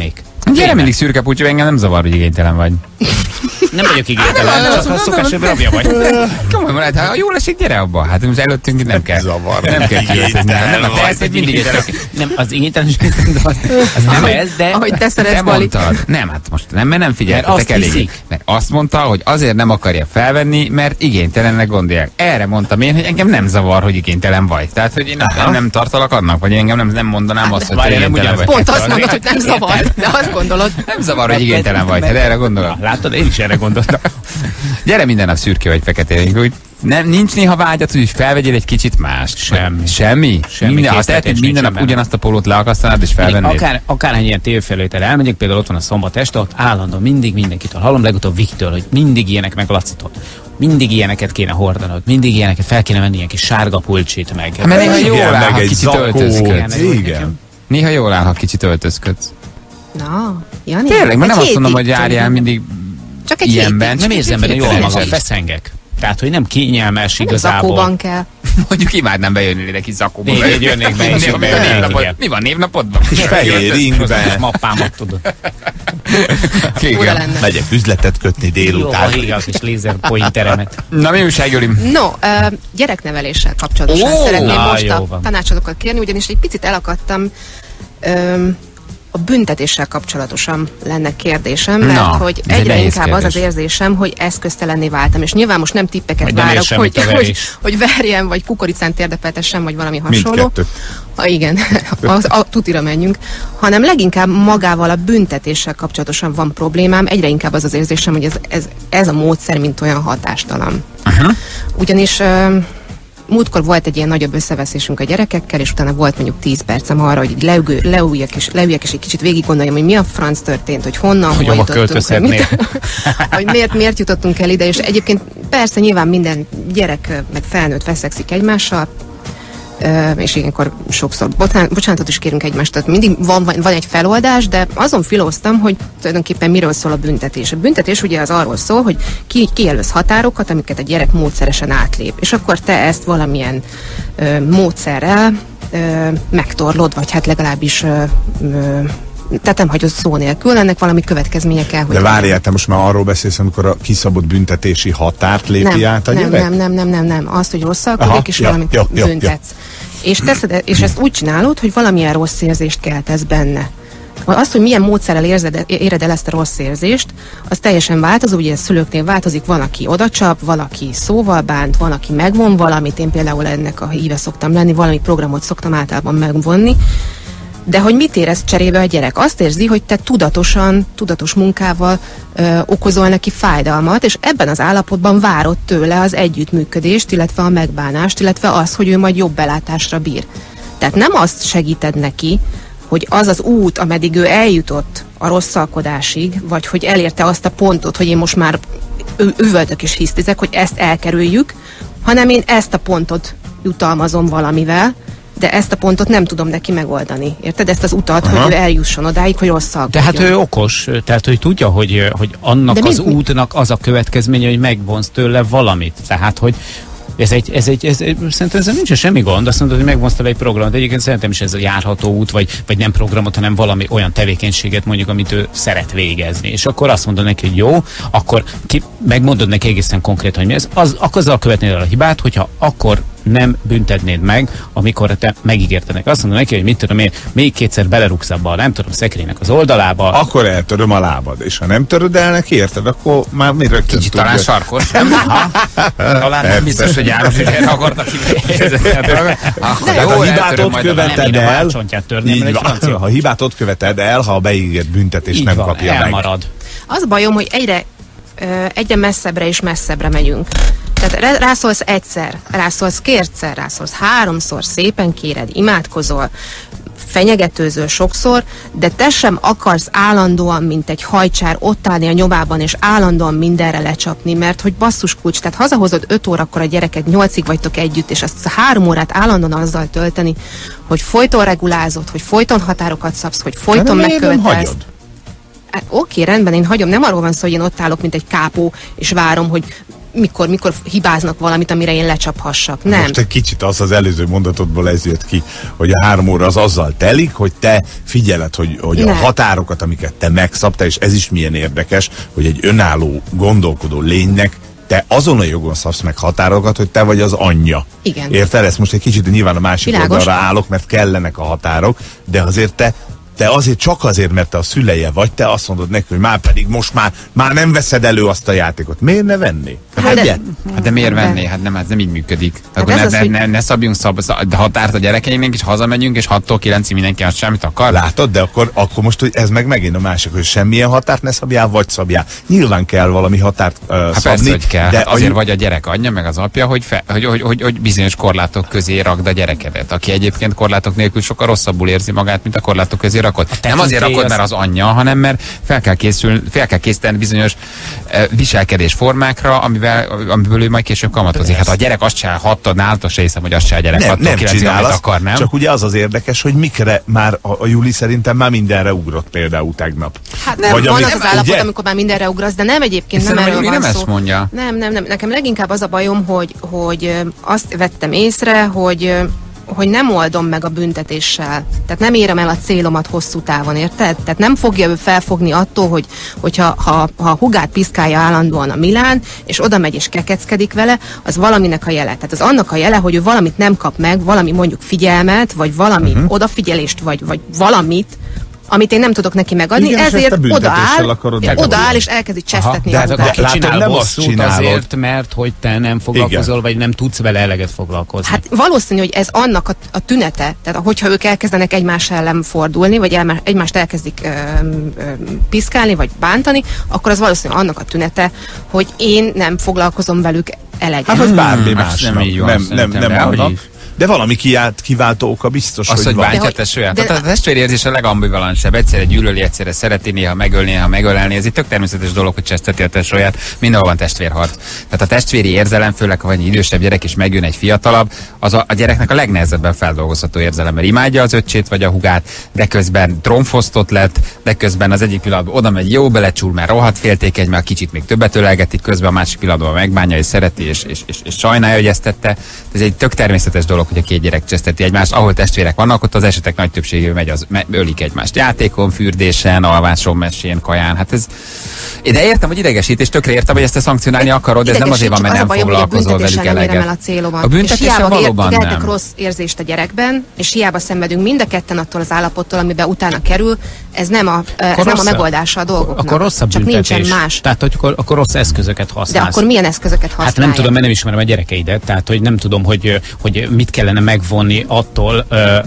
Gyere mindig szürke pucsi, engem nem zavar, hogy igénytelen vagy. Nem vagyok igénytelen, csak a szokásért rabja vagy. Komolyan van, ha jól esik, gyere abba. Hát most előttünk nem kell. Zavar. Nem kell kiöltözni. Nem, a te mindig igénytelen. Nem, az igénytelenség az nem ez, de... Ahogy te szeretsz, Te Bali. mondtad. Nem, hát most nem, mert nem figyeltek. Mert azt hiszik. Mert azt mondta, hogy azért nem akarja felvenni, mert igénytelennek gondolják. Erre mondtam én, hogy engem nem zavar, hogy igénytelen vagy. Tehát, hogy én nem tartalak annak, vagy engem nem mondanám azt, hogy te igénytelen vagy. Pont azt mondod, hogy nem zavar, de azt gondolod. Nem zavar, hogy igénytelen vagy. Hát erre gondolok. Látod, én is erre gondoltam. Gyere minden nap szürke vagy fekete. Úgy nincs néha vágyat, hogy felvegyél egy kicsit mást. Semmi? Ha tehetnéd minden nap ugyanazt a pólót leakasztanád és felvennéd. Akárhány ilyen tévfelvétel elmegyek, például ott van a Szombat este, ott állandóan mindig mindenkitől hallom, legutóbb Viktől, hogy mindig ilyenek meg Lacitól. Mindig ilyeneket kéne hordanod, mindig ilyeneket fel kéne venni, ilyen kis sárga pulcsit meg. Mert néha jól áll, ha kicsit öltözködsz. Igen. Néha jól áll, ha kicsit öltözködsz. Na, Jani. Tényleg, mert nem egy azt mondom, hogy hétig járjál mindig csak egy ilyenben. Nem érzem benne jól magam, feszengek. Tehát, hogy nem kényelmes igazából. Zakóban kell. Mondjuk imádnám bejönni ide kis zakóba. Én jönnék be, és mi van névnapodban? És fehér ingben. Mappámat tudod. Fura lenne. Megyek üzletet kötni délután. Jó, a kis lézerpointeremet. Na, mi újság, Joli? No, gyerekneveléssel kapcsolatosan szeretném most jó a van. tanácsodokat kérni, ugyanis egy picit elakadtam. A büntetéssel kapcsolatosan lenne kérdésem, mert hogy ez egy egyre nehéz inkább az kérdés. az érzésem, hogy eszköztelenné váltam, és nyilván most nem tippeket Majd nem várok, ér semmit a verés. hogy verjem, vagy kukoricán térdepeltessem, vagy valami hasonló. Mindkettő. Ha igen, tutira menjünk, hanem leginkább magával a büntetéssel kapcsolatosan van problémám, egyre inkább az az érzésem, hogy ez a módszer mint olyan hatástalan. Ugyanis múltkor volt egy ilyen nagyobb összeveszésünk a gyerekekkel, és utána volt mondjuk 10 percem arra, hogy leüljek és egy kicsit végig gondoljam, hogy mi a franc történt, hogy honnan, Hogy hol hova költözhetnél. hogy miért jutottunk el ide, és egyébként persze nyilván minden gyerek meg felnőtt veszekszik egymással, és ilyenkor sokszor bocsánatot is kérünk egymást, tehát mindig van egy feloldás, de azon filóztam, hogy tulajdonképpen miről szól a büntetés. A büntetés ugye az arról szól, hogy kijelölsz határokat, amiket a gyerek módszeresen átlép, és akkor te ezt valamilyen módszerrel megtorlod, vagy hát legalábbis tehát nem hagyod szó nélkül, ennek valami következménye kell, hogy... De várjál, te most már arról beszélsz, amikor a kiszabott büntetési határt lépi át a gyerek? Nem. Azt, hogy rosszalkodik, és valamit büntetsz. És ezt úgy csinálod, hogy valamilyen rossz érzést keltesz benne. Az, hogy milyen módszerrel éred el ezt a rossz érzést, az teljesen változó, ugye ez szülőknél változik, van, aki odacsap, valaki szóval bánt, van, aki megvon valamit, én például ennek a híve szoktam lenni, valami programot szoktam általában megvonni, de hogy mit érez cserébe a gyerek? Azt érzi, hogy te tudatos munkával okozol neki fájdalmat, és ebben az állapotban várod tőle az együttműködést, illetve a megbánást, illetve az, hogy ő majd jobb belátásra bír. Tehát nem azt segíted neki, hogy az az út, ameddig ő eljutott a rosszalkodásig, vagy hogy elérte azt a pontot, hogy én most már üvöltök és hisztizek, hogy ezt elkerüljük, hanem én ezt a pontot jutalmazom valamivel, de ezt a pontot nem tudom neki megoldani. Érted? Ezt az utat, hogy ő eljusson odáig, hogy rosszalkodjon. Tehát ő okos, tehát hogy tudja, hogy annak az útnak az a következménye, hogy megvonsz tőle valamit. Tehát, hogy szerintem ezzel nincsen semmi gond, azt mondod, hogy megvonsz tőle egy programot. Egyébként szerintem is ez a járható út, vagy nem programot, hanem valami olyan tevékenységet mondjuk, amit ő szeret végezni. És akkor azt mondod neki, hogy jó, akkor megmondod neki egészen konkrétan, hogy mi ez. Azzal követnéd el a hibát, hogyha akkor nem büntetnéd meg, amikor te megígérted neki. Azt mondom neki, hogy mit tudom én, még kétszer belerúgsz abba a nem tudom, szekrénynek az oldalába. Akkor eltöröm a lábad, és ha nem töröd el neki, érted, akkor már mi rögtön kicsit talán sarkos, nem? Talán nem biztos, hogy János is erre akartak ha hibát ott követed el, ha hibát ott követed el, ha a beígért büntetés nem kapja meg. Elmarad. Az a bajom, hogy egyre messzebbre és messzebbre megyünk. Tehát rászólsz egyszer, rászólsz kétszer, rászólsz háromszor, szépen kéred, imádkozol, fenyegetőzöl sokszor, de te sem akarsz állandóan, mint egy hajcsár ott állni a nyomában, és állandóan mindenre lecsapni, mert hogy basszus kulcs, tehát hazahozod 5 órakor a gyereket, 8-ig vagytok együtt, és azt a 3 órát állandóan azzal tölteni, hogy folyton regulázod, hogy folyton határokat szabsz, hogy folyton megkövetelsz. Oké, rendben, én hagyom, nem arról van szó, hogy én ott állok, mint egy kápó, és várom, hogy mikor hibáznak valamit, amire én lecsaphassak. Nem. Most egy kicsit az előző mondatodból ez jött ki, hogy a 3 óra az azzal telik, hogy te figyeled, hogy a határokat, amiket te megszabtál, és ez is milyen érdekes, hogy egy önálló, gondolkodó lénynek te azon a jogon szabsz meg határokat, hogy te vagy az anyja. Igen. Érted? Ezt most egy kicsit nyilván a másik oldalra állok, mert kellenek a határok, de azért te azért csak azért, mert te a szüleje vagy, te azt mondod neki, hogy most már nem veszed elő azt a játékot. Miért ne venni? De miért venni? Hát nem így működik. Akkor ne szabjunk határt a gyerekeinknek, és hazamegyünk, és 6-tól 9-ig mindenki azt semmit akar. Látod, de akkor most hogy ez megint a másik, hogy semmilyen határt ne szabjál, vagy szabjál. Nyilván kell valami határt szabni. Persze, hogy kell. De azért vagy a gyerek anyja, meg az apja, hogy bizonyos korlátok közé rakd a gyerekedet, aki egyébként korlátok nélkül sokkal rosszabbul érzi magát, mint a korlátok közé rakod. Nem azért rakod, mert az anyja, hanem mert fel kell készíteni bizonyos viselkedésformákra, amiből ő majd később kamatozik. Hát a gyerek azt se náltal se hiszem, hogy azt se a gyerek nem csinál azt, akar, nem? Csak ugye az érdekes, hogy mikre már a Juli szerintem már mindenre ugrott például tegnap. Hát nem, vagy van az állapot, ugye? Amikor már mindenre ugrasz, de nem egyébként, nem erről van szó. Mondja. Nem. Nekem leginkább az a bajom, hogy azt vettem észre, hogy nem oldom meg a büntetéssel. Tehát nem érem el a célomat hosszú távon, érted? Tehát nem fogja ő felfogni attól, hogyha a hugát piszkálja állandóan a Milán, és oda megy és kekeckedik vele, az valaminek a jele. Tehát az annak a jele, hogy ő valamit nem kap meg, valami mondjuk figyelmet, vagy valami odafigyelést, vagy valamit, amit én nem tudok neki megadni, igen, ezért odaáll és elkezdi csesztetni a hugát. Csinál bosszút azért, mert hogy te nem foglalkozol, vagy nem tudsz vele eleget foglalkozni. Hát valószínű, hogy ez annak a tünete, tehát hogyha ők elkezdenek egymás ellen fordulni, vagy egymást elkezdik piszkálni, vagy bántani, akkor az valószínű annak a tünete, hogy én nem foglalkozom velük eleget. Hát az bármi másnak. Nem annak. De valami kiváltó oka biztos, hogy van. Bántja a testvérét. A testvérérzés a legambivalensebb. Egyszerre gyűlöli, egyszerre szereti, néha megölni, néha megölelni. Ez egy tök természetes dolog, hogy cseszteti a testvérét. Mindenhol van testvérharc. Tehát a testvéri érzelem, főleg ha egy idősebb gyerek és megjön egy fiatalabb, az a gyereknek a legnehezebben feldolgozható érzelem, mert imádja az öccsét vagy a hugát, de közben trónfosztott lett, de közben az egyik pillanatban oda megy, jó belecsúl, mert rohadt féltékeny, mert kicsit még többet ölelgetik, közben a másik pillanatban megbánja, és szereti, és sajnálja, hogy ezt tette. Ez egy tök természetes dolog, hogy a két gyerek cseszteti egymást. Ahol testvérek vannak, ott az esetek nagy többségében ölik egymást. Játékon, fürdésen, alváson, mesén, kaján. Hát ez... De értem, hogy idegesít, és tökre értem, hogy ezt te szankcionálni akarod, de ez nem azért van, mert nem foglalkozol velük eleget. A célomat. A büntetésen valóban nem. Rossz érzést a gyerekben, és hiába szenvedünk mind a ketten attól az állapottól, amiben utána kerül, ez nem a megoldása a dolgoknak. Akkor rosszabb csak büntetés. Nincsen más. Tehát, akkor rossz eszközöket használsz. De akkor milyen eszközöket használják? Hát nem tudom, mert nem ismerem a gyerekeidet, tehát hogy nem tudom, hogy mit kellene megvonni attól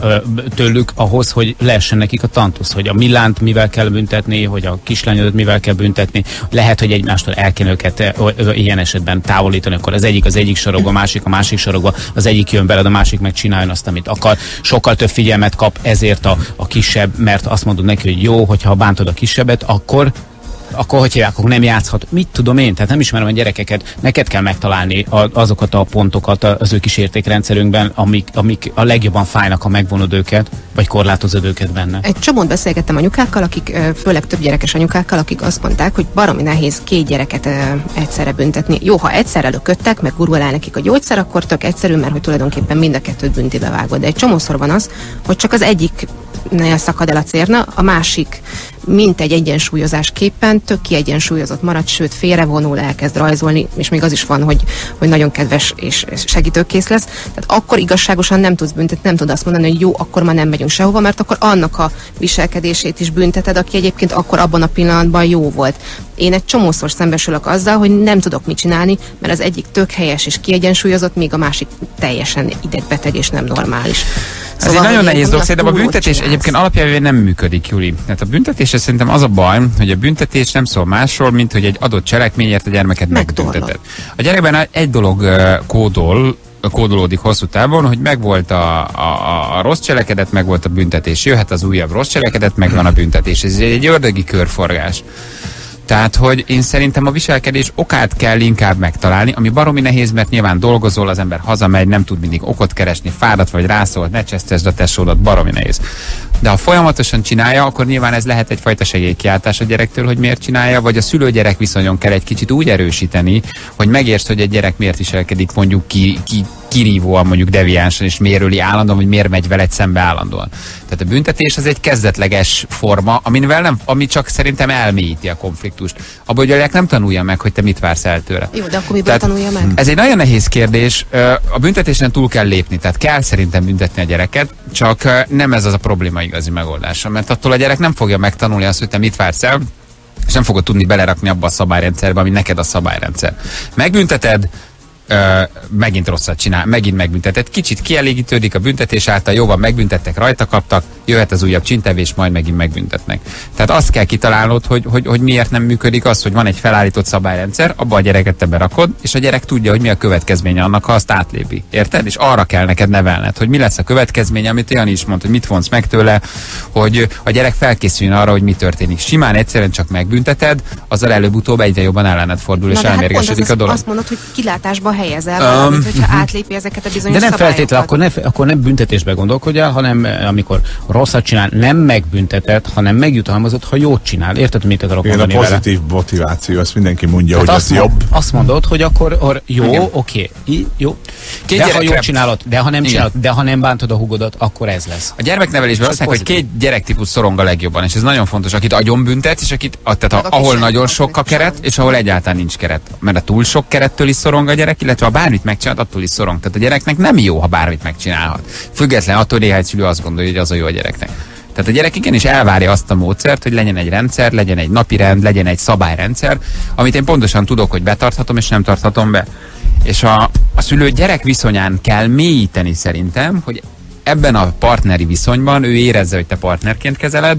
tőlük ahhoz, hogy lehessen nekik a tantusz, hogy a Milánt mivel kell büntetni, hogy a kislányodat mivel kell büntetni. Lehet, hogy egymástól el kell őket ilyen esetben távolítani, akkor az egyik sarokba, a másik sarokba, az egyik jön veled, a másik megcsináljon azt, amit akar. Sokkal több figyelmet kap ezért a kisebb, mert azt mondod neki, hogy jó, hogyha bántod a kisebbet, akkor hogy hívják, akkor nem játszhat. Mit tudom én? Tehát nem ismerem a gyerekeket. Neked kell megtalálni azokat a pontokat az ő kis értékrendszerünkben, amik a legjobban fájnak, ha megvonod őket, vagy korlátozod őket benne. Egy csomót beszélgettem anyukákkal, akik főleg több gyerekes anyukákkal, akik azt mondták, hogy baromi nehéz két gyereket egyszerre büntetni. Jó, ha egyszerre lököttek, meg gurul el nekik a gyógyszer, akkor tök egyszerű, mert hogy tulajdonképpen mind a kettőt büntibe vágod. De egy csomószor van az, hogy csak az egyik szakad el a cérna, a másik mint egy egyensúlyozásképpen tök kiegyensúlyozott marad, sőt félrevonul, elkezd rajzolni, és még az is van, hogy nagyon kedves és segítőkész lesz. Tehát akkor igazságosan nem tudsz büntetni, nem tudod azt mondani, hogy jó, akkor már nem megyünk sehova, mert akkor annak a viselkedését is bünteted, aki egyébként akkor abban a pillanatban jó volt. Én egy csomószor szembesülök azzal, hogy nem tudok mit csinálni, mert az egyik tök helyes és kiegyensúlyozott, míg a másik teljesen idegbeteg és nem normális. Ez egy nagyon nehéz dolog, szerintem a büntetés egyébként alapjában nem működik, Juli. Tehát a büntetés szerintem az a baj, hogy a büntetés nem szól másról, mint hogy egy adott cselekményért a gyermeket megbünteted. A gyerekben egy dolog kódolódik hosszú távon, hogy megvolt a rossz cselekedet, megvolt a büntetés. Jöhet az újabb rossz cselekedet, megvan a büntetés. Ez egy ördögi körforgás. Tehát, hogy én szerintem a viselkedés okát kell inkább megtalálni, ami baromi nehéz, mert nyilván dolgozol, az ember hazamegy, nem tud mindig okot keresni, fáradt vagy rászól, ne csesztesd a tesódat, baromi nehéz. De ha folyamatosan csinálja, akkor nyilván ez lehet egyfajta segélykiáltás a gyerektől, hogy miért csinálja, vagy a szülő-gyerek viszonyon kell egy kicsit úgy erősíteni, hogy megértsd, hogy egy gyerek miért viselkedik mondjuk kirívóan, mondjuk deviánsan, és mérőli állandóan, vagy miért megy veled szembe állandóan. Tehát a büntetés az egy kezdetleges forma, ami csak szerintem elmélyíti a konfliktust. Abban, hogy a gyerek nem tanulja meg, hogy te mit vársz el tőle. Jó, de akkor miből tanulja meg? Ez egy nagyon nehéz kérdés. A büntetésen túl kell lépni, tehát kell szerintem büntetni a gyereket, csak nem ez az a probléma igazi megoldása, mert attól a gyerek nem fogja megtanulni azt, hogy te mit vársz el, és nem fogod tudni belerakni abba a szabályrendszerbe, ami neked a szabályrendszer. Megbünteted, megint rosszat csinál, megint megbüntetett. Kicsit kielégítődik a büntetés által, jó van, megbüntettek, rajta kaptak, jöhet az újabb csintevés, majd megint megbüntetnek. Tehát azt kell kitalálnod, hogy miért nem működik az, hogy van egy felállított szabályrendszer, abba a gyereket te berakod, és a gyerek tudja, hogy mi a következménye annak, ha azt átlépi. Érted? És arra kell neked nevelned, hogy mi lesz a következménye, amit Jani is mondta, hogy mit vonsz meg tőle, hogy a gyerek felkészüljön arra, hogy mi történik. Simán egyszerűen csak megbünteted, azzal előbb-utóbb egyre jobban ellened fordul, és elmérgesedik a dolog. Azt mondod, hogy kilátásba helyezel valamit, hogyha átlépi ezeket a bizonyos de nem szabályokat. feltétlenül, akkor nem büntetésbe gondolkodjál, hanem amikor rosszat csinál, nem megbüntetett, hanem megjutalmazott, ha jót csinál. Érted, mit akarok mondani vele? A pozitív motiváció, azt mindenki mondja, tehát hogy az jobb. Azt mondod, hogy akkor jó, oké, jó. De ha jól csinálod, de ha nem csinálod, de ha nem bántod a húgodat, akkor ez lesz. A gyermeknevelésben azt mondják, hogy 2 gyerektípus szorong a legjobban, és ez nagyon fontos, akit agyon büntet, és ahol nagyon sok a keret, és ahol egyáltalán nincs keret. Mert a túl sok kerettől is szorong a gyerek, illetve ha bármit megcsinál, attól is szorong. Tehát a gyereknek nem jó, ha bármit megcsinálhat. Független attól, hogy néhány szülő azt gondolja, hogy az a jó a gyereknek. Tehát a gyerek igenis elvárja azt a módszert, hogy legyen egy rendszer, legyen egy napirend, legyen egy szabályrendszer, amit én pontosan tudok, hogy betarthatom és nem tarthatom be. És a szülő gyerek viszonyán kell mélyíteni szerintem, hogy ebben a partneri viszonyban ő érezze, hogy te partnerként kezeled,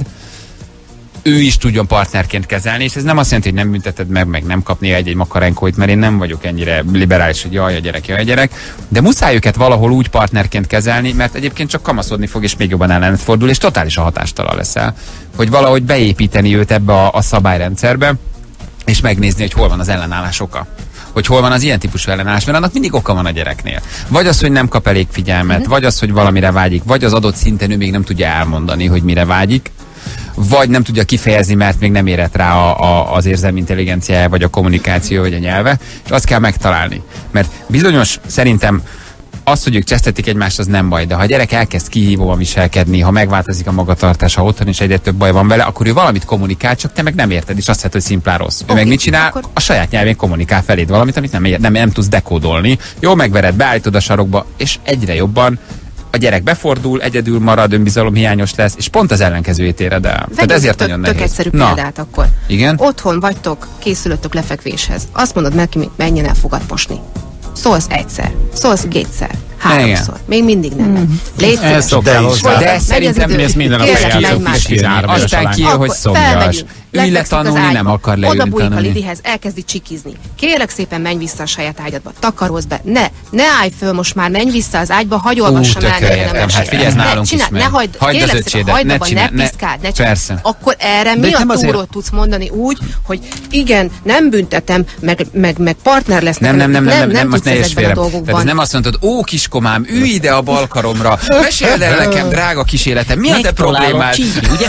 ő is tudjon partnerként kezelni, és ez nem azt jelenti, hogy nem bünteted meg nem kapni egy makarenkóit, mert én nem vagyok ennyire liberális, hogy jaj a gyerek, de muszáj őket valahol úgy partnerként kezelni, mert egyébként csak kamaszodni fog, és még jobban ellenet fordul, és totálisan hatástalan leszel, hogy valahogy beépíteni őt ebbe a szabályrendszerbe, és megnézni, hogy hol van az ellenállás oka. Hogy hol van az ilyen típusú ellenállás, mert annak mindig oka van a gyereknél. Vagy az, hogy nem kap elég figyelmet, vagy az, hogy valamire vágyik, vagy az adott szinten ő még nem tudja elmondani, hogy mire vágyik, vagy nem tudja kifejezni, mert még nem érett rá az érzelmi intelligenciája, vagy a kommunikáció, vagy a nyelve, és azt kell megtalálni. Mert bizonyos, szerintem az, hogy ők csesztetik egymást, az nem baj, de ha a gyerek elkezd kihívóan viselkedni, ha megváltozik a magatartása otthon, és egyre több baj van vele, akkor ő valamit kommunikál, csak te meg nem érted, és azt hiszed, hogy szimplán rossz. Ő meg mit csinál? Akkor a saját nyelvén kommunikál feléd valamit, amit nem tudsz dekódolni. Jó, megvered, beállítod a sarokba, és egyre jobban a gyerek befordul, egyedül marad, önbizalomhiányos lesz, és pont az ellenkezőjét éred el. Tehát ezért nagyon nehéz. Tök egyszerű példát akkor. Igen? Otthon vagytok, készülöttök lefekvéshez. Azt mondod neki, menjen el fogad mosni. Szólsz egyszer, szólsz kétszer, 3-szor. Még mindig nem megy. Légy szíves. De szerintem ez minden a fejátok. Aztán ki, hogy szomjas. Ülj le tanulni, nem akar leülni oda bújik a tanulni. Lidihez, elkezdi csikizni. Kérlek szépen, menj vissza a saját ágyadba, takarózz be. Ne állj föl most már, menj vissza az ágyba, hagyj olvassam el. Hát figyelj, nálunk is ne hagyd, kérlek szépen, hagyd abba, ne piszkáld, ne csináld. Akkor erre mi a túrót tudsz mondani úgy, hogy igen, nem büntetem, meg partner lesz nekem. Nem tudsz ezekben a dolgokban. Tehát ez nem azt mondod, ó kiskomám, ülj ide a balkaromra, meséld el nekem, drága kis életem, mi a te problémád? Ugye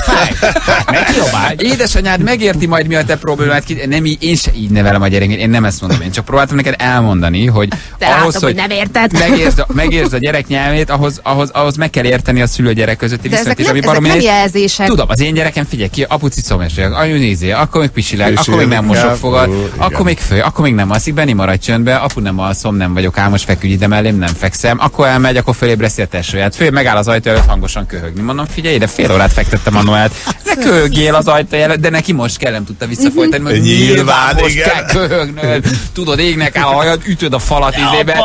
fáj? Édesanyád megérti majd, mi a te problémád. Én se így nevelem a gyereket, én nem ezt mondom. Én csak próbáltam neked elmondani, hogy ahhoz, hogy nem érted. Megértsd a gyerek nyelvét, ahhoz meg kell érteni a szülő-gyerek közötti viszonyt. Ezek nem jelzések. Tudom, az én gyerekem, figyelj ki, apuci szomjas, anyu nézi, akkor még pisilek, akkor még nem mosok fogad, akkor még fő, akkor még nem alszik, Benni maradj csöndbe, apu nem alszom, nem vagyok álmos, feküdj ide mellém, nem fekszem, akkor elmegy, akkor fölébreszti a tesóját. Föl megáll az ajtó előtt hangosan köhögni. Mondom, figyelj, de fél órát fektettem a Noát. Ne köhögjél az ajtó előtt, de neki most kell, nem tudta visszafolytani, hogy nyilván most kell köhögnöd. Tudod, égnek áll a hajad, ütöd a falat izébe.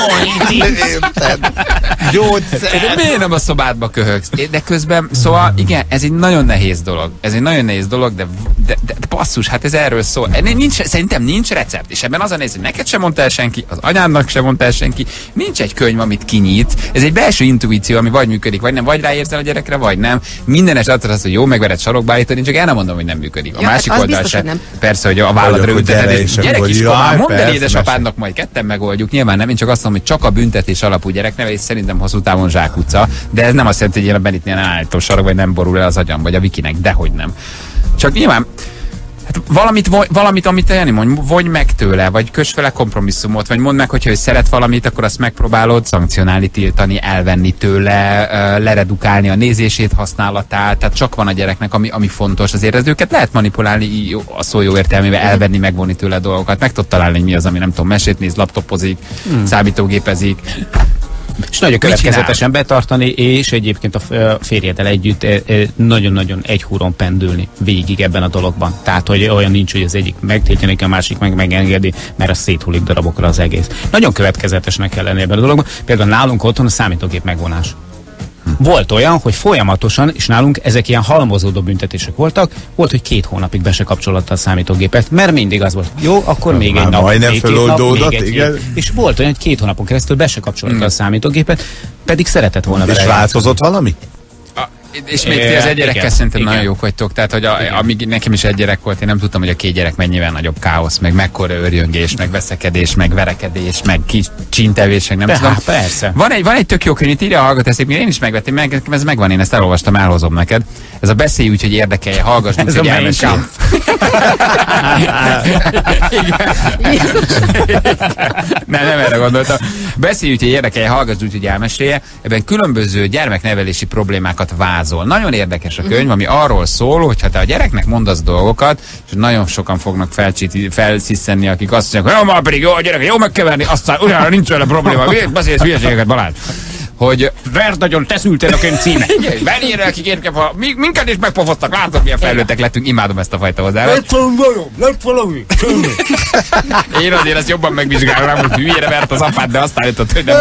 Gyógyszer. Miért nem a szobádba köhögsz? De közben, szóval igen, ez egy nagyon nehéz dolog. Ez egy nagyon nehéz dolog, de basszus, hát ez erről szól. Szerintem nincs recept. És ebben az a néz, hogy neked sem mondta el senki, az anyádnak sem mondta el senki. Nincs egy könyv, amit kinyit. Ez egy belső intuíció, ami vagy működik, vagy nem. Vagy ráérzel a gyerekre, vagy nem. Minden esetre az, hogy jó, megvered sarokba állítani, csak el nem mondom, hogy nem működik. működik. A Ja, másik hát az oldal biztos, sem. hogy nem. Persze, hogy a válladra ülteted. Gyerek is, jaj, mondd el persze, édesapádnak, majd ketten megoldjuk. Nyilván nem, én csak azt mondom, hogy csak a büntetés alapú gyereknevelés szerintem hosszú távon zsákutca, de ez nem azt jelenti, hogy én a Benitnél állító sarok, vagy nem borul el az agyam, vagy a Vikinek, dehogy nem. Csak nyilván hát valamit, amit Jani mond, vonj meg tőle, vagy köss vele kompromisszumot, vagy mondd meg, hogyha ő szeret valamit, akkor azt megpróbálod szankcionálni, tiltani, elvenni tőle, leredukálni a nézését, használatát, tehát csak van a gyereknek, ami fontos. Azért ez őket lehet manipulálni a szó jó értelmével, elvenni, megvonni tőle a dolgokat. Meg tud találni, hogy mi az, ami nem tudom, mesét néz, laptopozik, számítógépezik. És nagyon következetesen betartani, és egyébként a férjeddel együtt nagyon-nagyon egy húron pendülni végig ebben a dologban. Tehát, hogy olyan nincs, hogy az egyik megtiltani, a másik meg megengedi, mert az széthullik darabokra az egész. Nagyon következetesnek kell lenni ebben a dologban. Például nálunk otthon a számítógép megvonás. Volt olyan, hogy folyamatosan, és nálunk ezek ilyen halmozódó büntetések voltak, volt, hogy 2 hónapig be se kapcsolatta a számítógépet, mert mindig az volt. Jó, akkor még egy nap, még 2 nap, még egy hét. És volt olyan, hogy 2 hónapon keresztül be se kapcsolatta a számítógépet, pedig szeretett volna vele. És változott valami? És még ti az egy gyerekkel szerintem nagyon jók vagytok, tehát hogy amíg nekem is egy gyerek volt, én nem tudtam, hogy a 2 gyerek mennyivel nagyobb káosz, meg mekkora örjöngés, meg veszekedés, meg verekedés, meg csíntevés, meg nem tudom. Persze. Van egy tök jó könyv, itt írja a hallgatás, én is megvettem, ez megvan, én ezt elolvastam, elhozom neked. Ez a beszélj úgy, hogy érdekelje, hallgass úgy, hogy elmesélj. Nem erre gondoltam. Beszélj úgy, hogy érdekelje, hallgass úgy, hogy elmesélje. Ebben különböző gyermeknevelési problémákat vázol. Nagyon érdekes a könyv, ami arról szól, hogy ha te a gyereknek mondasz dolgokat, és nagyon sokan fognak felsziszenni, akik azt mondják, hogy már pedig jó a gyerek, jó megkeverni, aztán utána nincs vele probléma, beszélsz hülyeségeket, Balázs. Hogy verd nagyon, te szültél a könyv címe. Benére, akik érkeznek, minket is megpofoztak, látod, milyen fejlődtek lettünk, imádom ezt a fajta hozzáállást. Lett valami. Én azért ezt jobban megvizsgálom, hogy hülyére vert az apád, de azt állított, hogy nem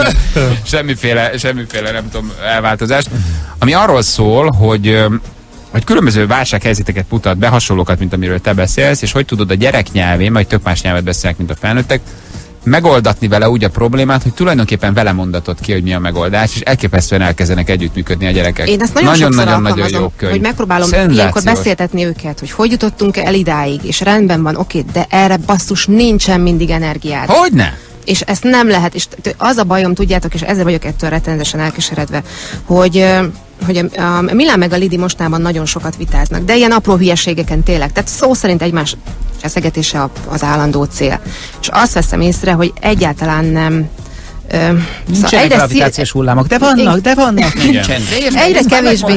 semmiféle nem tudom, elváltozást. Ami arról szól, hogy különböző válsághelyzeteket mutat be, hasonlókat, mint amiről te beszélsz, és hogy tudod a gyerek nyelvén, vagy tök más nyelvet beszélnek, mint a felnőttek, megoldatni vele úgy a problémát, hogy tulajdonképpen vele mondatod ki, hogy mi a megoldás, és elképesztően elkezdenek együttműködni a gyerekek. Én ezt nagyon jó könyv. Hogy megpróbálom ilyenkor beszéltetni őket, hogy jutottunk el idáig, és rendben van, oké, de erre basszus nincsen mindig energiád. Hogyne? És ezt nem lehet, és az a bajom, tudjátok, és ezzel vagyok ettől rettenetesen elkeseredve, hogy a Milán meg a Lidi mostában nagyon sokat vitáznak, de ilyen apró hülyeségeken tényleg, tehát szó szerint egymás cseszegetése az állandó cél. És azt veszem észre, hogy egyáltalán nem nincsenek gravitációs hullámok, de vannak. Egyre kevésbé.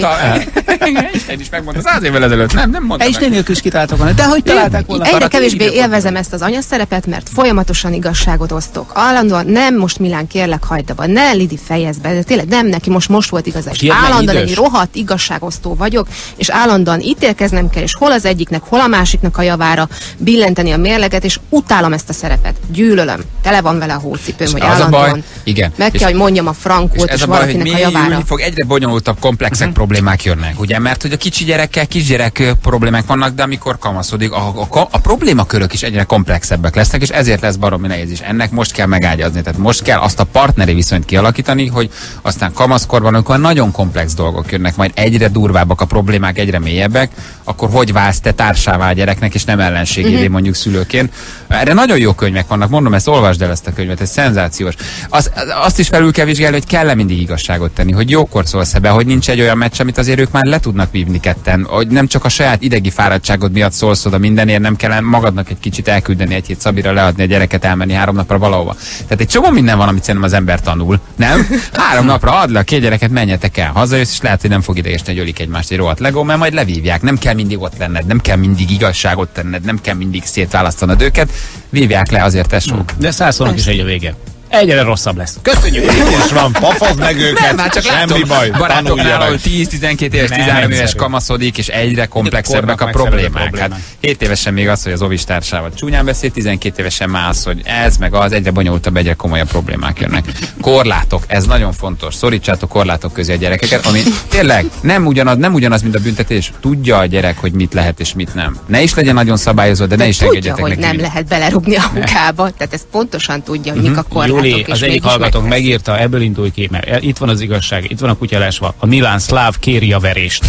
Én is megmondta 100 évvel ezelőtt, nem mondta meg. És is kitaláltak volna, de hogy találták volna? Egyre kevésbé élvezem ezt az anyaszerepet, mert folyamatosan igazságot osztok. Állandóan nem most Milán, kérlek, hagyd abba, ne Lidi fejezd be, de tényleg nem, neki most volt igazás. Állandóan egy rohadt igazságosztó vagyok, és állandóan ítélkeznem kell, és hol az egyiknek, hol a másiknak a javára billenteni a mérleget, és utálom ezt a szerepet. Gyűlölöm. Tele van vele a hócipőm, hogy állandóan igen. Meg kell, hogy mondjam a frankót, és valakinek a javára. Fog egyre bonyolultabb, komplexek problémák jönnek, ugye? Mert hogy a kisgyerek problémák vannak, de amikor kamaszodik, a problémakörök is egyre komplexebbek lesznek, és ezért lesz baromi nehéz is. Ennek most kell megágyazni. Tehát most kell azt a partneri viszonyt kialakítani, hogy aztán kamaszkorban, amikor nagyon komplex dolgok jönnek, majd egyre durvábbak a problémák, egyre mélyebbek, akkor hogy válsz te társává a gyereknek, és nem ellenségévé mondjuk szülőként. Erre nagyon jó könyvek vannak, mondom, ezt olvasd el ezt a könyvet, ez szenzációs. Azt is felül kell vizsgálni, hogy kell-e mindig igazságot tenni, hogy jókor szólsz be, hogy nincs egy olyan meccs, amit azért ők már le tudnak vívni ketten, hogy nem csak a saját idegi fáradtságod miatt szólsz oda mindenért, nem kell magadnak egy kicsit elküldeni egy hét Szabira, leadni a gyereket, elmenni 3 napra valahova. Tehát egy csomó minden van, amit szerintem az ember tanul, nem? 3 napra add le a 2 gyereket, menjetek el, hazajössz, és lehet, hogy nem fog idegesíteni, hogy ölik egymást egy rohadt legó, mert majd levívják, nem kell mindig ott lenned, nem kell mindig igazságot tenned, nem kell mindig szétválasztanod őket, vívják le azért tesók. De 100-szornak is egy a vége. Egyre rosszabb lesz. Köszönjük, hogy is van, pofozd meg őket. Nem, már csak semmi látom, baj. Barátoknál, ahol 10-12 éves, 13 éves kamaszodik, és egyre komplexebbek a problémák. Hát 7 évesen még az, hogy az ovistársával csúnyán beszél, 12 évesen már az, hogy ez meg az, egyre bonyolultabb, egyre komolyabb problémák jönnek. Korlátok, ez nagyon fontos. Szorítsátok korlátok közé a gyerekeket, ami tényleg nem ugyanaz, mint a büntetés. Tudja a gyerek, hogy mit lehet és mit nem. Ne is legyen nagyon szabályozva, de ne is engedjetek neki. Tudja, hogy nem lehet belerúgni a munkába, tehát ezt pontosan tudja, hogy mik a korlátok. Júli, az egyik hallgatónk megírta, ebből indulj ki, mert itt van az igazság, itt van a kutyalásva. A Milán szláv kéri a verést.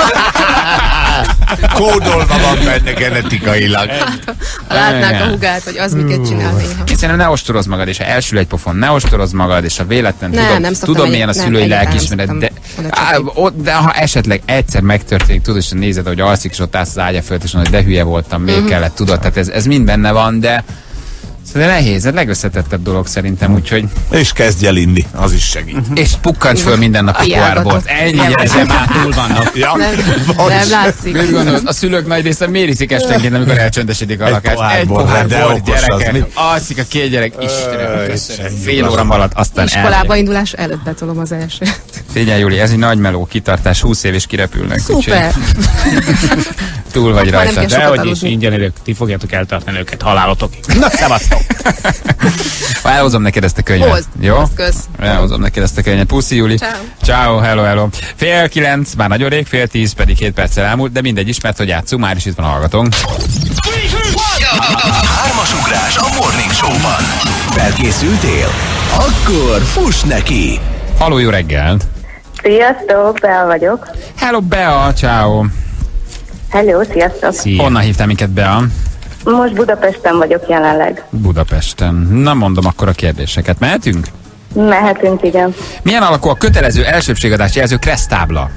Kódolva van benne genetikailag. Ha látnák a hugát, hogy az miket csinál néha. Én szerintem ne ostorozz magad, és ha elsül egy pofon, ne ostorozz magad, és ha véletlen tudom milyen a szülői lelkiismeret, de ha esetleg egyszer megtörténik, tudod, és nézed, hogy alszik, és ott állsz az ágya fölött, és mondod, de hülye voltam, még kellett, tudod, tehát ez mind benne van, de nehéz, ez legösszetettebb dolog szerintem, úgyhogy... És kezdj el inni, az is segít. És pukkancs föl minden nap a pohárból. Ennyi, ezzel már túl vannak. Nem látszik. Mit gondolod, a szülők nagy része miért iszik estenként, amikor elcsöndesedik a lakás? Egy pohár bor, gyerekek. Alszik a két gyerek. Istenem, köszönöm. Fél óra alatt, aztán iskolába indulás előtt betolom az elsőt. Figyelj, Júli, ez egy nagy meló kitartás, 20 év és kirepülnek. Szuper. Túl vagy rajta. Dehogy is ingyen élők, ti fogjátok eltartani őket halálotokig. Na, szevasztok! Elhozom neked ezt a könyvet. Hozd, jó? kösz. Elhozom neked ezt a könyvet. Puszi, Júli. Ciao, hello. 8:30, már nagyon rég, 8:10, pedig 7 perccel elmúlt, de mindegy is, mert hogy játszunk, már is itt van a hallgatónk. Hármas ugrás a Morning Show-ban. Felkészültél? Akkor fuss neki! Halló, jó reggelt! Sziasztok, Bea vagyok. Hello, Bea, ciao. Hello, sziasztok. Szia. Honnan hívtál minket, Bea? Most Budapesten vagyok jelenleg. Budapesten. Na, mondom akkor a kérdéseket. Mehetünk? Mehetünk, igen. Milyen alakú a kötelező elsőbségadást jelző kereszttábla?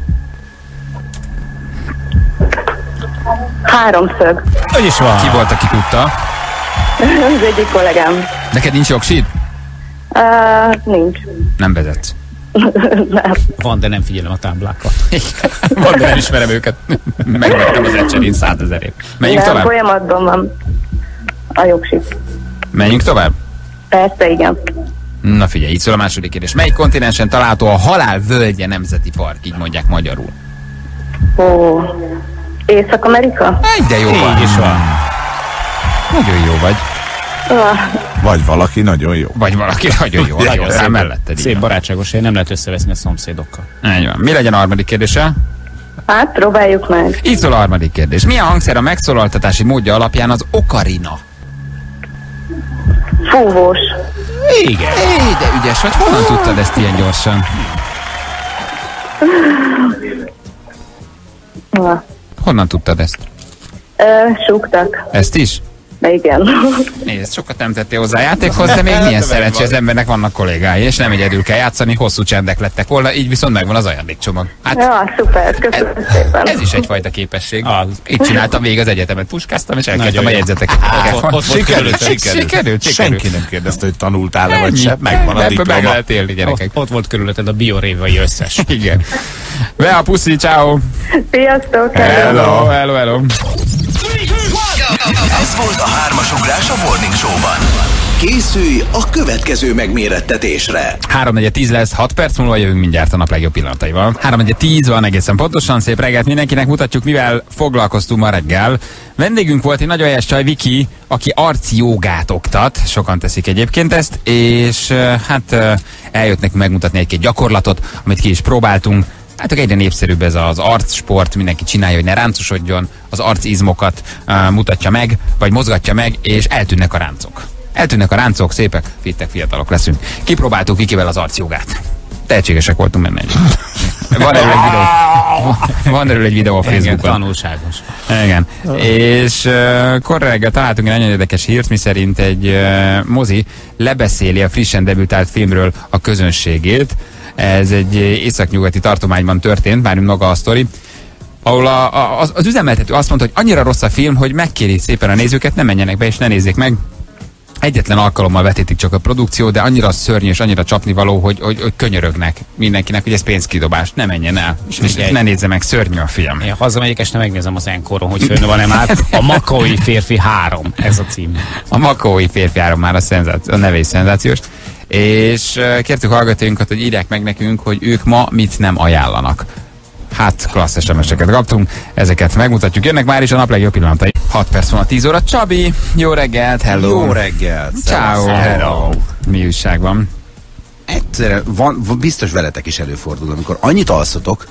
Háromszög. Hogy is van? Ki volt, aki tudta? Az egyik kollégám. Neked nincs jogsid? Nincs. Nem vezetsz? Nem. Van, de nem figyelem a táblákat. Van, de nem ismerem őket. Megvettem az ecserén 100 000-ért. Menjünk tovább? Folyamatban van a jogsid. Menjünk tovább? Persze, igen. Na figyelj, itt szól a második kérdés. Melyik kontinensen található a Halál völgye nemzeti park? Így mondják magyarul. Ó, Észak-Amerika? De jó van. Így is van. Nagyon jó vagy. Vagy valaki nagyon jó. Vagy valaki nagyon jó. Nagyon szép melletted. Szép barátságos, nem lehet összeveszni a szomszédokkal. Így van. Mi legyen a harmadik kérdése? Hát, próbáljuk meg. Így szól a harmadik kérdés. Milyen hangszer a megszólaltatási módja alapján az okarina? Fúvós. Igen. De ügyes vagy. Honnan tudtad ezt ilyen gyorsan? Honnan tudtad ezt? Súgtak. Ezt is? De igen. Nézd, sokat nem tettél hozzá a játékhoz, de még milyen szerencsé, az embernek vannak kollégái, és nem egyedül kell játszani, hosszú csendek lettek volna, így viszont megvan az ajándékcsomag. Hát, ja, szuper, köszönöm szépen. Ez is egyfajta képesség. Itt csináltam végig az egyetemet, puskáztam, és elkezdtem a jegyzeteket. Sikerült. Senki nem kérdezte, hogy tanultál-e vagy sem, megvan a diploma. Meg lehet élni, gyerekek. Ott volt körülötted a biorévai összes. Igen. Bea, puszi, ciao. Sziasztok. Hello. Ez volt a hármas ugrás a Morning Show-ban. Készülj a következő megmérettetésre. 3:10 lesz, 6 perc múlva jövünk mindjárt a nap legjobb pillanataival. 3:10 van egészen pontosan, szép reggelt mindenkinek, mutatjuk, mivel foglalkoztunk ma reggel. Vendégünk volt egy nagyon helyes csaj, Viki, aki arci jogát oktat, sokan teszik egyébként ezt, és eljött nekünk megmutatni egy-két gyakorlatot, amit ki is próbáltunk. Hát egyre népszerűbb ez az arcsport, mindenki csinálja, hogy ne ráncosodjon, az arcizmokat mutatja meg, vagy mozgatja meg, és eltűnnek a ráncok. Eltűnnek a ráncok, szépek, fittek, fiatalok leszünk. Kipróbáltuk Vikivel az arcjogát. Tehetségesek voltunk benne. Van erről egy videó a Facebookon. Igen, tanulságos. Igen. És korreggel találtunk egy nagyon érdekes hírt, miszerint egy mozi lebeszéli a frissen debütált filmről a közönségét. Ez egy északnyugati tartományban történt, már maga a sztori, ahol az üzemeltető azt mondta, hogy annyira rossz a film, hogy megkéri szépen a nézőket, ne menjenek be és ne nézzék meg. Egyetlen alkalommal vetítik csak a produkció, de annyira szörnyű és annyira csapnivaló, hogy könyörögnek mindenkinek, hogy ez pénzkidobás, ne menjen el, és ne nézze meg, szörnyű a film. Én hazamegyek, és ne megnézem az Enkoron, hogy fönn van-e már. A Makaói férfi 3, ez a cím. A Makaói férfi 3 már a neve is szenzációs. És kértük hallgatóinkat, hogy írják meg nekünk, hogy ők ma mit nem ajánlanak. Hát klassz SMS-eket kaptunk, ezeket megmutatjuk. Jönnek már is a nap legjobb pillanatai. 6 perc van a 10 óra. Csabi, jó reggelt, hello! Jó reggelt! Ciao! Hello! Mi újság van? Egyszerűen biztos veletek is előfordul, amikor annyit alszotok,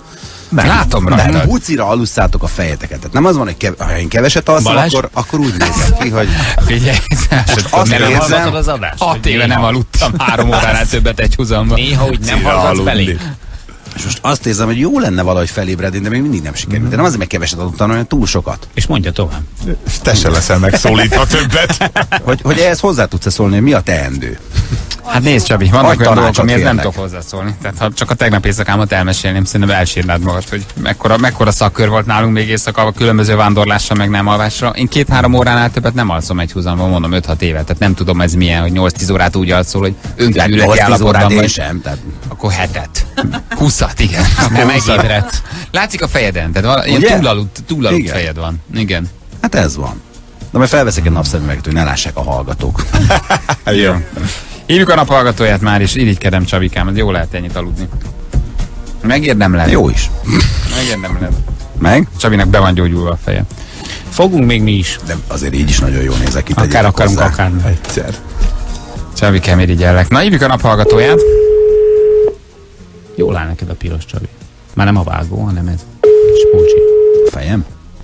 Látom rajta. Nem, pucira alusszátok a fejeteket. Tehát nem az van, hogy ha én keveset alszom, akkor úgy nézek ki, hogy... Figyelj, azt nem érzem, hallgatod az adást? 6 éve nem aludtam 3 óránál többet egy húzamba. Néha úgy nem hallgatsz belé. és most azt érzem, hogy jó lenne valahogy felébredni, de még mindig nem sikerült. De nem azért, mert keveset aludtam, hanem túl sokat. És mondja tovább. Te se leszel megszólítva többet. hogy ehhez hozzá tudsz szólni, hogy mi a teendő? Hát nézd, Csabi, vannak olyan dolgok, amiért nem tudok hozzászólni. Tehát ha csak a tegnap éjszakámat elmesélném, szerintem elsírnád magad, hogy mekkora szakkör volt nálunk még éjszaka, különböző vándorlásra, meg nem alvásra. Én 2-3 óránál többet nem alszom egy húzamban, mondom 5-6 évet. Tehát nem tudom ez milyen, hogy 8-10 órát úgy alszol, hogy önkívületi állapotban vagy. Sem, tehát... Akkor 7-et. 20-at, igen. Megébredt. Látszik a fejeden, tehát ilyen túlaludt fejed van. Igen. Hát ez van. De majd felveszek egy napszemüveget, hogy ne lássák a hallgatók. Jó. Hívjuk a naphallgatóját már is, irigykedem, Csabikám, jó lehet ennyit aludni. Megérdemled. Jó is. Megérdemled. Meg? Csabinak be van gyógyulva a feje. Fogunk még mi is. De azért így is nagyon jól nézek ki. Akár akarunk, akár egyszer. Csabikám, irigyellek. Na, hívjuk a naphallgatóját. Jól áll neked a piros, Csabi. Már nem a vágó, hanem ez. Smócsi. Fejem?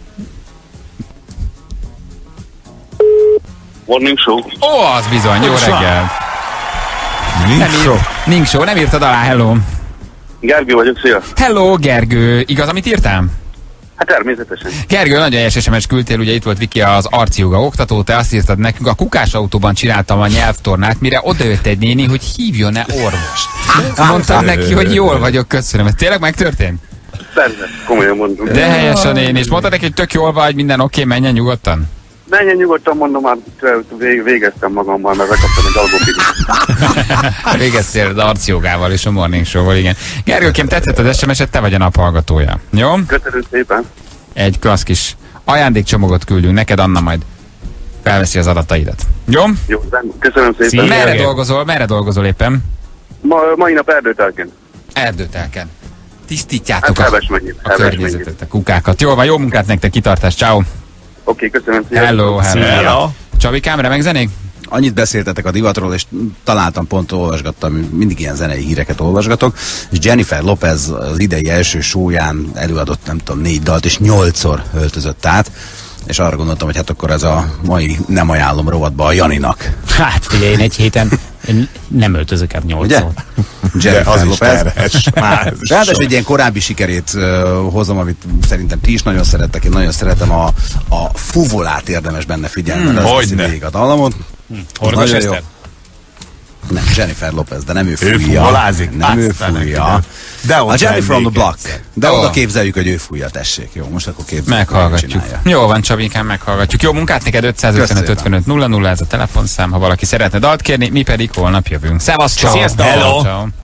Morning Show. Ó, az bizony, jó reggel. Nincs show, nem írtad alá, hello. Gergő vagyok, szia. Hello, Gergő. Igaz, amit írtál? Hát természetesen. Gergő, nagyon helyes SMS küldtél, ugye itt volt Viki, az arcjoga oktató, te azt írtad nekünk, a Kukás autóban csináltam a nyelvtornát, mire odajött egy néni, hogy hívjon-e orvost. Mondtam neki, hogy jól vagyok, köszönöm. Ez tényleg megtörtént? Persze, komolyan mondom. De helyes a néni, és mondtad neki, hogy tök jól vagy, minden oké, menjen nyugodtan? Menjen nyugodtan, mondom, már végeztem magammal, mert bekaptam egy algopidot. Végeztél az arcjogával és a Morning Show-val, igen. Gergőkém, tetszett az SMS-et, te vagy a naphallgatója. Jó? Köszönöm szépen. Egy klassz kis ajándékcsomagot küldünk neked, Anna majd felveszi az adataidat. Jó? Jó, köszönöm szépen. Merre dolgozol éppen? Mai nap Erdőtelken. Erdőtelken. Tisztítjátok hát, a környezetet, a kukákat. Jó van, jó munkát nektek, kitartás, ciao. Oké, köszönöm szépen. Hello. Csabikám, remek zenék? Annyit beszéltetek a divatról, és találtam, pont olvasgattam, mindig ilyen zenei híreket olvasgatok, és Jennifer Lopez az idei első showyán előadott, nem tudom, 4 dalt, és 8-szor öltözött át, és arra gondoltam, hogy hát akkor ez a mai nem ajánlom rovatba a Janinak. Hát figyelj, én egy héten nem öltözök át 8-szor. Jennifer Lopez. Ráadásul egy ilyen korábbi sikerét hozom, amit szerintem ti is nagyon szerettek, én nagyon szeretem, a fuvolát érdemes benne figyelni. Hogyne. Végig a dallamot. Horgos Eszter? Nem, Jennifer Lopez, de nem ő Ő fújja. fuvolázik? Nem ő fújja. A Jennifer on the Block. De oda képzeljük, hogy ő fújja, tessék. Jó, most akkor képzeljük. Meghallgatjuk. Jó van, Csabikám, meghallgatjuk. Jó munkát neked, 555 55 00, ez a telefonszám, ha valaki szeretne dalt kérni, mi pedig holnap jövünk. Szevasztok! Sziasztok! Hello!